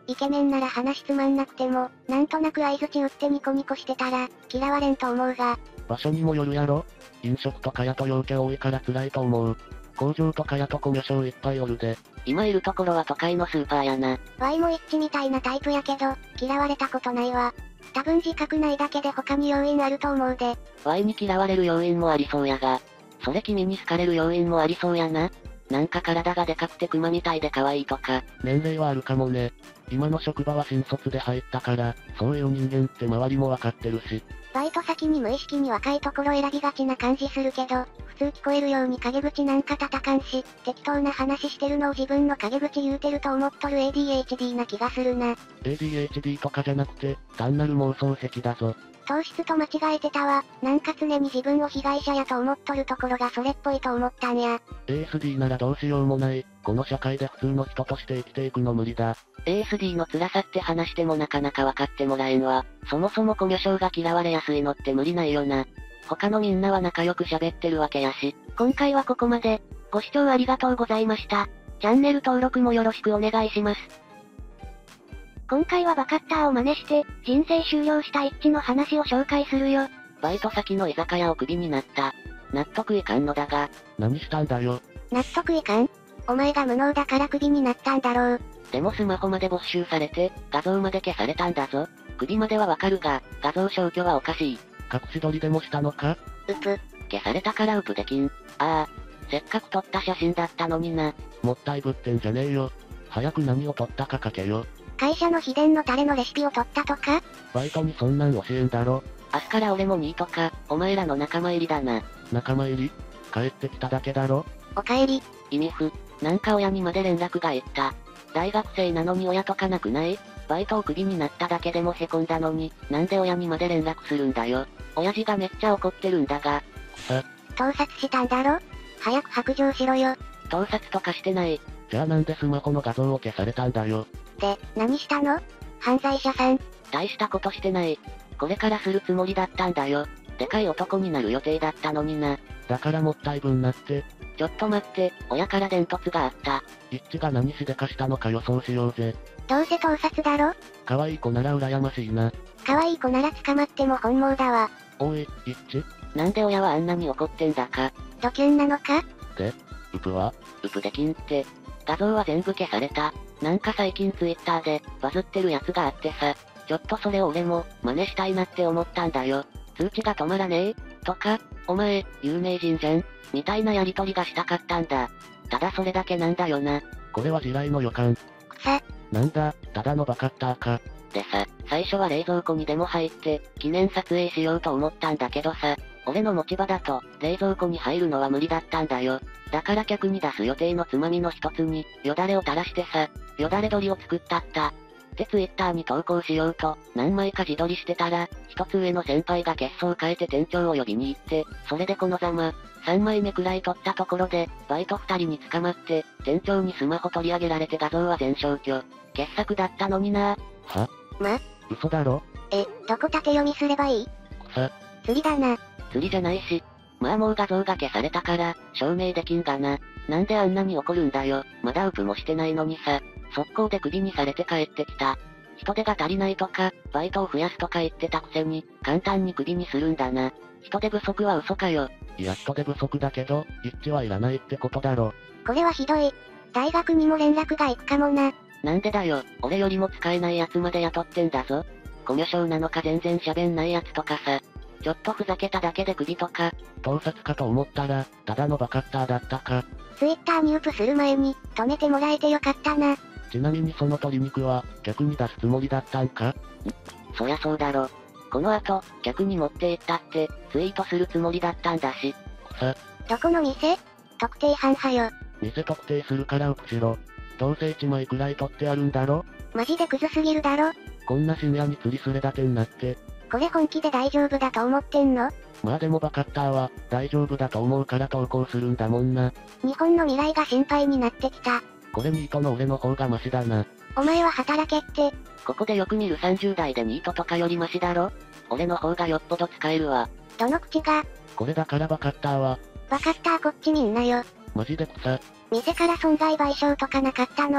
イケメンなら話つまんなくても、なんとなく相槌打ってニコニコしてたら、嫌われんと思うが。 場所にもよるやろ。飲食とか雇陽キャ多いから辛いと思う。工場とか雇コミュ障いっぱいおるで。 今いるところは都会のスーパーやな。 ワイも一致みたいなタイプやけど、嫌われたことないわ。多分自覚ないだけで他に要因あると思うで。 ワイに嫌われる要因もありそうやが。それ君に好かれる要因もありそうやな。なんか体がでかくてクマみたいで可愛いとか。 年齢はあるかもね。今の職場は新卒で入ったから、そういう人間って周りもわかってるし。 バイト先に無意識に若いところ選びがちな感じするけど、普通聞こえるように陰口なんか叩かんし、適当な話してるのを自分の陰口言うてると思っとる エーディーエイチディー な気がするな。 エーディーエイチディー とかじゃなくて、単なる妄想癖だぞ。 糖質と間違えてたわ。なんか常に自分を被害者やと思っとるところがそれっぽいと思ったんや。 エーエスディー ならどうしようもない。この社会で普通の人として生きていくの無理だ。 エーエスディー の辛さって話してもなかなか分かってもらえんわ。そもそもコミュ障が嫌われやすいのって無理ないよな。他のみんなは仲良く喋ってるわけやし。今回はここまで。ご視聴ありがとうございました。チャンネル登録もよろしくお願いします。今回はバカッターを真似して、人生終了した一致の話を紹介するよ。バイト先の居酒屋をクビになった。納得いかんのだが。 何したんだよ。 納得いかん？お前が無能だからクビになったんだろう。 でもスマホまで没収されて、画像まで消されたんだぞ。クビまではわかるが、画像消去はおかしい。 隠し撮りでもしたのか？ うぷ。 消されたからウプできん。ああ。せっかく撮った写真だったのにな。 もったいぶってんじゃねえよ。早く何を撮ったか書けよ。 会社の秘伝のタレのレシピを取ったとか？ バイトにそんなん教えんだろ。 明日から俺もニートか、お前らの仲間入りだな。 仲間入り？帰ってきただけだろ。 お帰り。 意味不。なんか親にまで連絡がいった。大学生なのに親とかなくない？バイトをクビになっただけでもへこんだのに、なんで親にまで連絡するんだよ。親父がめっちゃ怒ってるんだが。 さ。 盗撮したんだろ？早く白状しろよ。 盗撮とかしてない。 じゃあなんでスマホの画像を消されたんだよ。 で、何したの？犯罪者さん。 大したことしてない。これからするつもりだったんだよ。でかい男になる予定だったのにな。 だからもったいぶんなって。 ちょっと待って、親から伝突があった。 一致が何しでかしたのか予想しようぜ。 どうせ盗撮だろ？ 可愛い子なら羨ましいな。 可愛い子なら捕まっても本望だわ。 おい、一致？ なんで親はあんなに怒ってんだか。 ドキュンなのか？ で、ウプは？ ウプできんって。画像は全部消された。なんか最近ツイッターでバズってるやつがあってさ。ちょっとそれを俺も真似したいなって思ったんだよ。通知が止まらねえとか、お前、有名人じゃんみたいなやりとりがしたかったんだ。ただそれだけなんだよな。 これは地雷の予感。 くさ。 なんだ、ただのバカッターか。 でさ、最初は冷蔵庫にでも入って、記念撮影しようと思ったんだけどさ、俺の持ち場だと、冷蔵庫に入るのは無理だったんだよ。だから客に出す予定のつまみの一つに、よだれを垂らしてさ、よだれ鶏を作ったった。でツイッターに投稿しようと、何枚か自撮りしてたら、一つ上の先輩が血相を変えて店長を呼びに行って、それでこのざま、三枚目くらい撮ったところで、バイト二人に捕まって、店長にスマホ取り上げられて画像は全消去。傑作だったのにな。 は？ ま？ 嘘だろ？ え、どこ縦読みすればいい？ さ。 釣りだな。 釣りじゃないし。まあもう画像が消されたから、証明できんがな。なんであんなに怒るんだよ。まだウプもしてないのにさ。速攻でクビにされて帰ってきた。人手が足りないとか、バイトを増やすとか言ってたくせに、簡単にクビにするんだな。人手不足は嘘かよ。 いや人手不足だけど、一致はいらないってことだろ。 これはひどい。大学にも連絡が行くかもな。 なんでだよ、俺よりも使えないやつまで雇ってんだぞ。コミュ障なのか全然喋んないやつとかさ。ちょっとふざけただけでクビとか。 盗撮かと思ったら、ただのバカッターだったか。 ツイッターにウプする前に、止めてもらえてよかったな。 ちなみにその鶏肉は、客に出すつもりだったんか？ん？ そりゃそうだろ。この後、客に持って行ったって、ツイートするつもりだったんだし。 さ。 どこの店？特定班派よ。 店特定するからウプしろ。どうせいちまいくらい取ってあるんだろ？ マジでクズすぎるだろ？ こんな深夜に釣りすれだてんなって。 これ本気で大丈夫だと思ってんの？ まあでもバカッターは、大丈夫だと思うから投稿するんだもんな。 日本の未来が心配になってきた。 これニートの俺の方がマシだな。 お前は働けって。 ここでよく見るさんじゅう代でニートとかよりマシだろ？俺の方がよっぽど使えるわ。 どの口が？ これだからバカッターは。 バカッターこっちみんなよ。 マジで草。 店から損害賠償とかなかったの？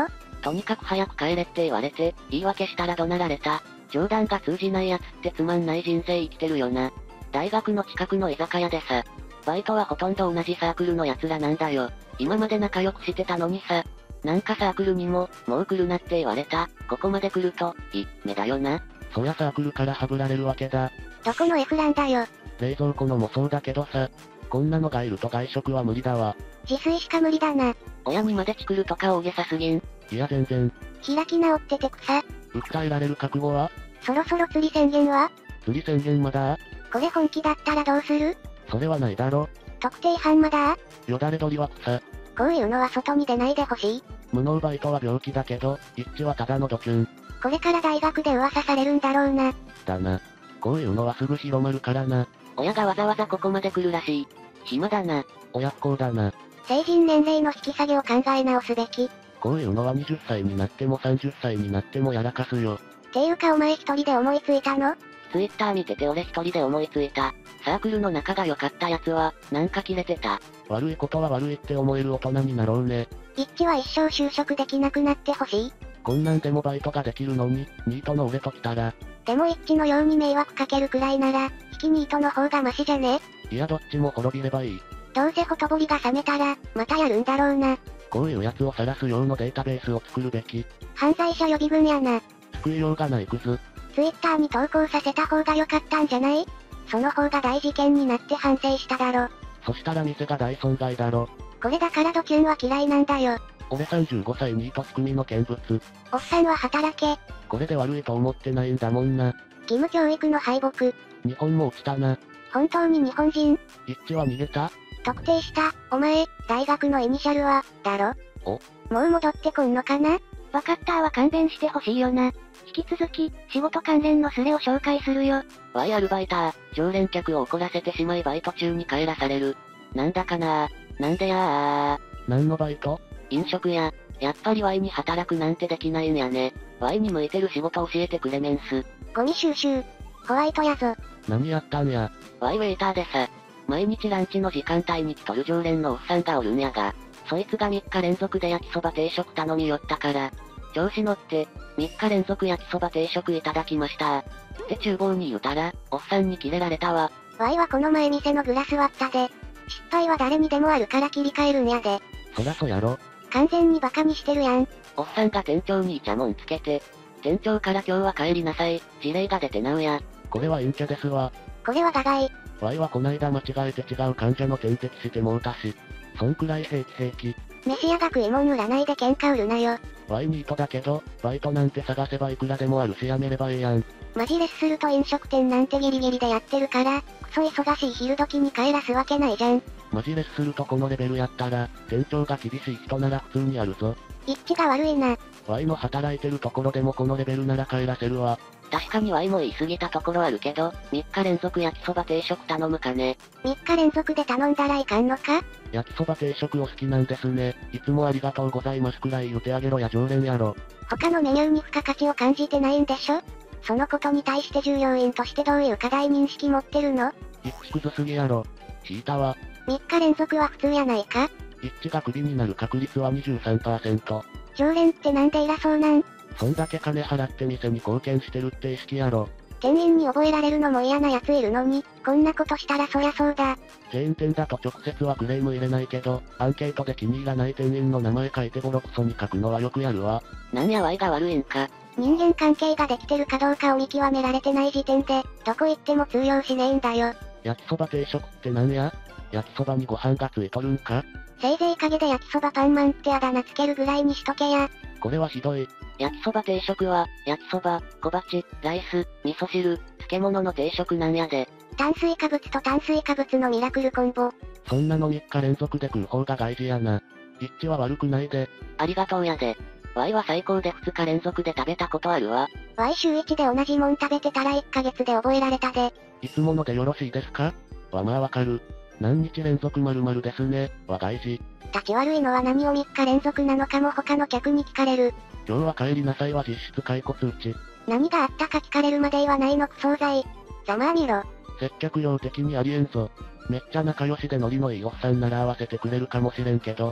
とにかく早く帰れって言われて、言い訳したら怒鳴られた。冗談が通じないやつってつまんない人生生きてるよな。大学の近くの居酒屋でさ、バイトはほとんど同じサークルの奴らなんだよ。今まで仲良くしてたのにさ、なんかサークルにも、もう来るなって言われた。ここまで来ると、い、目だよな。 そりゃサークルからはぶられるわけだ。 どこの F 欄だよ。 冷蔵庫のもそうだけどさ、こんなのがいると外食は無理だわ。 自炊しか無理だな。 親にまでチクるとか大げさすぎん。 いや全然。 開き直ってて草。 訴えられる覚悟は？ そろそろ釣り宣言は？ 釣り宣言まだ？ これ本気だったらどうする？ それはないだろ。 特定班まだ？ よだれ鳥は草。 こういうのは外に出ないでほしい。 無能バイトは病気だけど、一致はただのドキュン。 これから大学で噂されるんだろうな。 だな。こういうのはすぐ広まるからな。 親がわざわざここまで来るらしい。暇だな。 親不孝だな。 成人年齢の引き下げを考え直すべき。 こういうのはにじゅっさいになってもさんじゅっさいになってもやらかすよ。 ていうかお前一人で思いついたの？ ツイッター見てて俺一人で思いついた。サークルの仲が良かったやつは、なんかキレてた。 悪いことは悪いって思える大人になろうね。 一致は一生就職できなくなってほしい。 こんなんでもバイトができるのに、ニートの俺と来たら。 でも一致のように迷惑かけるくらいなら、引きニートの方がマシじゃね？ いやどっちも滅びればいい。 どうせほとぼりが冷めたら、またやるんだろうな。 こういう奴を晒す用のデータベースを作るべき。 犯罪者予備軍やな。 救いようがないクズ。 ツイッターに投稿させた方が良かったんじゃない？その方が大事件になって反省しただろ。 そしたら店が大損害だろ。 これだからドキュンは嫌いなんだよ。 俺さんじゅうごさいニート組の見物。 おっさんは働け。 これで悪いと思ってないんだもんな。 義務教育の敗北。 日本も落ちたな。 本当に日本人？ 一致は逃げた？ 特定した、お前、大学のイニシャルは、だろ？ お？ もう戻ってこんのかな？わかったは勘弁してほしいよな。引き続き、仕事関連のスレを紹介するよ。ワイアルバイター、常連客を怒らせてしまいバイト中に帰らされる。なんだかなー、なんでやー。 何のバイト？ 飲食や、やっぱりワイに働くなんてできないんやね。ワイに向いてる仕事教えてくれメンス。 ゴミ収集。ホワイトやぞ。 何やったんや。 ワイウェイターでさ、毎日ランチの時間帯に来とる常連のおっさんがおるんやが、そいつがみっか連続で焼きそば定食頼みよったから、調子乗って、みっか連続焼きそば定食いただきましたって厨房に言うたら、おっさんにキレられたわ。 ワイはこの前店のグラス割ったで。失敗は誰にでもあるから切り替えるんやで。 そらそやろ。 完全にバカにしてるやん。 おっさんが店長にイチャモンつけて、店長から今日は帰りなさい、指令が出てなうや。 これは陰キャですわ。 これは打外。 ワイはこないだ間違えて違う患者の点滴してもうたし。そんくらい平気平気。 飯屋が食いもん売らないで喧嘩売るなよ。 ワイニートだけど、バイトなんて探せばいくらでもあるしやめればええやん。 マジレスすると飲食店なんてギリギリでやってるから、クソ忙しい昼時に帰らすわけないじゃん。 マジレスするとこのレベルやったら、店長が厳しい人なら普通にあるぞ。 一致が悪いな。 ワイの働いてるところでもこのレベルなら帰らせるわ。 確かにワイも言い過ぎたところあるけど、みっか連続焼きそば定食頼むかね。 みっか連続で頼んだらいかんのか？ 焼きそば定食お好きなんですね。いつもありがとうございますくらい言うてあげろや常連やろ。 他のメニューに付加価値を感じてないんでしょ？そのことに対して従業員としてどういう課題認識持ってるの？ 一致くずすぎやろ。引いたわ。 みっか連続は普通やないか？ 一致がクビになる確率は にじゅうさんパーセント。 常連ってなんで偉そうなん？ そんだけ金払って店に貢献してるって意識やろ。 店員に覚えられるのも嫌な奴いるのに、こんなことしたらそりゃそうだ。 チェーン店だと直接はクレーム入れないけど、アンケートで気に入らない店員の名前書いてボロクソに書くのはよくやるわ。 なんやワイが悪いんか。 人間関係ができてるかどうかを見極められてない時点で、どこ行っても通用しねえんだよ。 焼きそば定食ってなんや？焼きそばにご飯がついとるんか？ せいぜい陰で焼きそばパンマンってあだ名つけるぐらいにしとけや。 これはひどい。 焼きそば定食は、焼きそば、小鉢、ライス、味噌汁、漬物の定食なんやで。 炭水化物と炭水化物のミラクルコンボ。 そんなのみっか連続で食う方が大事やな。一致は悪くないで。 ありがとうやで。ワイは最高でふつか連続で食べたことあるわ。 ワイ週いちで同じもん食べてたらいっかげつで覚えられたで。 いつものでよろしいですか？はまあわかる。何日連続〇〇ですね、は外事。 立ち悪いのは何をみっか連続なのかも他の客に聞かれる。 今日は帰りなさいは実質解雇通知。 何があったか聞かれるまで言わないのクソうざい。ざまあみろ。 接客用的にありえんぞ。めっちゃ仲良しでノリのいいおっさんなら合わせてくれるかもしれんけど、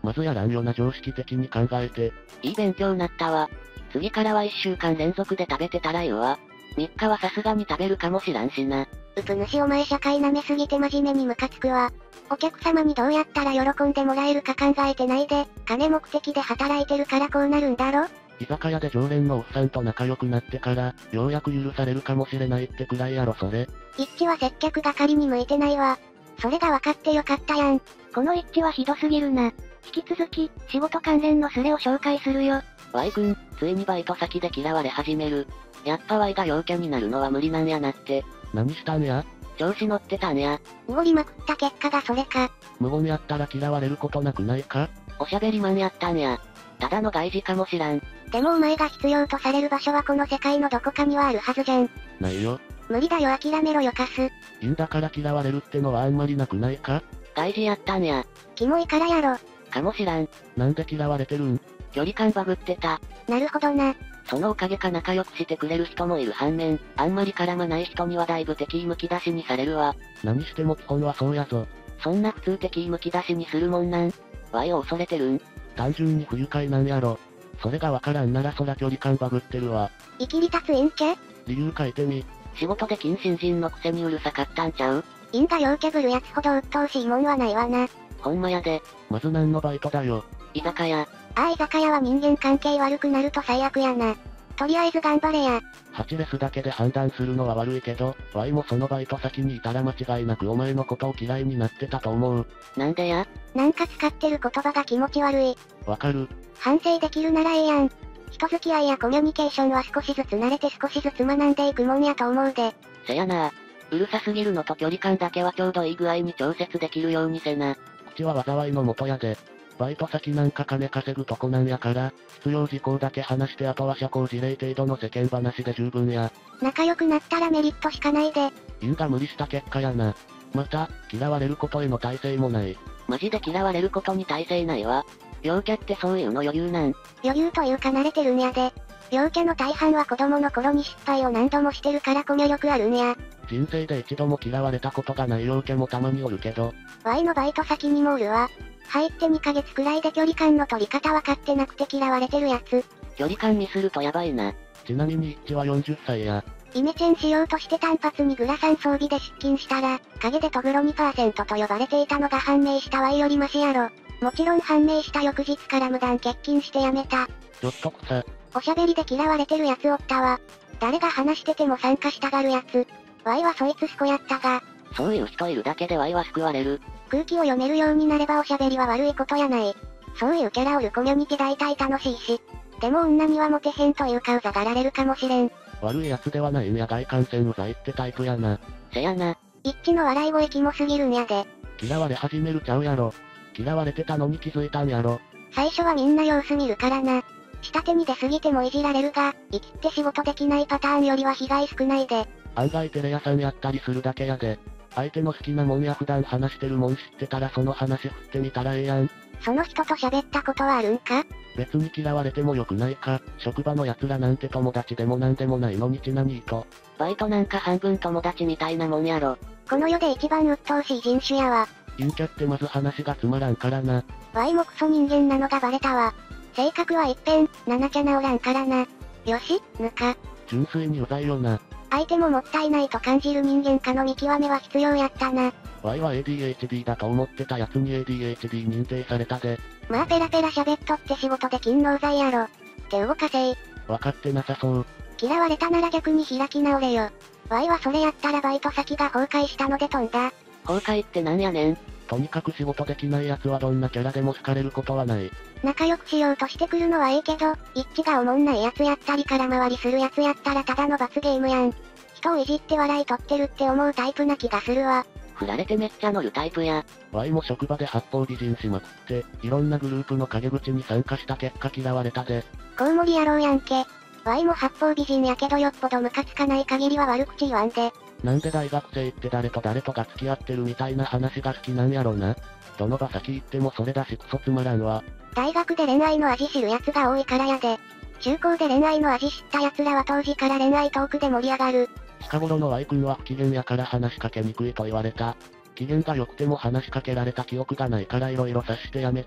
まずやらんよな常識的に考えて。 いい勉強なったわ。次からはいっしゅうかん連続で食べてたら言うわ。みっかはさすがに食べるかもしらんしな。 うぷ主お前社会舐めすぎて真面目にムカつくわ。お客様にどうやったら喜んでもらえるか考えてないで、金目的で働いてるからこうなるんだろ？ 居酒屋で常連のおっさんと仲良くなってから、ようやく許されるかもしれないってくらいやろそれ。 一致は接客係に向いてないわ。それが分かってよかったやん。この一致はひどすぎるな。引き続き、仕事関連のスレを紹介するよ。 Y 君、ついにバイト先で嫌われ始める。やっぱ Y が陽キャになるのは無理なんやなって。 何したんや？ 調子乗ってたんや。 濁りまくった結果がそれか。 無言やったら嫌われることなくないか？ おしゃべりマンやったんや。ただの外事かもしらん。 でもお前が必要とされる場所はこの世界のどこかにはあるはずじゃん。 ないよ。 無理だよ諦めろよカス。 いいんだから嫌われるってのはあんまりなくないか？ 外事やったんや。 キモいからやろ。 かもしらん。 なんで嫌われてるん？ 距離感バグってた。 なるほどな。 そのおかげか仲良くしてくれる人もいる反面、あんまり絡まない人にはだいぶ敵意むき出しにされるわ。 何しても基本はそうやぞ。 そんな普通敵意むき出しにするもんなん？ Y を恐れてるん？ 単純に不愉快なんやろ。それがわからんならそら距離感バグってるわ。 生きり立つ陰キャ？ 理由書いてみ。 仕事で謹慎人のくせにうるさかったんちゃう？ 陰が陽キャぶるやつほど鬱陶しいもんはないわな。 ほんまやで。 まず何のバイトだよ。 居酒屋。 ああ居酒屋は人間関係悪くなると最悪やな。とりあえず頑張れや。 はちレスだけで判断するのは悪いけど、Y もそのバイト先にいたら間違いなくお前のことを嫌いになってたと思う。 なんでや？ なんか使ってる言葉が気持ち悪い。 わかる。 反省できるならええやん。人付き合いやコミュニケーションは少しずつ慣れて少しずつ学んでいくもんやと思うで。 せやな。うるさすぎるのと距離感だけはちょうどいい具合に調節できるようにせな。 口は災いの元やで。バイト先なんか金稼ぐとこなんやから、必要事項だけ話してあとは社交辞令程度の世間話で十分や。 仲良くなったらメリットしかないで。 因が無理した結果やな。また、嫌われることへの耐性もない。 マジで嫌われることに耐性ないわ。陽キャってそういうの余裕なん？ 余裕というか慣れてるんやで。陽キャの大半は子供の頃に失敗を何度もしてるからコミュ力あるんや。 人生で一度も嫌われたことがない陽キャもたまにおるけど。 Y のバイト先にもおるわ。入ってにかげつくらいで距離感の取り方分かってなくて嫌われてるやつ。 距離感ミスるとやばいな。 ちなみに一致はよんじゅっさいや。 イメチェンしようとして単発にグラサン装備で出勤したら、陰でトグロ にパーセント と呼ばれていたのが判明した Y よりマシやろ。もちろん判明した翌日から無断欠勤して辞めた。 ちょっと草。 おしゃべりで嫌われてるやつおったわ。誰が話してても参加したがるやつ。Y はそいつスコやったが。 そういう人いるだけで Y は救われる。 空気を読めるようになればおしゃべりは悪いことやない。そういうキャラおるコミュニティ大体楽しいし。でも女にはモテへんというかうざがられるかもしれん。 悪い奴ではないんや外観線うざいってタイプやな。 せやな。 一致の笑い声キモすぎるんやで。 嫌われ始めるちゃうやろ。嫌われてたのに気づいたんやろ。 最初はみんな様子見るからな。下手に出過ぎてもいじられるが、生きって仕事できないパターンよりは被害少ないで。 案外テレ屋さんやったりするだけやで。相手の好きなもんや普段話してるもん知ってたらその話振ってみたらええやん。 その人と喋ったことはあるんか？ 別に嫌われてもよくないか。職場の奴らなんて友達でもなんでもないのにちなみにと。 バイトなんか半分友達みたいなもんやろ。 この世で一番鬱陶しい人種やわ。 陰キャってまず話がつまらんからな。 Y もクソ人間なのがバレたわ。性格は一変、七ちゃ治らんからな。よし、ぬか。 純粋にうざいよな。 相手ももったいないと感じる人間かの見極めは必要やったな。 Y は エーディーエイチディー だと思ってたやつに エーディーエイチディー 認定されたで。 まあペラペラ喋っとって仕事で勤労罪やろ。手動かせい。 わかってなさそう。 嫌われたなら逆に開き直れよ。Y はそれやったらバイト先が崩壊したので飛んだ。 崩壊ってなんやねん。 とにかく仕事できない奴はどんなキャラでも好かれることはない。 仲良くしようとしてくるのはいいけど、一致がおもんない奴やったり空回りする奴やったらただの罰ゲームやん。人をいじって笑い取ってるって思うタイプな気がするわ。 振られてめっちゃ乗るタイプや。 Y も職場で八方美人しまくって、いろんなグループの陰口に参加した結果嫌われたで。 コウモリ野郎やんけ。Y も八方美人やけどよっぽどムカつかない限りは悪口言わんで。 なんで大学生って誰と誰とが付き合ってるみたいな話が好きなんやろな。どの場先行ってもそれだしクソつまらんわ。 大学で恋愛の味知る奴が多いからやで。中高で恋愛の味知った奴らは当時から恋愛トークで盛り上がる。 近頃の Y 君は不機嫌やから話しかけにくいと言われた。機嫌が良くても話しかけられた記憶がないから色々察してやめた。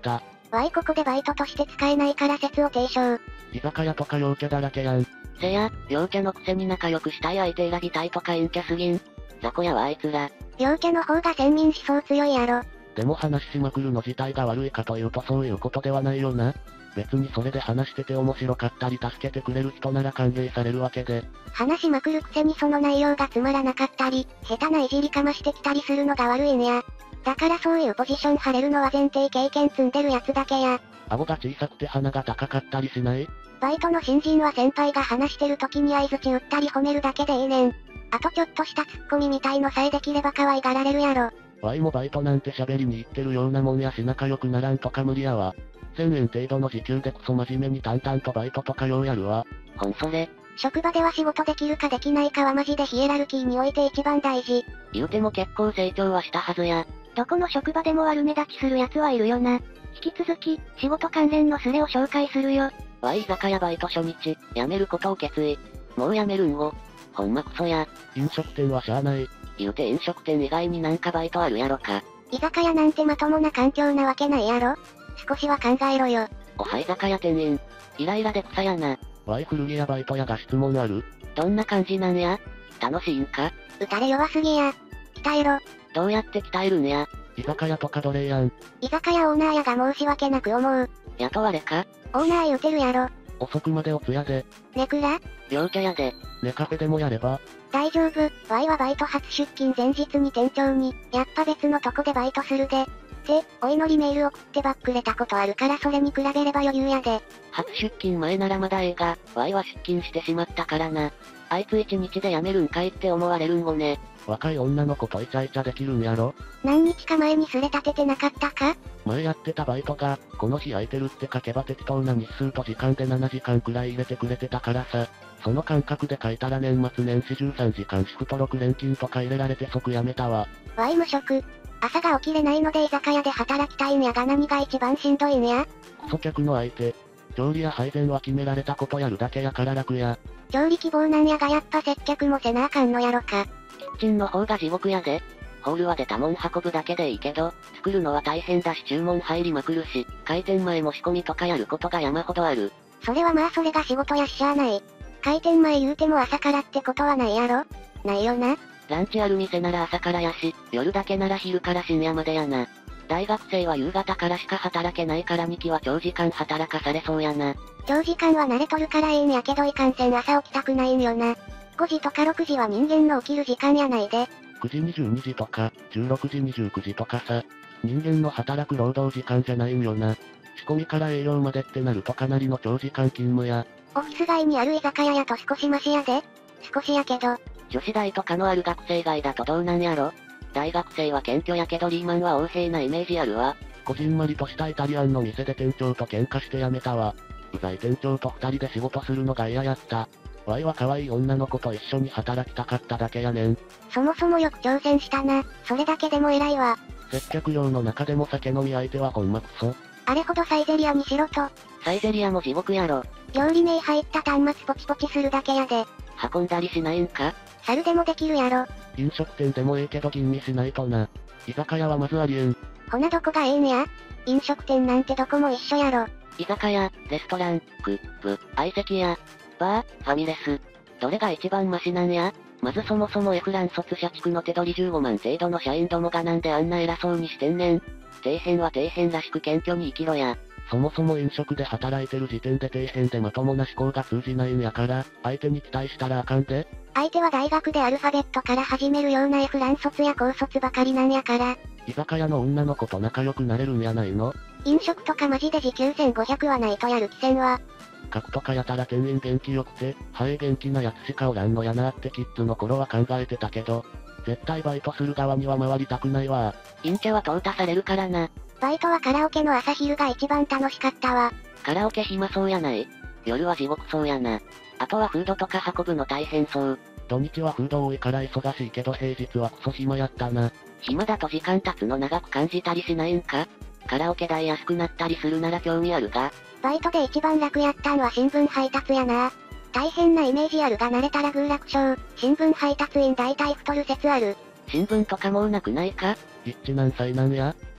わいここでバイトとして使えないから説を提唱。 居酒屋とか陽キャだらけやん。 せや、陽キャのくせに仲良くしたい相手選びたいとか陰キャすぎん。雑魚やわあいつら。 陽キャの方が先民思想強いやろ。 でも話しまくるの自体が悪いかというとそういうことではないよな。別にそれで話してて面白かったり助けてくれる人なら歓迎されるわけで。 話しまくるくせにその内容がつまらなかったり、下手ないじりかましてきたりするのが悪いんや。だからそういうポジション張れるのは前提経験積んでるやつだけや。 顎が小さくて鼻が高かったりしない？ バイトの新人は先輩が話してる時に合図打ったり褒めるだけでいいねん。あとちょっとしたツッコミみたいのさえできれば可愛がられるやろ。 ワイもバイトなんて喋りに行ってるようなもんやし仲良くならんとか無理やわ。せんえん程度の時給でクソ真面目に淡々とバイトとかようやるわ。 ほんそれ。 職場では仕事できるかできないかはマジでヒエラルキーにおいて一番大事。 言うても結構成長はしたはずや。 どこの職場でも悪目立ちする奴はいるよな。引き続き、仕事関連のスレを紹介するよ。 わい居酒屋バイト初日、辞めることを決意。もう辞めるんを。ほんまクソや。 飲食店はしゃあない。 言うて飲食店以外になんかバイトあるやろか。 居酒屋なんてまともな環境なわけないやろ。少しは考えろよ。 おは居酒屋店員。イライラで草やな。 ワイ古着屋バイト屋が質問ある？ どんな感じなんや？楽しいんか？ 打たれ弱すぎや。鍛えろ。 どうやって鍛えるんや？ 居酒屋とか奴隷やん。 居酒屋オーナーやが申し訳なく思う。 雇われか？ オーナー言うてるやろ。 遅くまでおつやで。 ネクラ？ 陽キャやで。 ネカフェでもやれば？ 大丈夫、ワイはバイト初出勤前日に店長に、やっぱ別のとこでバイトするで。で、お祈りメール送ってばっくれたことあるからそれに比べれば余裕やで。 初出勤前ならまだええが、ワイは出勤してしまったからな。あいつ一日で辞めるんかいって思われるんごね。 若い女の子とイチャイチャできるんやろ？ 何日か前にすれ立ててなかったか？ 前やってたバイトが、この日空いてるって書けば適当な日数と時間でななじかんくらい入れてくれてたからさ。その感覚で書いたら年末年始じゅうさんじかんシフトろく連勤とか入れられて即辞めたわ。 ワイ無職。朝が起きれないので居酒屋で働きたいんやが何が一番しんどいんや？ クソ客の相手。調理や配膳は決められたことやるだけやから楽や。 調理希望なんやがやっぱ接客もせなあかんのやろか。 キッチンの方が地獄やで。ホールは出たもん運ぶだけでいいけど、作るのは大変だし注文入りまくるし、開店前も仕込みとかやることが山ほどある。 それはまあそれが仕事やししゃあない。開店前言うても朝からってことはないやろ？ないよな。 ランチある店なら朝からやし、夜だけなら昼から深夜までやな。大学生は夕方からしか働けないからにきは長時間働かされそうやな。 長時間は慣れとるからええんやけどいかんせん朝起きたくないんよな。ごじとかろくじは人間の起きる時間やないで。 くじにじゅうにじとか、じゅうろくじにじゅうくじとかさ。人間の働く労働時間じゃないんよな。仕込みから営業までってなるとかなりの長時間勤務や。 オフィス街にある居酒屋やと少しマシやで。少しやけど。 女子大とかのある学生街だとどうなんやろ？大学生は謙虚やけどリーマンは横柄なイメージあるわ。 こじんまりとしたイタリアンの店で店長と喧嘩して辞めたわ。うざい店長と二人で仕事するのが嫌やった。ワイは可愛い女の子と一緒に働きたかっただけやねん。 そもそもよく挑戦したな。それだけでも偉いわ。 接客業の中でも酒飲み相手はほんまクソ。 あれほどサイゼリアにしろと。 サイゼリアも地獄やろ。 料理名入った端末ポチポチするだけやで。 運んだりしないんか？ 猿でもできるやろ。 飲食店でもええけど吟味しないとな。居酒屋はまずありえん。 ほなどこがええんや？飲食店なんてどこも一緒やろ。 居酒屋、レストラン、クップ、相席屋、バー、ファミレス。どれが一番マシなんや？まずそもそもエフラン卒社畜の手取りじゅうごまん程度の社員どもがなんであんな偉そうにしてんねん。底辺は底辺らしく謙虚に生きろや。 そもそも飲食で働いてる時点で底辺でまともな思考が通じないんやから、相手に期待したらあかんで。 相手は大学でアルファベットから始めるようなエフラン卒や高卒ばかりなんやから。 居酒屋の女の子と仲良くなれるんやないの？ 飲食とかマジで時給せんごひゃくはないとやる気せんわ。 格とかやたら店員元気よくて、ハエ元気なやつしかおらんのやなってキッズの頃は考えてたけど、絶対バイトする側には回りたくないわ。 陰キャは淘汰されるからな。 バイトはカラオケの朝昼が一番楽しかったわ。 カラオケ暇そうやない？夜は地獄そうやな。あとはフードとか運ぶの大変そう。 土日はフード多いから忙しいけど平日はクソ暇やったな。 暇だと時間経つの長く感じたりしないんか？カラオケ代安くなったりするなら興味あるが。 バイトで一番楽やったんは新聞配達やな。大変なイメージあるが慣れたら偶楽勝。新聞配達員大体太る説ある。 新聞とかもうなくないか？ 一致何歳なんや？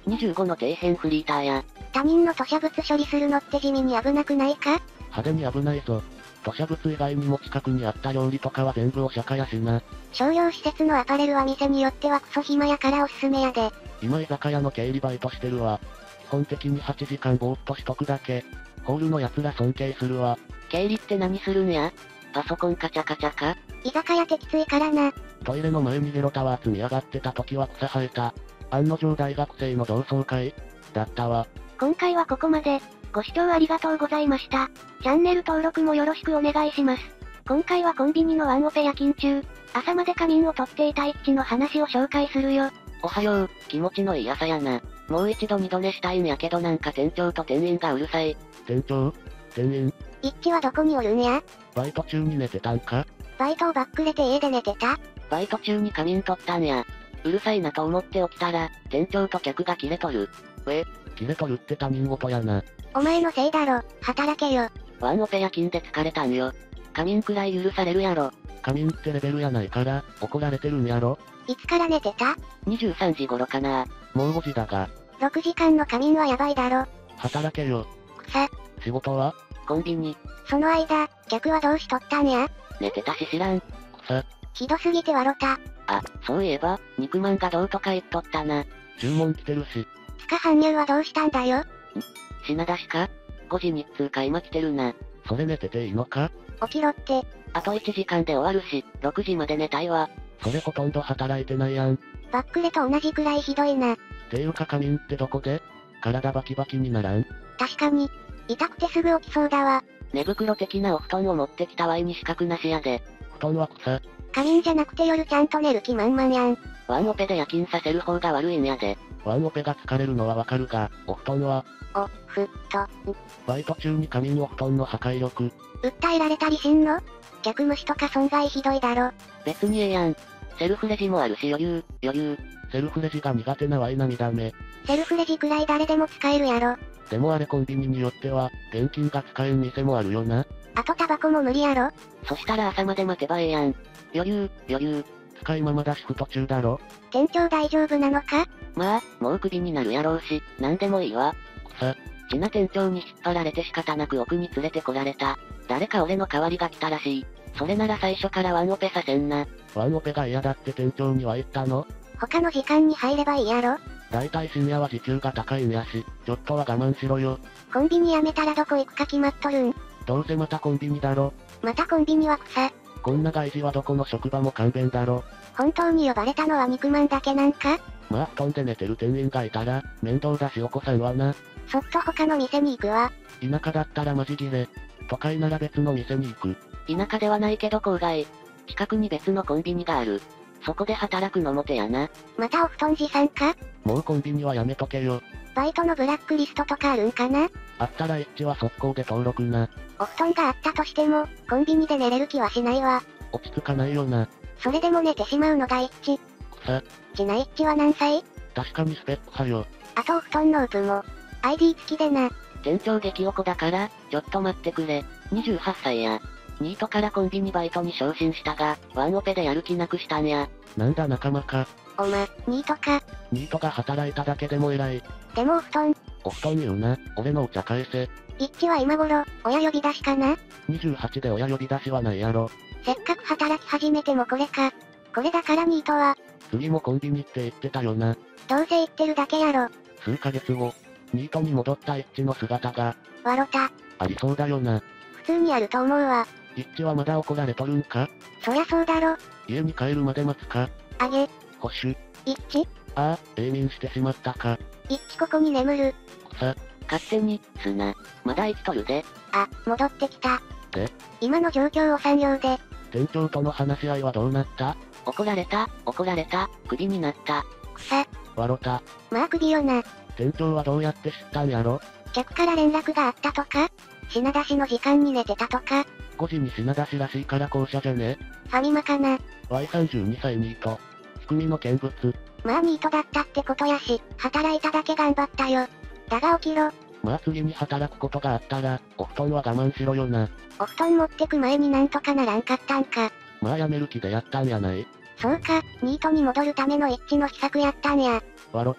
にじゅうごの底辺フリーターや。 他人の吐砂物処理するのって地味に危なくないか？ 派手に危ないぞ。吐砂物以外にも近くにあった料理とかは全部お釈迦やしな。 商業施設のアパレルは店によってはクソ暇やからおすすめやで。 今居酒屋の経理バイトしてるわ。基本的にはちじかんぼーっとしとくだけ。ホールの奴ら尊敬するわ。 経理って何するんや？パソコンカチャカチャか？ 居酒屋ってきついからな。 トイレの前にゲロタワー積み上がってた時は草生えた。案の定大学生の同窓会だったわ。 今回はここまで。ご視聴ありがとうございました。チャンネル登録もよろしくお願いします。今回はコンビニのワンオペ夜勤中、朝まで仮眠をとっていた一致の話を紹介するよ。 おはよう、気持ちのいい朝やな。もう一度二度寝したいんやけどなんか店長と店員がうるさい。 店長？店員？ 一致はどこにおるんや？ バイト中に寝てたんか？ バイトをバックれて家で寝てた？ バイト中に仮眠取ったんや。うるさいなと思って起きたら、店長と客がキレとる。 え？キレとるって他人事やな。 お前のせいだろ、働けよ。 ワンオペ夜勤で疲れたんよ。仮眠くらい許されるやろ。 仮眠ってレベルやないから、怒られてるんやろ。 いつから寝てた？ にじゅうさんじ頃かな。 もうごじだが。 ろくじかんの仮眠はやばいだろ。 働けよ。 草。 仕事は？ コンビニ。 その間、客はどうしとったんや？ 寝てたし知らん。 草。 ひどすぎて笑った。 あ、そういえば、肉まんがどうとか言っとったな。 注文来てるし。 つか搬入はどうしたんだよ？ん？ 品出しか？ごじにっつうか今来てるな。 それ寝てていいのか？ 起きろって。 あといちじかんで終わるし、ろくじまで寝たいわ。 それほとんど働いてないやん。 バックレと同じくらいひどいな。 ていうか仮眠ってどこで？体バキバキにならん？ 確かに。痛くてすぐ起きそうだわ。 寝袋的なお布団を持ってきたわいに資格なしやで。 布団は草。 仮眠じゃなくて夜ちゃんと寝る気満々やん。 ワンオペで夜勤させる方が悪いんやで。 ワンオペが疲れるのはわかるが、お布団は？ お、ふ、と、ん。 バイト中に仮眠お布団の破壊力。 訴えられたりしんの？逆虫とか損害ひどいだろ。 別にええやん。セルフレジもあるし余裕、余裕。 セルフレジが苦手なワイ涙目。 セルフレジくらい誰でも使えるやろ。 でもあれコンビニによっては、現金が使えん店もあるよな。 あとタバコも無理やろ。 そしたら朝まで待てばええやん。余裕、余裕。 使いままだシフト中だろ。 店長大丈夫なのか？ まあ、もうクビになるやろうし、なんでもいいわ。 草。 ちな店長に引っ張られて仕方なく奥に連れてこられた。誰か俺の代わりが来たらしい。それなら最初からワンオペさせんな。 ワンオペが嫌だって店長には言ったの？ 他の時間に入ればいいやろ。 だいたい深夜は時給が高いんやし、ちょっとは我慢しろよ。 コンビニ辞めたらどこ行くか決まっとるん？ どうせまたコンビニだろ。 またコンビニは草。 こんな外事はどこの職場も勘弁だろ。 本当に呼ばれたのは肉まんだけなんか？ まあ布団で寝てる店員がいたら、面倒だしお子さんはな。 そっと他の店に行くわ。 田舎だったらマジギレ。都会なら別の店に行く。 田舎ではないけど郊外。近くに別のコンビニがある。そこで働くのも手やな。 またお布団持参か？ もうコンビニはやめとけよ。 バイトのブラックリストとかあるんかな？ あったら一致は速攻で登録な。 お布団があったとしても、コンビニで寝れる気はしないわ。 落ち着かないよな。 それでも寝てしまうのが一致。 草。 ちな一致は何歳？ 確かにスペック派よ。 あとお布団のウプも。アイディー 付きでな。 店長激おこだから、ちょっと待ってくれ。にじゅうはっさいや。ニートからコンビニバイトに昇進したが、ワンオペでやる気なくしたんや。 なんだ仲間か。 おま、ニートか。 ニートが働いただけでも偉い。 でもお布団。 お布団言うな。俺のお茶返せ。 一致は今頃、親呼び出しかな？ にじゅうはちで親呼び出しはないやろ。 せっかく働き始めてもこれか。これだからニートは。 次もコンビニって言ってたよな。 どうせ言ってるだけやろ。 数ヶ月後、ニートに戻った一致の姿が、 わろた。 ありそうだよな。 普通にあると思うわ。 一致はまだ怒られとるんか？ そりゃそうだろ。 家に帰るまで待つか？ あげ。 保守。 一致？ ああ、永眠してしまったか。 一致ここに眠る。 草。 勝手に、すな。まだ生きとるで。 あ、戻ってきた。 で？ 今の状況を産業で。 店長との話し合いはどうなった？ 怒られた、怒られた、クビになった。 草。 わろた。 まあ首よな。 店長はどうやって知ったんやろ？ 客から連絡があったとか？品出しの時間に寝てたとか？ ごじに品出しらしいから校舎じゃね？ ファミマかな。 ワイさんじゅうにさいニート。仕組みの見物。 まあニートだったってことやし、働いただけ頑張ったよ。だが起きろ。 まあ次に働くことがあったら、お布団は我慢しろよな。 お布団持ってく前になんとかならんかったんか。 まあ辞める気でやったんやない？ そうか、ニートに戻るための一致の秘策やったんや。 わろた。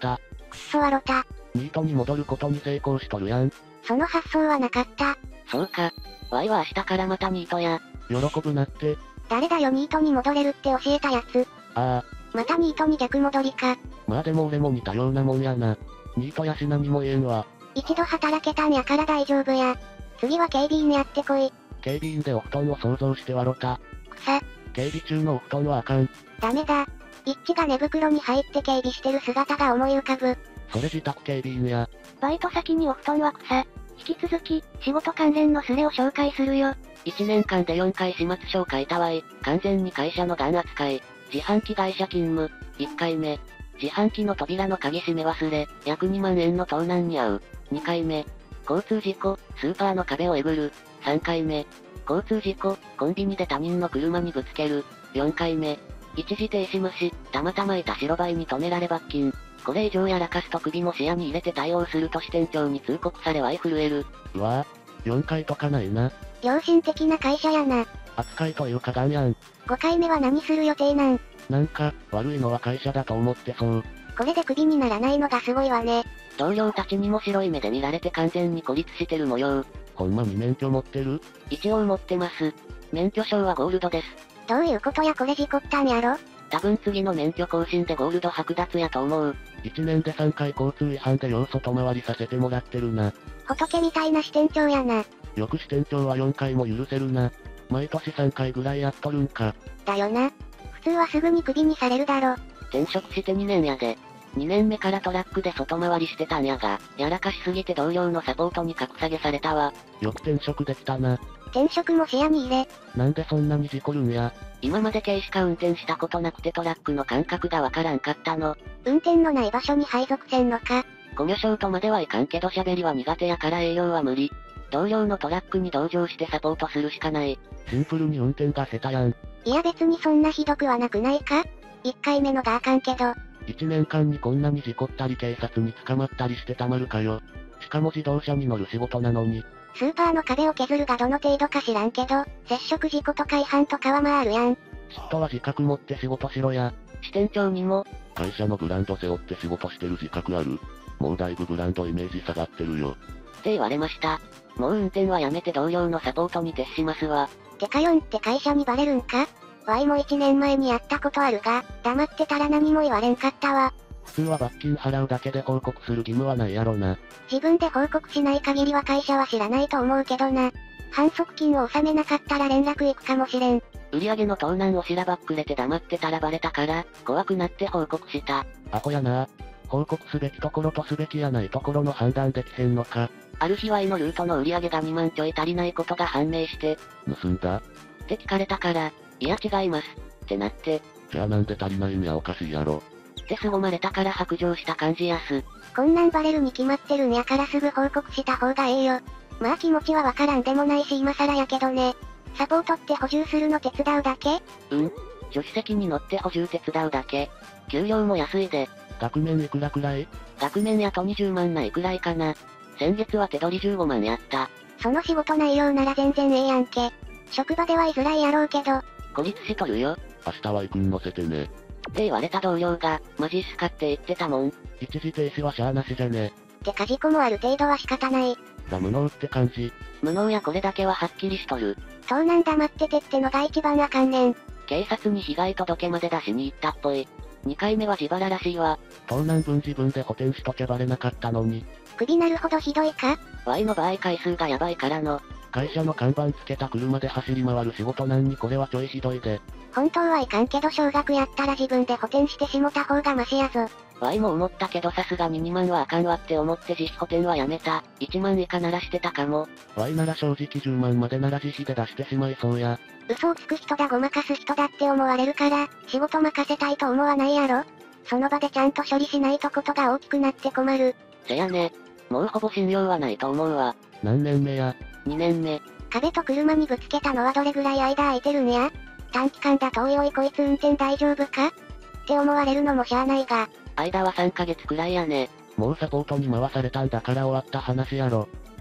くっそわろた。 ニートに戻ることに成功しとるやん。 その発想はなかった。 そうか。ワイは明日からまたニートや。 喜ぶなって。 誰だよニートに戻れるって教えたやつ。 ああ。 またニートに逆戻りか。 まあでも俺も似たようなもんやな。ニートやし何も言えんわ。 一度働けたんやから大丈夫や。次は警備員やってこい。 警備員でお布団を想像して笑った。 草。 警備中のお布団はあかん。 ダメだ。一致が寝袋に入って警備してる姿が思い浮かぶ。 それ自宅警備員や。 バイト先にお布団は草。引き続き、仕事関連のスレを紹介するよ。 いちねんかんでよんかい始末書を書いたわい。完全に会社のガン扱い。自販機会社勤務。いっかいめ。自販機の扉の鍵閉め忘れ、約にまんえんの盗難に遭う。にかいめ。交通事故、スーパーの壁をえぐる。さんかいめ。交通事故、コンビニで他人の車にぶつける。よんかいめ。一時停止無視、たまたまいた白バイに止められ罰金。これ以上やらかすと首も視野に入れて対応すると支店長に通告されワイ震える。 うわぁ、よんかいとかないな。 良心的な会社やな。 扱いというかガンやん。 ごかいめは何する予定なん？ なんか、悪いのは会社だと思ってそう。 これでクビにならないのがすごいわね。 同僚たちにも白い目で見られて完全に孤立してる模様。 ほんまに免許持ってる？ 一応持ってます。免許証はゴールドです。 どういうことやこれ事故ったんやろ？ 多分次の免許更新でゴールド剥奪やと思う。 いちねんでさんかい交通違反で要素外回りさせてもらってるな。 仏みたいな支店長やな。 よく支店長はよんかいも許せるな。毎年さんかいぐらいやっとるんか。 だよな。普通はすぐにクビにされるだろ。 転職してにねんやで。にねんめからトラックで外回りしてたんやが、やらかしすぎて同僚のサポートに格下げされたわ。 よく転職できたな。 転職も視野に入れ。 なんでそんなに事故るんや。 今まで軽しか運転したことなくてトラックの感覚がわからんかったの。 運転のない場所に配属せんのか。 コミュ障とまではいかんけど喋りは苦手やから営業は無理。同僚のトラックに同乗してサポートするしかない。 シンプルに運転が下手やん。 いや別にそんなひどくはなくないか？いっかいめのがあかんけど。 いちねんかんにこんなに事故ったり警察に捕まったりしてたまるかよ。しかも自動車に乗る仕事なのに。 スーパーの壁を削るがどの程度か知らんけど、接触事故とか違反とかはまああるやん。 嫉妬は自覚持って仕事しろや。 支店長にも、 会社のブランド背負って仕事してる自覚ある？もうだいぶブランドイメージ下がってるよ。 って言われました。もう運転はやめて同僚のサポートに徹しますわ。 てかよんって会社にバレるんか？ワイもいちねんまえにやったことあるが、黙ってたら何も言われんかったわ。 普通は罰金払うだけで報告する義務はないやろな。 自分で報告しない限りは会社は知らないと思うけどな。反則金を納めなかったら連絡行くかもしれん。 売上の盗難をしらばっくれて黙ってたらバレたから、怖くなって報告した。 アホやな。報告すべきところとすべきやないところの判断できへんのか。 ある日ワイのルートの売上がにまんちょい足りないことが判明して、 盗んだ？ って聞かれたから、いや違います。ってなって。 じゃあなんで足りないんやおかしいやろ。 って凄まれたから白状した感じやす。 こんなんバレるに決まってるんやからすぐ報告した方がええよ。まあ気持ちはわからんでもないし今更やけどね。サポートって補充するの手伝うだけ？ うん。助手席に乗って補充手伝うだけ。給料も安いで。 額面いくらくらい？ 額面やとにじゅうまんないくらいかな。先月は手取りじゅうごまんやった。 その仕事内容なら全然ええやんけ。職場では居づらいやろうけど。 孤立しとるよ。 明日は行くん乗せてね。 って言われた同僚が、マジっすかって言ってたもん。 一時停止はしゃーなしじゃね。 てか事故もある程度は仕方ない。 だ無能って感じ。 無能やこれだけははっきりしとる。 盗難黙っててってのが一番あかんねん。 警察に被害届まで出しに行ったっぽい。にかいめは自腹らしいわ。 盗難分自分で補填しとけばれなかったのに。 首なるほどひどいか？ Y の場合回数がやばいからの。 会社の看板つけた車で走り回る仕事なんにこれはちょいひどいで。 本当はいかんけど少額やったら自分で補填してしもた方がマシやぞ。 Y も思ったけどさすがににまんはあかんわって思って自費補填はやめた。いちまん以下ならしてたかも。 Y なら正直じゅうまんまでなら自費で出してしまいそうや。 嘘をつく人だごまかす人だって思われるから、仕事任せたいと思わないやろ？その場でちゃんと処理しないとことが大きくなって困る。 せやね。もうほぼ信用はないと思うわ。 何年目や？ にねんめ。 壁と車にぶつけたのはどれぐらい間空いてるんや？短期間だとおいおいこいつ運転大丈夫か？って思われるのもしゃあないが。 間はさんかげつくらいやね。 もうサポートに回されたんだから終わった話やろ。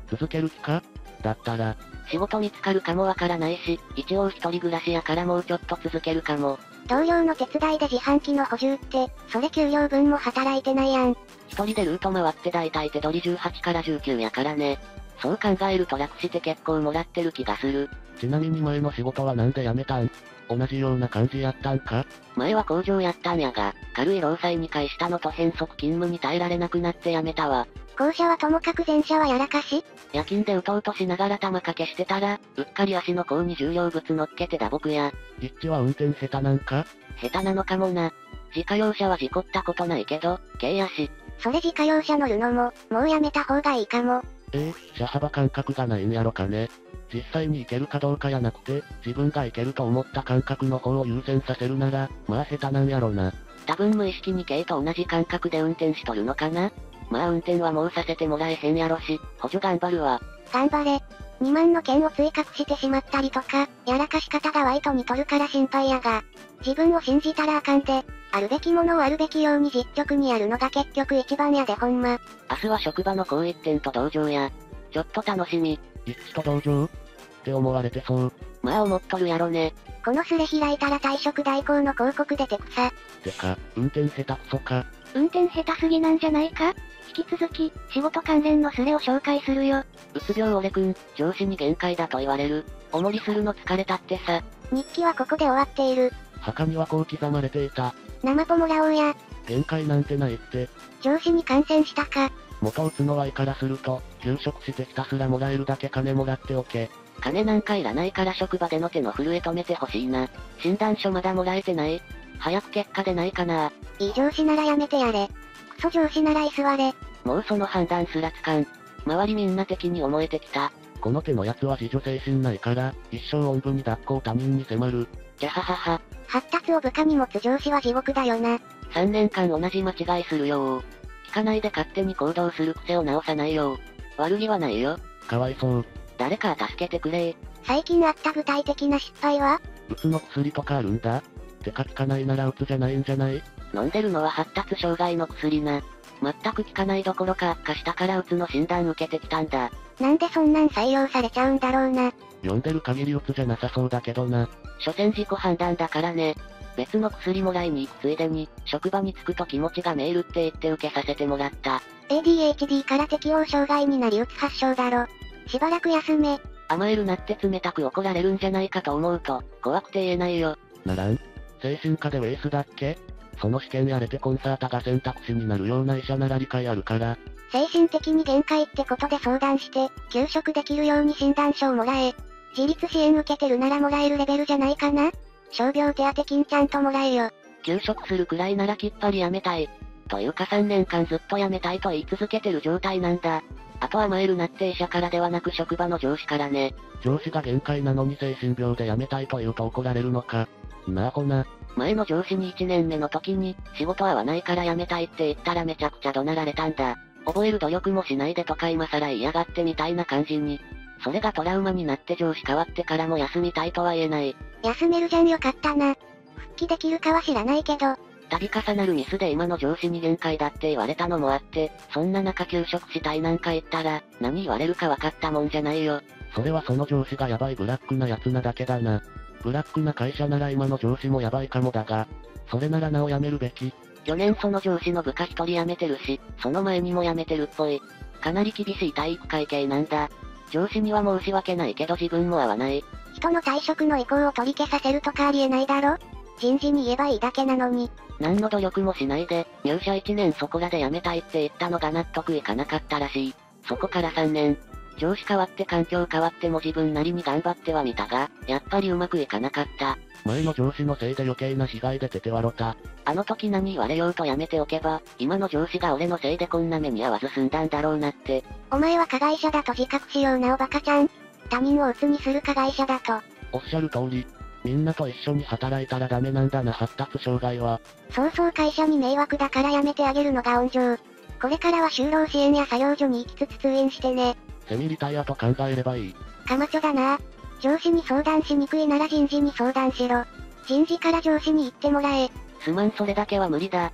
続ける気か？だったら、 仕事見つかるかもわからないし、一応一人暮らしやからもうちょっと続けるかも。 同僚の手伝いで自販機の補充って、それ給料分も働いてないやん。 一人でルート回って大体手取りじゅうはちからじゅうきゅうやからね。そう考えると楽して結構もらってる気がする。 ちなみに前の仕事はなんで辞めたん？同じような感じやったんか？ 前は工場やったんやが、軽い労災に回したのと変則勤務に耐えられなくなって辞めたわ。 後者はともかく前者はやらかし？ 夜勤でうとうとしながら玉掛けしてたら、うっかり足の甲に重量物乗っけて打撲や。 リッチは運転下手なんか？ 下手なのかもな。自家用車は事故ったことないけど、軽やし。 それ自家用車乗るのも、もうやめた方がいいかも。 ええ、車幅感覚がないんやろかね。実際に行けるかどうかやなくて、自分が行けると思った感覚の方を優先させるなら、まあ下手なんやろな。 多分無意識に軽と同じ感覚で運転しとるのかな？まあ運転はもうさせてもらえへんやろし、補助頑張るわ。 頑張れ。にまんの件を追加してしまったりとか、やらかし方がワイと似とるから心配やが。自分を信じたらあかんで、あるべきものをあるべきように実直にやるのが結局一番やでほんま。 明日は職場の高一点と同情や。ちょっと楽しみ。 一致と同情って思われてそう。 まあ思っとるやろね。 このスレ開いたら退職代行の広告出てくさ。 てか、運転下手くそか。 運転下手すぎなんじゃないか？引き続き、仕事関連のスレを紹介するよ。 うつ病俺くん、上司に限界だと言われる。おもりするの疲れたってさ。 日記はここで終わっている。 墓にはこう刻まれていた。 生ポもらおうや。 限界なんてないって。 上司に感染したか。 元うつの Y からすると、休職してひたすらもらえるだけ金もらっておけ。 金なんかいらないから職場での手の震え止めてほしいな。診断書まだもらえてない。早く結果出ないかな。 いい上司ならやめてやれ。クソ上司なら居座れ。 もうその判断すらつかん。周りみんな敵に思えてきた。 この手のやつは自助精神ないから、一生おんぶに抱っこを他人に迫る。 じゃははは。 発達を部下に持つ上司は地獄だよな。 さんねんかん同じ間違いするよー。聞かないで勝手に行動する癖を直さないよー。悪気はないよ。 かわいそう。 誰か助けてくれー。 最近あった具体的な失敗は？ うつの薬とかあるんだ？てか効かないならうつじゃないんじゃない？ 飲んでるのは発達障害の薬な。全く効かないどころか悪化したからうつの診断受けてきたんだ。 なんでそんなん採用されちゃうんだろうな。 読んでる限りうつじゃなさそうだけどな。 所詮自己判断だからね。別の薬もらいに行くついでに、職場に着くと気持ちがメールって言って受けさせてもらった。 エーディーエイチディー から適応障害になりうつ発症だろ。しばらく休め。 甘えるなって冷たく怒られるんじゃないかと思うと、怖くて言えないよ。 ならん。精神科でウェイスだっけ？その試験やれてコンサータが選択肢になるような医者なら理解あるから。 精神的に限界ってことで相談して、休職できるように診断書をもらえ。自立支援受けてるならもらえるレベルじゃないかな？傷病手当金ちゃんともらえよ。 休職するくらいならきっぱりやめたい。というかさんねんかんずっとやめたいと言い続けてる状態なんだ。あと甘えるなって医者からではなく職場の上司からね。 上司が限界なのに精神病で辞めたいと言うと怒られるのか。なあほな。 前の上司にいちねんめの時に、仕事合わないから辞めたいって言ったらめちゃくちゃ怒鳴られたんだ。覚える努力もしないでとか今更言いやがってみたいな感じに。それがトラウマになって上司変わってからも休みたいとは言えない。 休めるじゃんよかったな。復帰できるかは知らないけど。 度重なるミスで今の上司に限界だって言われたのもあって、そんな中休職したいなんか言ったら、何言われるか分かったもんじゃないよ。 それはその上司がヤバいブラックなやつなだけだな。ブラックな会社なら今の上司もヤバいかもだが、それならなお辞めるべき。 去年その上司の部下一人辞めてるし、その前にも辞めてるっぽい。かなり厳しい体育会系なんだ。上司には申し訳ないけど自分も合わない。 人の退職の意向を取り消させるとかありえないだろ？人事に言えばいいだけなのに。 何の努力もしないで、入社いちねんそこらで辞めたいって言ったのが納得いかなかったらしい。そこからさんねん。上司変わって環境変わっても自分なりに頑張ってはみたが、やっぱりうまくいかなかった。 前の上司のせいで余計な被害でてて笑った。 あの時何言われようとやめておけば、今の上司が俺のせいでこんな目に遭わず済んだんだろうなって。 お前は加害者だと自覚しようなおバカちゃん。他人を鬱にする加害者だと。 おっしゃる通り。みんなと一緒に働いたらダメなんだな発達障害は。 そうそう会社に迷惑だからやめてあげるのが温情。これからは就労支援や作業所に行きつつ通院してね。 セミリタイアと考えればいい。 カマチョだな。上司に相談しにくいなら人事に相談しろ。人事から上司に言ってもらえ。 すまんそれだけは無理だ。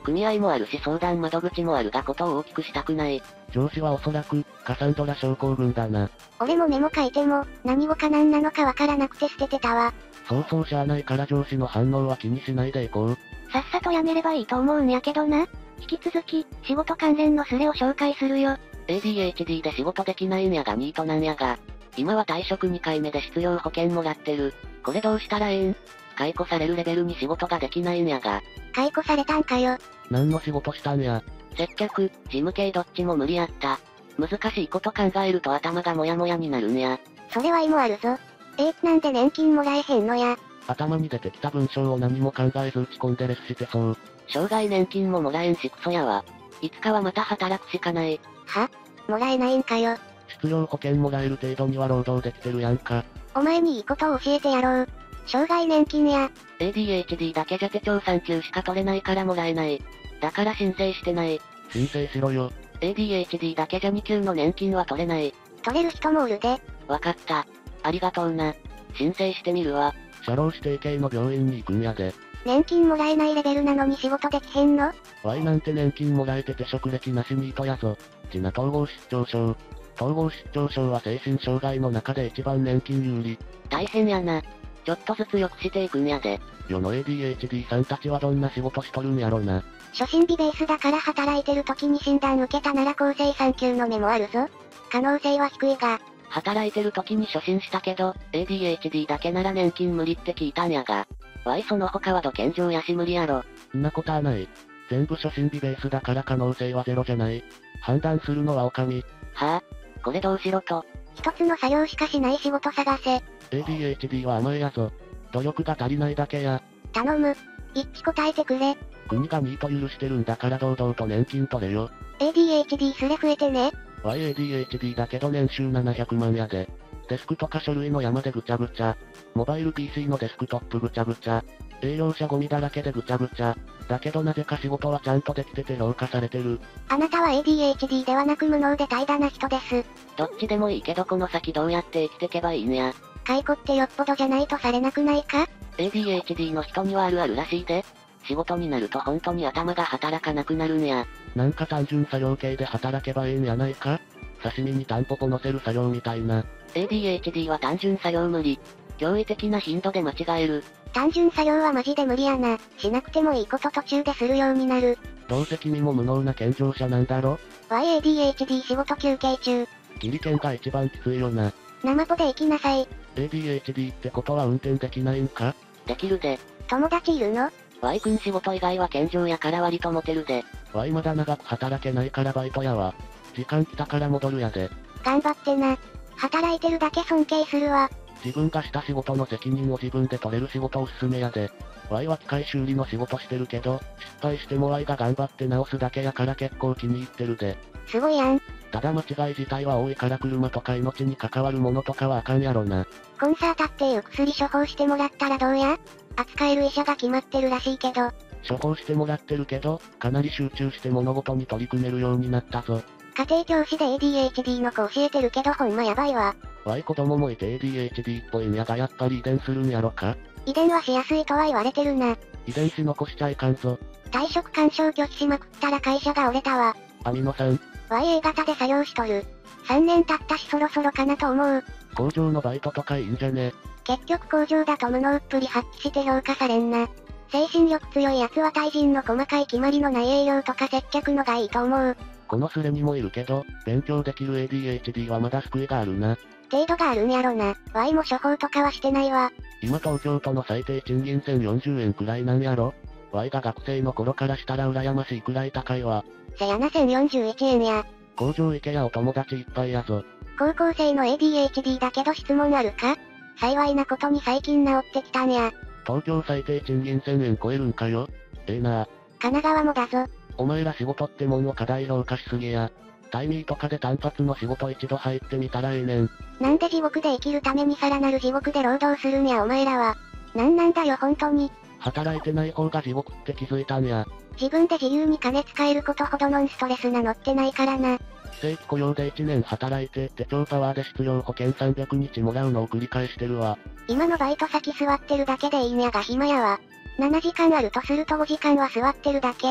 組合もあるし相談窓口もあるがことを大きくしたくない。 上司はおそらく、カサンドラ症候群だな。 俺もメモ書いても、何語か何なのかわからなくて捨ててたわ。 そうそうしゃあないから上司の反応は気にしないでいこう。 さっさと辞めればいいと思うんやけどな。引き続き、仕事関連のスレを紹介するよ。 エーディーエイチディー で仕事できないんやがニートなんやが。今は退職にかいめで失業保険もらってる。これどうしたらええん？解雇されるレベルに仕事ができないんやが。 解雇されたんかよ。 何の仕事したんや。 接客、事務系どっちも無理やった。難しいこと考えると頭がモヤモヤになるんや。 それは芋あるぞ。えー、なんで年金もらえへんのや。 頭に出てきた文章を何も考えず打ち込んでレスしてそう。 障害年金ももらえんしクソやわ。いつかはまた働くしかない。 は？もらえないんかよ。 失業保険もらえる程度には労働できてるやんか。 お前にいいことを教えてやろう。障害年金や。 エーディーエイチディー だけじゃ手帳さん級しか取れないからもらえない。だから申請してない。 申請しろよ。 エーディーエイチディー だけじゃに級の年金は取れない。 取れる人もおるで。 わかった。ありがとうな。申請してみるわ。 社労指定系の病院に行くんやで。 年金もらえないレベルなのに仕事できへんの？ ワイなんて年金もらえてて職歴なしニートやぞ。ちな統合失調症。統合失調症は精神障害の中で一番年金有利。 大変やな。ちょっとずつ良くしていくんやで。 世の エーディーエイチディー さんたちはどんな仕事しとるんやろな。 初診日ベースだから働いてる時に診断受けたなら厚生さん級の目もあるぞ。可能性は低いが。 働いてる時に初診したけど、エーディーエイチディー だけなら年金無理って聞いたんやが。わいその他は土建上やし無理やろ。 んなことはない。全部初診日ベースだから可能性はゼロじゃない。判断するのはお上。 はぁ、これどうしろと。 一つの作業しかしない仕事探せ。 エーディーエイチディー は甘えやぞ。努力が足りないだけや。 頼む。一致答えてくれ。 国がニート許してるんだから堂々と年金取れよ。 エーディーエイチディー すれ増えてね。 ワイエーディーエイチディー だけど年収ななひゃくまんやで。デスクとか書類の山でぐちゃぐちゃ。モバイル ピーシー のデスクトップぐちゃぐちゃ。営業者ゴミだらけでぐちゃぐちゃ。だけどなぜか仕事はちゃんとできてて評価されてる。 あなたは エーディーエイチディー ではなく無能で怠惰な人です。 どっちでもいいけどこの先どうやって生きてけばいいんや。 解雇ってよっぽどじゃないとされなくないか？ エーディーエイチディー の人にはあるあるらしいで。仕事になると本当に頭が働かなくなるんや。 なんか単純作業系で働けばええんやないか？刺身にタンポポ乗せる作業みたいな。 エーディーエイチディー は単純作業無理。驚異的な頻度で間違える。 単純作業はマジで無理やな。しなくてもいいこと途中でするようになる。 どうせ君も無能な健常者なんだろ？ ワイエーディーエイチディー 仕事休憩中。 ギリケンが一番きついよな。 生ポで行きなさい。 エーディーエイチディー ってことは運転できないんか？ できるで。 友達いるの？ Y 君仕事以外は健常やから割とモテるで。 Y まだ長く働けないからバイトやわ。時間来たから戻るやで。 頑張ってな。働いてるだけ尊敬するわ。 自分がした仕事の責任を自分で取れる仕事おすすめやで。Y は機械修理の仕事してるけど、失敗しても Y が頑張って直すだけやから結構気に入ってるで。 すごいやん。 ただ間違い自体は多いから車とか命に関わるものとかはあかんやろな。 コンサータっていう薬処方してもらったらどうや？扱える医者が決まってるらしいけど。 処方してもらってるけど、かなり集中して物事に取り組めるようになったぞ。 家庭教師で エーディーエイチディー の子教えてるけどほんまやばいわ。 Y 子供もいて エーディーエイチディー っぽいんやがやっぱり遺伝するんやろか？ 遺伝はしやすいとは言われてるな。 遺伝子残しちゃいかんぞ。 退職干渉拒否しまくったら会社が折れたわ。 アミノ酸。 ワイエー 型で作業しとる。さんねん経ったしそろそろかなと思う。 工場のバイトとかいいんじゃね？ 結局工場だと無能っぷり発揮して評価されんな。精神力強い奴は対人の細かい決まりのない営業とか接客のがいいと思う。 このスレにもいるけど、勉強できる エーディーエイチディー はまだ救いがあるな。 程度があるんやろな。Y も処方とかはしてないわ。 今東京都の最低賃金せんよんじゅうえんくらいなんやろ？ Y が学生の頃からしたら羨ましいくらい高いわ。 せやなせんよんじゅういちえんや。 工場行けやお友達いっぱいやぞ。 高校生の エーディーエイチディー だけど質問あるか？幸いなことに最近治ってきたんや。 東京最低賃金せんえん超えるんかよ。ええなあ。 神奈川もだぞ。 お前ら仕事ってもんを過大評価しすぎや。タイミーとかで単発の仕事一度入ってみたらええねん。 なんで地獄で生きるためにさらなる地獄で労働するんやお前らは。なんなんだよ本当に。 働いてない方が地獄って気づいたんや。 自分で自由に金使えることほどノンストレスなのってないからな。 非正規雇用でいちねん働いて手帳パワーで失業保険さんびゃくにちもらうのを繰り返してるわ。 今のバイト先座ってるだけでいいんやが暇やわ。ななじかんあるとするとごじかんは座ってるだけ。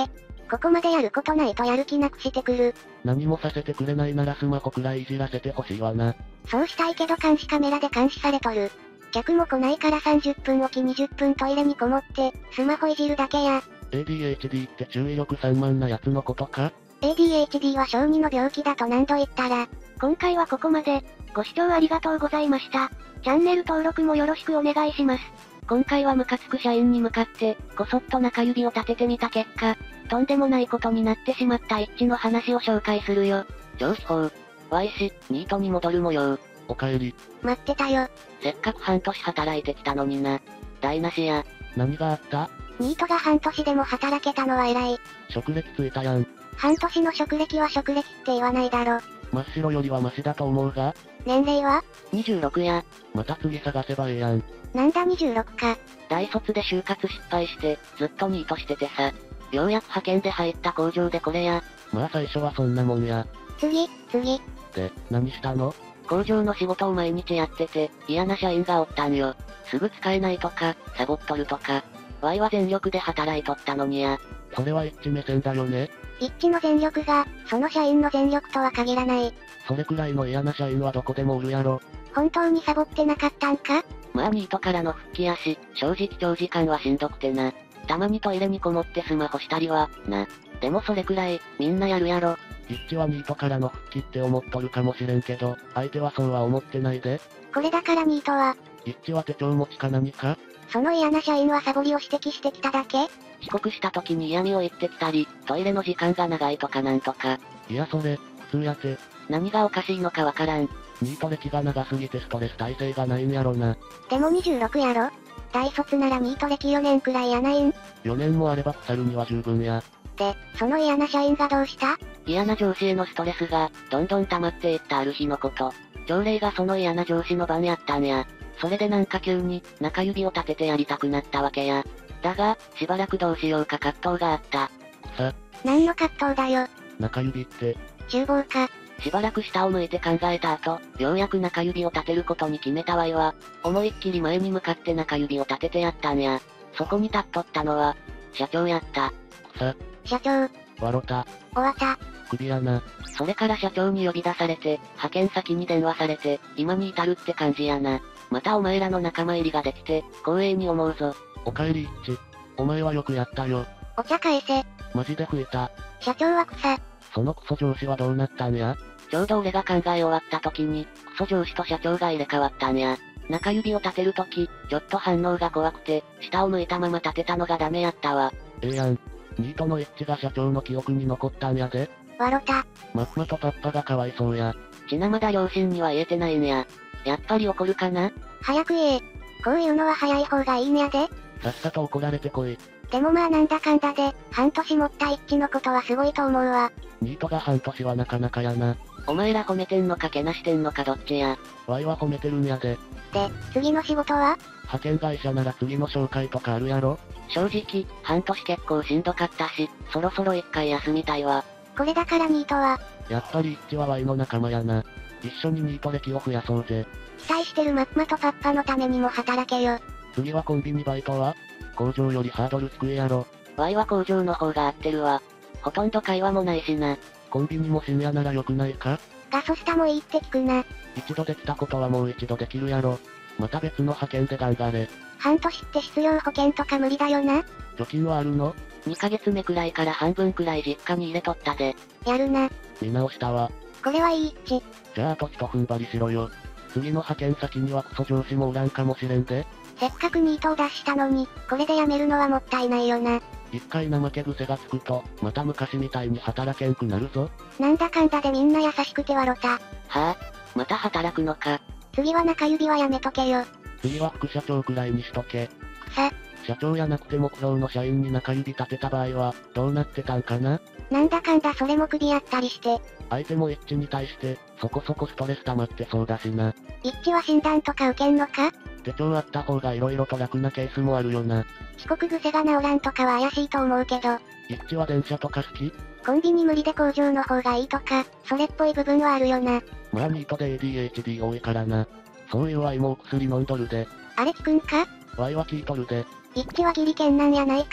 ここまでやることないとやる気なくしてくる。 何もさせてくれないならスマホくらいいじらせてほしいわな。 そうしたいけど監視カメラで監視されとる。客も来ないからさんじゅっぷんおきにじゅっぷんトイレにこもって、スマホいじるだけや。 エーディーエイチディー って注意力散漫なやつのことか？ エーディーエイチディー は小児の病気だと何度言ったら。今回はここまで。ご視聴ありがとうございました。チャンネル登録もよろしくお願いします。今回はムカつく社員に向かって、こそっと中指を立ててみた結果、とんでもないことになってしまった一致の話を紹介するよ。 上司法。わいし、ニートに戻る模様。 おかえり。 待ってたよ。 せっかく半年働いてきたのにな。台無しや。 何があった？ ニートが半年でも働けたのは偉い。 職歴ついたやん。 半年の職歴は職歴って言わないだろ。 真っ白よりはマシだと思うが。 年齢は？ にじゅうろくや。 また次探せばええやん。 なんだにじゅうろくか。 大卒で就活失敗して、ずっとニートしててさ。ようやく派遣で入った工場でこれや。 まあ最初はそんなもんや。 次、次。 で、何したの？ 工場の仕事を毎日やってて、嫌な社員がおったんよ。すぐ使えないとか、サボっとるとか。ワイは全力で働いとったのにや。 それは一致目線だよね。 一致の全力が、その社員の全力とは限らない。 それくらいの嫌な社員はどこでもおるやろ。 本当にサボってなかったんか？ まあニートからの復帰やし、正直長時間はしんどくてな。たまにトイレにこもってスマホしたりは、な。でもそれくらい、みんなやるやろ。 一致はニートからの復帰って思っとるかもしれんけど、相手はそうは思ってないで。 これだからニートは。 一致は手帳持ちか何か？ その嫌な社員はサボりを指摘してきただけ？ 遅刻した時に嫌味を言ってきたり、トイレの時間が長いとかなんとか。 いやそれ、普通やて。 何がおかしいのかわからん。 ニート歴が長すぎてストレス耐性がないんやろな。 でもにじゅうろくやろ？大卒ならニート歴よねんくらいやないん？ よねんもあれば腐るには十分や。 で、その嫌な社員がどうした？ 嫌な上司へのストレスが、どんどん溜まっていったある日のこと。朝礼がその嫌な上司の番やったんや。それでなんか急に、中指を立ててやりたくなったわけや。だが、しばらくどうしようか葛藤があった。 さ、 何の葛藤だよ。 中指って、 厨房か。 しばらく下を向いて考えた後、ようやく中指を立てることに決めたわいは、思いっきり前に向かって中指を立ててやったんや。そこに立っとったのは、社長やった。 さ、 社長。 わろた。 終わった。 首やな。 それから社長に呼び出されて、派遣先に電話されて、今に至るって感じやな。またお前らの仲間入りができて、光栄に思うぞ。 おかえり一致。お前はよくやったよ。 お茶返せ。 マジで吹いた。 社長は草。 そのクソ上司はどうなったんや？ ちょうど俺が考え終わった時に、クソ上司と社長が入れ替わったんや。中指を立てる時、ちょっと反応が怖くて、下を向いたまま立てたのがダメやったわ。 ええやん。ニートの一致が社長の記憶に残ったんやで。 わろた。 マッマとパッパがかわいそうや。 ちなまだ両親には言えてないんや。やっぱり怒るかな？ 早く言え。こういうのは早い方がいいんやで。 さっさと怒られてこい。 でもまあなんだかんだで、半年持った一致のことはすごいと思うわ。 ニートが半年はなかなかやな。 お前ら褒めてんのかけなしてんのかどっちや。 ワイは褒めてるんやで。 で、次の仕事は？ 派遣会社なら次の紹介とかあるやろ？ 正直、半年結構しんどかったし、そろそろ一回休みたいわ。 これだからニートは。 やっぱり一致はワイの仲間やな。一緒にニート歴を増やそうぜ。 期待してるマッマとパッパのためにも働けよ。 次はコンビニバイトは？工場よりハードル低いやろ。 ワイは工場の方が合ってるわ。ほとんど会話もないしな。 コンビニも深夜なら良くないか？ ガソスタもいいって聞くな。 一度できたことはもう一度できるやろ。また別の派遣で頑張れ。 半年って失業保険とか無理だよな。 貯金はあるの？ にかげつめくらいから半分くらい実家に入れとったで。 やるな。 見直したわ。 これはいいっち。 じゃああとひと踏ん張りしろよ。次の派遣先にはクソ上司もおらんかもしれんで。 せっかくニートを出したのに、これで辞めるのはもったいないよな。 一回怠け癖がつくと、また昔みたいに働けんくなるぞ。 なんだかんだでみんな優しくてわろた。 はぁ、あ、また働くのか。 次は中指はやめとけよ。 次は副社長くらいにしとけ。 草。 社長やなくて目標の社員に中指立てた場合は、どうなってたんかな？ なんだかんだそれも首やったりして。 相手も一致に対して、そこそこストレス溜まってそうだしな。 一致は診断とか受けんのか？ 手帳あった方が色々と楽なケースもあるよな。 遅刻癖が治らんとかは怪しいと思うけど。 一致は電車とか好き？ コンビニ無理で工場の方がいいとか、それっぽい部分はあるよな。 まあニートで エーディーエイチディー 多いからな。そういうワイもお薬飲んどるで。 あれ聞くんか？ ワイは聞いとるで。 一致はギリ圏なんやないか？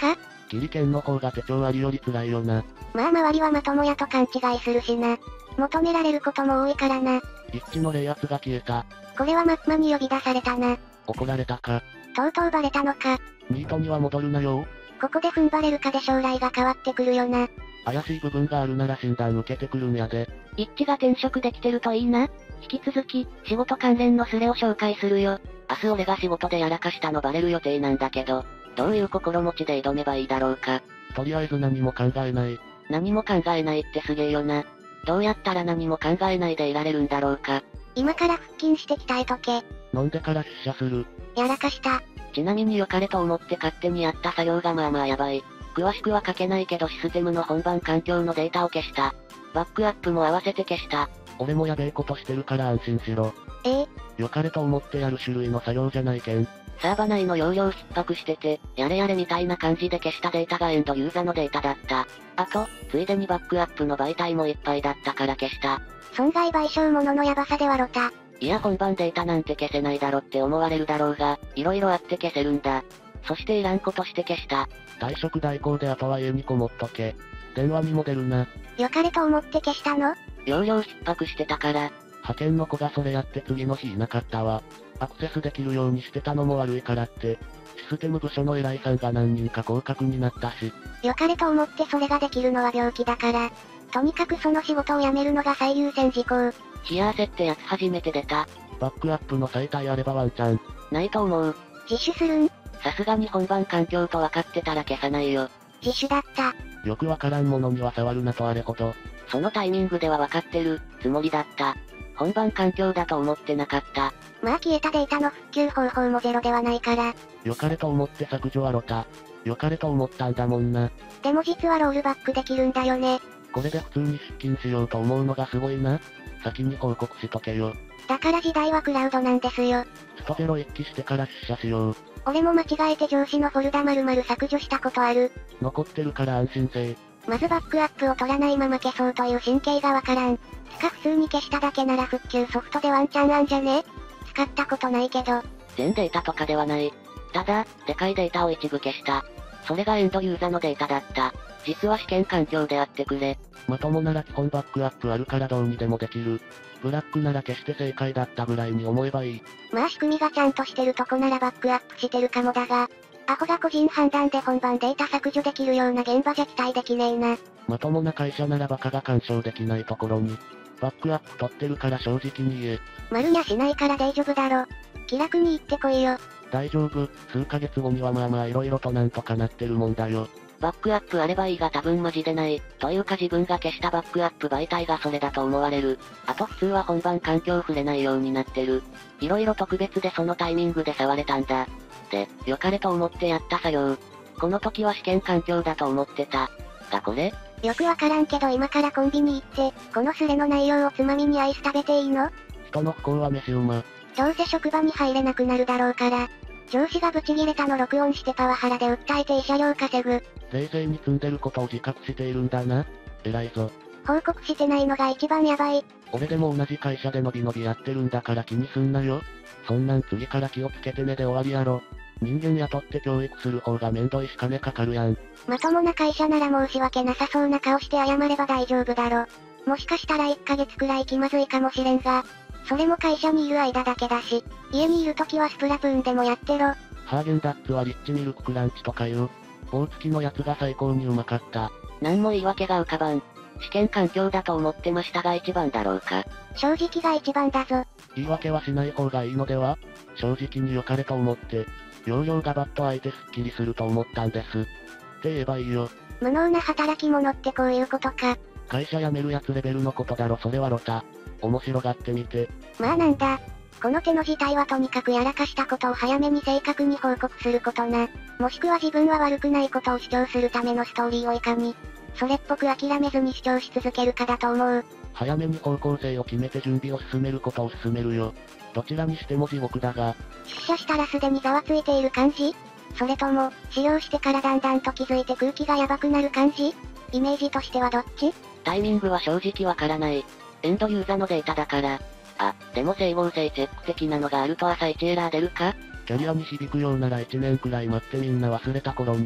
キリケンの方が手帳ありより辛いよな。 まあ周りはまともやと勘違いするしな。求められることも多いからな。 一致の冷圧が消えた。 これはマッマに呼び出されたな。 怒られたか。 とうとうバレたのか。 ニートには戻るなよ。 ここで踏ん張れるかで将来が変わってくるよな。 怪しい部分があるなら診断受けてくるんやで。 一致が転職できてるといいな。引き続き、仕事関連のスレを紹介するよ。 明日俺が仕事でやらかしたのバレる予定なんだけど、どういう心持ちで挑めばいいだろうか。 とりあえず何も考えない。 何も考えないってすげえよな。どうやったら何も考えないでいられるんだろうか。 今から腹筋して鍛えとけ。 飲んでから出社する。 やらかした。 ちなみに良かれと思って勝手にやった作業がまあまあやばい。詳しくは書けないけどシステムの本番環境のデータを消した。バックアップも合わせて消した。 俺もやべえことしてるから安心しろ。 ええ良かれと思ってやる種類の作業じゃないけん。 サーバ内の容量逼迫してて、やれやれみたいな感じで消したデータがエンドユーザーのデータだった。あと、ついでにバックアップの媒体もいっぱいだったから消した。 損害賠償もののヤバさで笑った。 いや本番データなんて消せないだろって思われるだろうが、色々あって消せるんだ。そしていらんことして消した。 退職代行であとは家にこもっとけ。電話にも出るな。 良かれと思って消したの？ 容量逼迫してたから。 派遣の子がそれやって次の日いなかったわ。アクセスできるようにしてたのも悪いからって、システム部署の偉いさんが何人か降格になったし。 良かれと思ってそれができるのは病気だから。とにかくその仕事を辞めるのが最優先事項。 冷や汗ってやつ初めて出た。 バックアップの最大あればワンチャン。 ないと思う。 自首するん？ さすがに本番環境と分かってたら消さないよ。 自首だった。 よくわからんものには触るなとあれほど。 そのタイミングでは分かってる、つもりだった。本番環境だと思ってなかった。 まあ消えたデータの復旧方法もゼロではないから。 よかれと思って削除はろた。よかれと思ったんだもんな。 でも実はロールバックできるんだよね。 これで普通に出勤しようと思うのがすごいな。先に報告しとけよ。 だから時代はクラウドなんですよ。 ストゼロ一気してから出社しよう。 俺も間違えて上司のフォルダ丸々削除したことある。 残ってるから安心せい。 まずバックアップを取らないまま消そうという神経がわからん。つか普通に消しただけなら復旧ソフトでワンチャンあんじゃね？使ったことないけど。 全データとかではない。ただ、でかいデータを一部消した。それがエンドユーザーのデータだった。実は試験環境であってくれ。 まともなら基本バックアップあるからどうにでもできる。ブラックなら決して正解だったぐらいに思えばいい。 まあ仕組みがちゃんとしてるとこならバックアップしてるかもだが、アホが個人判断で本番データ削除できるような現場じゃ期待できねえな。 まともな会社ならバカが干渉できないところに、バックアップ取ってるから正直に言え。 丸にゃしないから大丈夫だろ。気楽に言ってこいよ。 大丈夫、数ヶ月後にはまあまあ色々となんとかなってるもんだよ。 バックアップあればいいが多分マジでない。というか自分が消したバックアップ媒体がそれだと思われる。あと普通は本番環境触れないようになってる。色々特別でそのタイミングで触れたんだ。で、良かれと思ってやった作業。この時は試験環境だと思ってた。がこれ？ よくわからんけど今からコンビニ行って、このスレの内容をつまみにアイス食べていいの？ 人の不幸は飯馬。 どうせ職場に入れなくなるだろうから。上司がブチギレたの録音してパワハラで訴えて慰謝料稼ぐ。 冷静に積んでることを自覚しているんだな。偉いぞ。 報告してないのが一番やばい。 俺でも同じ会社でのびのびやってるんだから気にすんなよ。そんなん次から気をつけてねで終わりやろ。人間雇って教育する方がめんどいし金かかるやん。 まともな会社なら申し訳なさそうな顔して謝れば大丈夫だろ。もしかしたらいっかげつくらい気まずいかもしれんが、それも会社にいる間だけだし、家にいるときはスプラトゥーンでもやってろ。 ハーゲンダッツはリッチミルククランチとかよ。棒付きのやつが最高にうまかった。 なんも言い訳が浮かばん。試験環境だと思ってましたが一番だろうか。 正直が一番だぞ。 言い訳はしない方がいいのでは？正直に良かれと思って、容量がバッと開いてスッキリすると思ったんです。って言えばいいよ。 無能な働き者ってこういうことか。 会社辞めるやつレベルのことだろそれはロタ。面白がってみて。 まあなんだ。この手の事態はとにかくやらかしたことを早めに正確に報告することな。もしくは自分は悪くないことを主張するためのストーリーをいかに、それっぽく諦めずに主張し続けるかだと思う。 早めに方向性を決めて準備を進めることを進めるよ。どちらにしても地獄だが。 出社したらすでにざわついている感じ？それとも、使用してからだんだんと気づいて空気がやばくなる感じ？イメージとしてはどっち？ タイミングは正直わからない。エンドユーザーのデータだから。あ、でも整合性チェック的なのがあると朝いちエラー出るか？ キャリアに響くようならいちねんくらい待ってみんな忘れた頃に。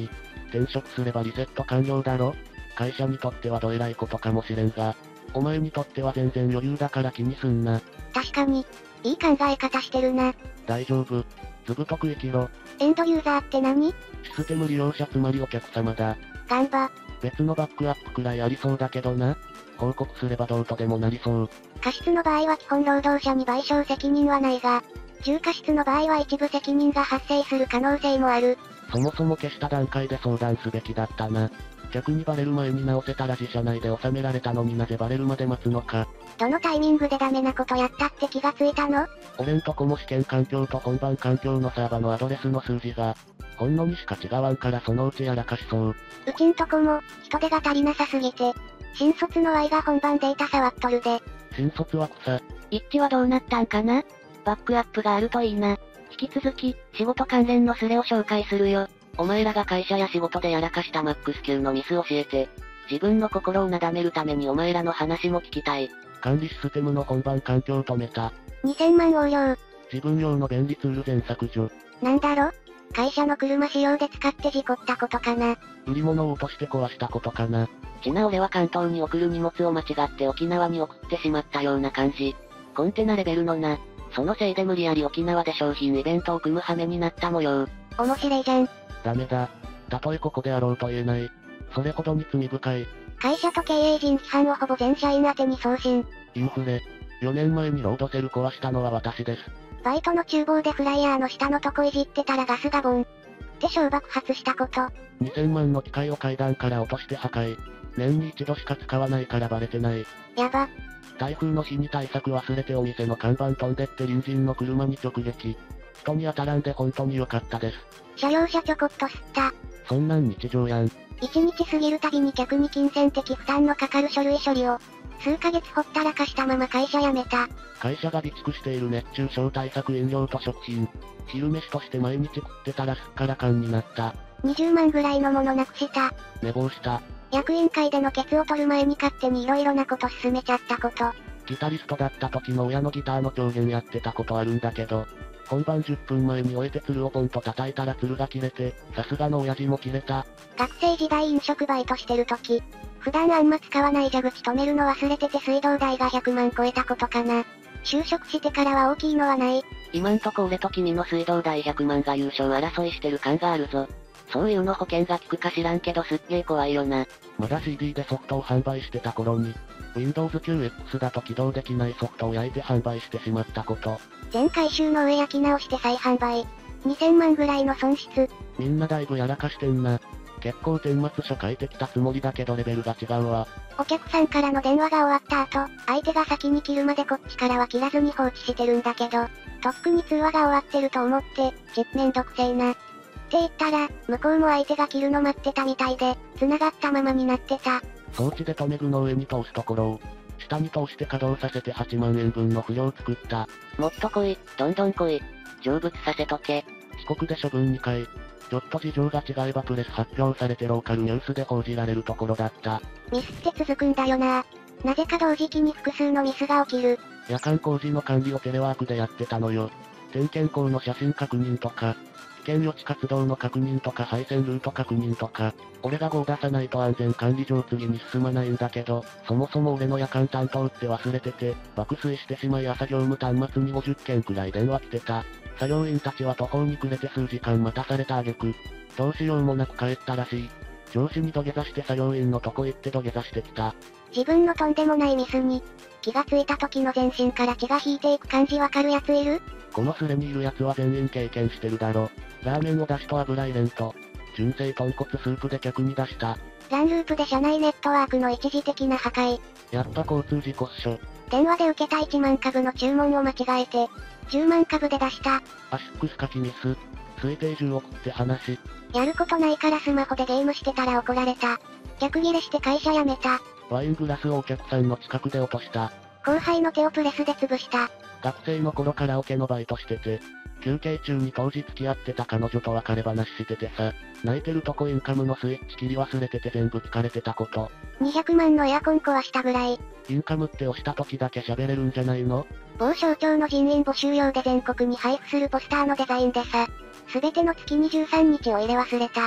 転職すればリセット完了だろ？会社にとってはどえらいことかもしれんが、お前にとっては全然余裕だから気にすんな。 確かに。いい考え方してるな。 大丈夫。ずぶとく生きろ。 エンドユーザーって何？ システム利用者つまりお客様だ。 ガンバ。 別のバックアップくらいありそうだけどな。報告すればどうとでもなりそう。 過失の場合は基本労働者に賠償責任はないが、重過失の場合は一部責任が発生する可能性もある。 そもそも消した段階で相談すべきだったな。逆にバレる前に直せたら自社内で収められたのになぜバレるまで待つのか。 どのタイミングでダメなことやったって気がついたの？ 俺んとこも試験環境と本番環境のサーバのアドレスの数字が、ほんのにしか違わんからそのうちやらかしそう。 うちんとこも、人手が足りなさすぎて、新卒の Y が本番データ触っとるで。 新卒は草。 一致はどうなったんかな？バックアップがあるといいな。引き続き、仕事関連のスレを紹介するよ。お前らが会社や仕事でやらかしたマックス級のミス教えて。自分の心をなだめるためにお前らの話も聞きたい。 管理システムの本番環境を止めた。 にせんまん横領。 自分用の便利ツール全削除。 なんだろ？会社の車仕様で使って事故ったことかな。 売り物を落として壊したことかな。 ちな俺は関東に送る荷物を間違って沖縄に送ってしまったような感じ。コンテナレベルのな。そのせいで無理やり沖縄で商品イベントを組む羽目になった模様。 面白いじゃん。 ダメだ。たとえここであろうと言えない。それほどに罪深い。 会社と経営陣批判をほぼ全社員宛てに送信。 インフレ。よねんまえにロードセル壊したのは私です。 バイトの厨房でフライヤーの下のとこいじってたらガスがボン。って小爆発したこと。 にせんまんの機械を階段から落として破壊。年に一度しか使わないからバレてない。 やば。 台風の日に対策忘れてお店の看板飛んでって隣人の車に直撃。人に当たらんで本当に良かったです。 車用車ちょこっと吸った。 そんなん日常やん。 一日過ぎるたびに客に金銭的負担のかかる書類処理を、数ヶ月ほったらかしたまま会社辞めた。 会社が備蓄している熱中症対策飲料と食品。昼飯として毎日食ってたらすっからかんになった。 にじゅうまんぐらいのものなくした。 寝坊した。 役員会でのケツを取る前に勝手に色々なこと進めちゃったこと。 ギタリストだった時の親のギターの狂言やってたことあるんだけど、本番じゅっぷんまえに終えて鶴をポンと叩いたら鶴が切れて、さすがの親父も切れた。 学生時代飲食バイトしてる時、普段あんま使わない蛇口止めるの忘れてて水道代がひゃくまん超えたことかな。就職してからは大きいのはない。 今んとこ俺と君の水道代ひゃくまんが優勝争いしてる感があるぞ。そういうの保険が効くか知らんけどすっげー怖いよな。 まだ シーディー でソフトを販売してた頃に、ウィンドウズキューエックス だと起動できないソフトを焼いて販売してしまったこと。 全回収の上焼き直して再販売。にせんまんぐらいの損失。 みんなだいぶやらかしてんな。結構顛末書書いてきたつもりだけどレベルが違うわ。 お客さんからの電話が終わった後、相手が先に切るまでこっちからは切らずに放置してるんだけど、とっくに通話が終わってると思って、ちっめんどくせえな。って言ったら、向こうも相手が切るの待ってたみたいで、繋がったままになってた。 装置で留め具の上に通すところを、下に通して稼働させてはちまんえんぶんの不良を作った。 もっと来い、どんどん来い。成仏させとけ。 遅刻で処分にかい。ちょっと事情が違えばプレス発表されてローカルニュースで報じられるところだった。 ミスって続くんだよな。なぜか同時期に複数のミスが起きる。 夜間工事の管理をテレワークでやってたのよ。点検口の写真確認とか、危険予知活動の確認とか配線ルート確認とか、俺がごを出さないと安全管理上次に進まないんだけど、そもそも俺の夜間担当って忘れてて、爆睡してしまい朝業務端末にごじゅっけんくらい電話来てた。作業員たちは途方に暮れて数時間待たされた挙句、どうしようもなく帰ったらしい。上司に土下座して作業員のとこ行って土下座してきた。 自分のとんでもないミスに、気がついた時の全身から血が引いていく感じわかるやついる？ このスレにいるやつは全員経験してるだろ。ラーメンを出しと油入れんと、純正豚骨スープで客に出した。 ランループで社内ネットワークの一時的な破壊。 やっぱ交通事故っしょ。 電話で受けたいちまんかぶの注文を間違えて、じゅうまんかぶで出した。 アシックス書きミス。推定じゅうおくって話。 やることないからスマホでゲームしてたら怒られた。逆ギレして会社辞めた。 ワイングラスをお客さんの近くで落とした。 後輩の手をプレスで潰した。 学生の頃カラオケのバイトしてて、休憩中に当時付き合ってた彼女と別れ話しててさ、泣いてるとこインカムのスイッチ切り忘れてて全部聞かれてたこと。 にひゃくまんのエアコン壊したぐらい。 インカムって押した時だけ喋れるんじゃないの？ 某省庁の人員募集用で全国に配布するポスターのデザインでさ、すべての月にじゅうさんにちを入れ忘れた。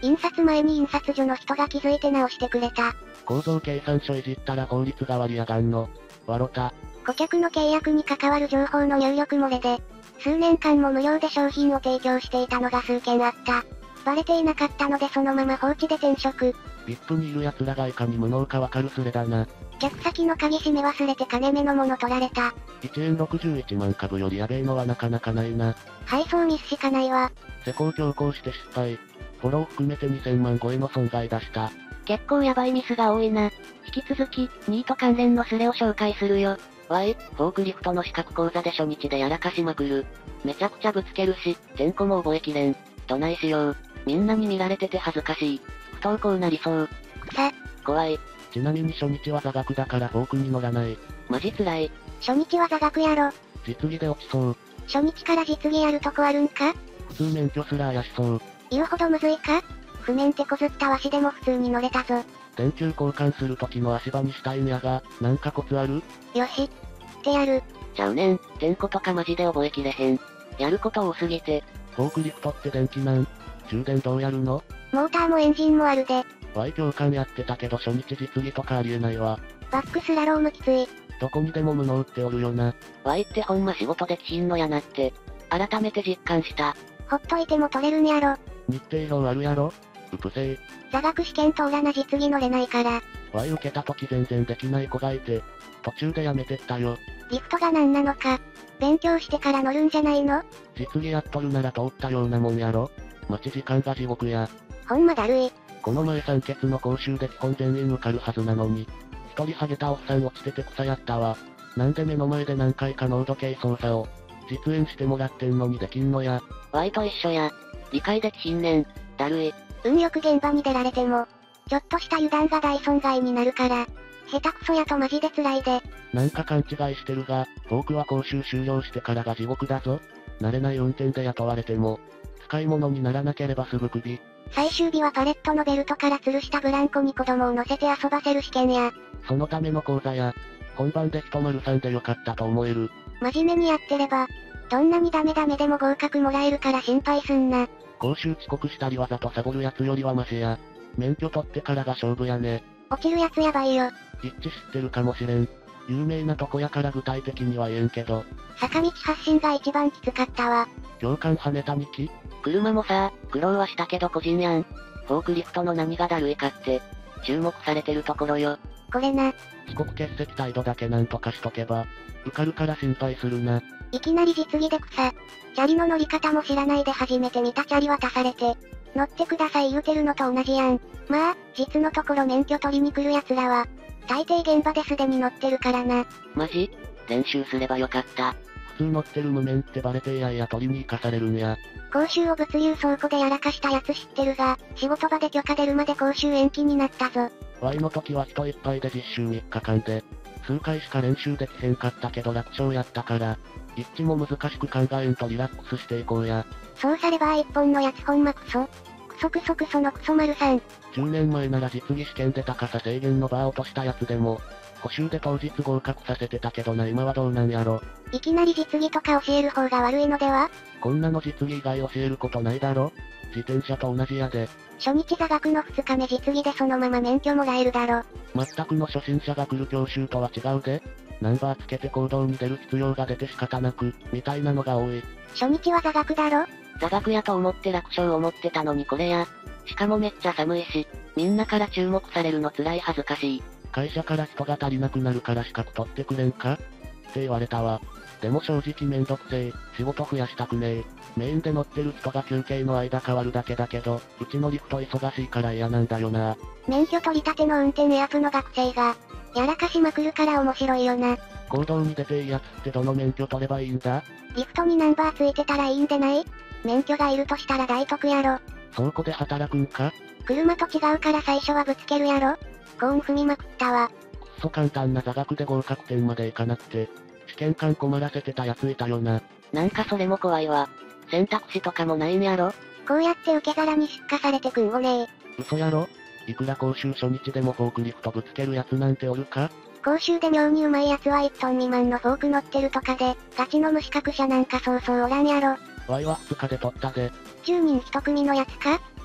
印刷前に印刷所の人が気づいて直してくれた。 構造計算書いじったら法律が割り上がんの。わろた。 顧客の契約に関わる情報の入力漏れで、数年間も無料で商品を提供していたのが数件あった。バレていなかったのでそのまま放置で転職。 ブイアイピー にいる奴らがいかに無能かわかるスレだな。 客先の鍵閉め忘れて金目のもの取られた。 いちえんろくじゅういちまん株よりやべえのはなかなかないな。 配送ミスしかないわ。 施工強行して失敗。フォロー含めてにせんまん超えの損害出した。 結構やばいミスが多いな。引き続き、ニート関連のスレを紹介するよ。わい、フォークリフトの資格講座で初日でやらかしまくる。めちゃくちゃぶつけるし、全個も覚えきれん。どないしよう。みんなに見られてて恥ずかしい。不登校なりそう。 くさ。 怖い。 ちなみに初日は座学だからフォークに乗らない。 マジ辛い。 初日は座学やろ。 実技で落ちそう。 初日から実技やるとこあるんか？ 普通免許すら怪しそう。 言うほどむずいか？譜面てこずったわしでも普通に乗れたぞ。 電球交換する時の足場にしたいんやが、なんかコツある？ よし。ってやる。 ちゃうねん、点呼とかマジで覚えきれへん。やること多すぎて。 フォークリフトって電気なん？充電どうやるの？ モーターもエンジンもあるで。 わい教官やってたけど初日実技とかありえないわ。 バックスラロームきつい。 どこにでも無能っておるよな。 わいってほんま仕事できひんのやなって。改めて実感した。 ほっといても取れるんやろ。 日程表あるやろ？うぷせー。 座学試験通らな実技乗れないから。 わい受けた時全然できない子がいて、途中でやめてったよ。 リフトが何なのか。勉強してから乗るんじゃないの？ 実技やっとるなら通ったようなもんやろ。待ち時間が地獄や。 ほんまだるい。 この前酸欠の講習で基本全員受かるはずなのに、一人ハゲたおっさん落ちてて草やったわ。なんで目の前で何回か濃度計操作を、実演してもらってんのにできんのや。 わいと一緒や。理解できひんねん。だるい。 運よく現場に出られても、ちょっとした油断が大損害になるから、下手くそやとマジで辛いで。 なんか勘違いしてるが、フォークは講習終了してからが地獄だぞ。慣れない運転で雇われても、使い物にならなければすぐクビ。 最終日はパレットのベルトから吊るしたブランコに子供を乗せて遊ばせる試験や。 そのための講座や、本番でひとまるさんでよかったと思える。 真面目にやってれば、どんなにダメダメでも合格もらえるから心配すんな。 講習遅刻したりわざとサボるやつよりはマシや。免許取ってからが勝負やね。 落ちるやつやばいよ。 一致知ってるかもしれん。有名なとこやから具体的には言えんけど。 坂道発進が一番きつかったわ。 教官跳ねたにき？ 車もさ、苦労はしたけど個人やん。フォークリフトの何がだるいかって、注目されてるところよ。 これな。 遅刻欠席態度だけなんとかしとけば、受かるから心配するな。 いきなり実技で草。チャリの乗り方も知らないで初めて見たチャリ渡されて、乗ってください言うてるのと同じやん。まあ、実のところ免許取りに来る奴らは、大抵現場ですでに乗ってるからな。 マジ？練習すればよかった。 普通乗ってる無免ってバレていやいや取りに行かされるんや。 講習を物流倉庫でやらかしたやつ知ってるが、仕事場で許可出るまで講習延期になったぞ。 ワイの時は人いっぱいで実習みっかかんで、数回しか練習できへんかったけど楽勝やったから、一致も難しく考えんとリラックスしていこうや。 そうされば一本のやつほんまクソ。クソクソクソのクソ丸さん。 じゅうねんまえなら実技試験で高さ制限のバー落としたやつでも、補習で当日合格させてたけどな今はどうなんやろ。 いきなり実技とか教える方が悪いのでは？ こんなの実技以外教えることないだろ。自転車と同じやで。 初日座学のふつかめ実技でそのまま免許もらえるだろ。 全くの初心者が来る教習とは違うで。ナンバーつけて行動に出る必要が出て仕方なく、みたいなのが多い。 初日は座学だろ？ 座学やと思って楽勝を思ってたのにこれや。しかもめっちゃ寒いし、みんなから注目されるの辛い恥ずかしい。 会社から人が足りなくなるから資格取ってくれんかって言われたわ。でも正直めんどくせえ、仕事増やしたくねえ。メインで乗ってる人が休憩の間変わるだけだけど、うちのリフト忙しいから嫌なんだよな。 免許取り立ての運転エアプの学生が、やらかしまくるから面白いよな。 行動に出ていいやつってどの免許取ればいいんだ？ リフトにナンバーついてたらいいんでない？免許がいるとしたら大得やろ。 倉庫で働くんか？ 車と違うから最初はぶつけるやろ。コーン踏みまくったわ。 くっそ簡単な座学で合格点までいかなくて、試験官困らせてたやついたよな。 なんかそれも怖いわ。選択肢とかもないんやろ？ こうやって受け皿に出荷されてくんごねー。 嘘やろ？いくら講習初日でもフォークリフトぶつけるやつなんておるか？ 講習で妙に上手いやつはいちトン未満のフォーク乗ってるとかで、ガチの無資格者なんかそうそうおらんやろ。 ワイはふつかで取ったで。 じゅうにんひと組のやつか？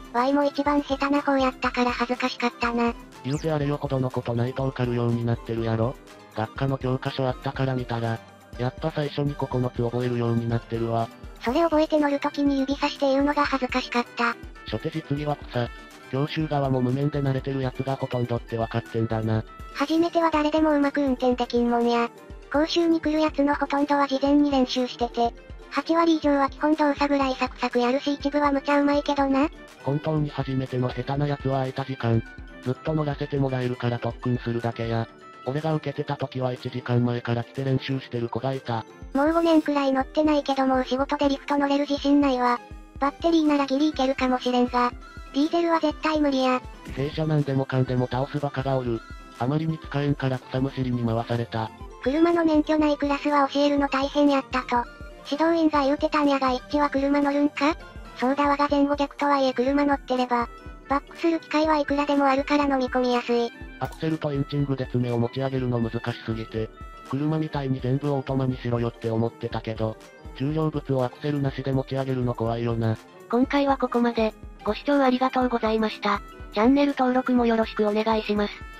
ワイも一番下手な方やったから恥ずかしかったな。 言うてあれよほどのことないと受かるようになってるやろ。学科の教科書あったから見たら、やっぱ最初にここのつ覚えるようになってるわ。 それ覚えて乗るときに指さして言うのが恥ずかしかった。 初手実技は草。教習側も無免で慣れてるやつがほとんどって分かってんだな。 初めては誰でもうまく運転できんもんや。講習に来るやつのほとんどは事前に練習してて、はちわり以上は基本動作ぐらいサクサクやるし一部は無茶うまいけどな。 本当に初めての下手なやつは空いた時間、ずっと乗らせてもらえるから特訓するだけや。俺が受けてた時はいちじかんまえから来て練習してる子がいた。 もうごねんくらい乗ってないけどもう仕事でリフト乗れる自信ないわ。バッテリーならギリいけるかもしれんが、ディーゼルは絶対無理や。 弊社なんでもかんでも倒すバカがおる。あまりに使えんから草むしりに回された。 車の免許ないクラスは教えるの大変やったと。指導員が言うてたんやが一致は車乗るんか？そうだわが前後逆とはいえ車乗ってれば、バックする機会はいくらでもあるから飲み込みやすい。 アクセルとエンジングで爪を持ち上げるの難しすぎて、車みたいに全部オートマにしろよって思ってたけど、重量物をアクセルなしで持ち上げるの怖いよな。 今回はここまで。ご視聴ありがとうございました。チャンネル登録もよろしくお願いします。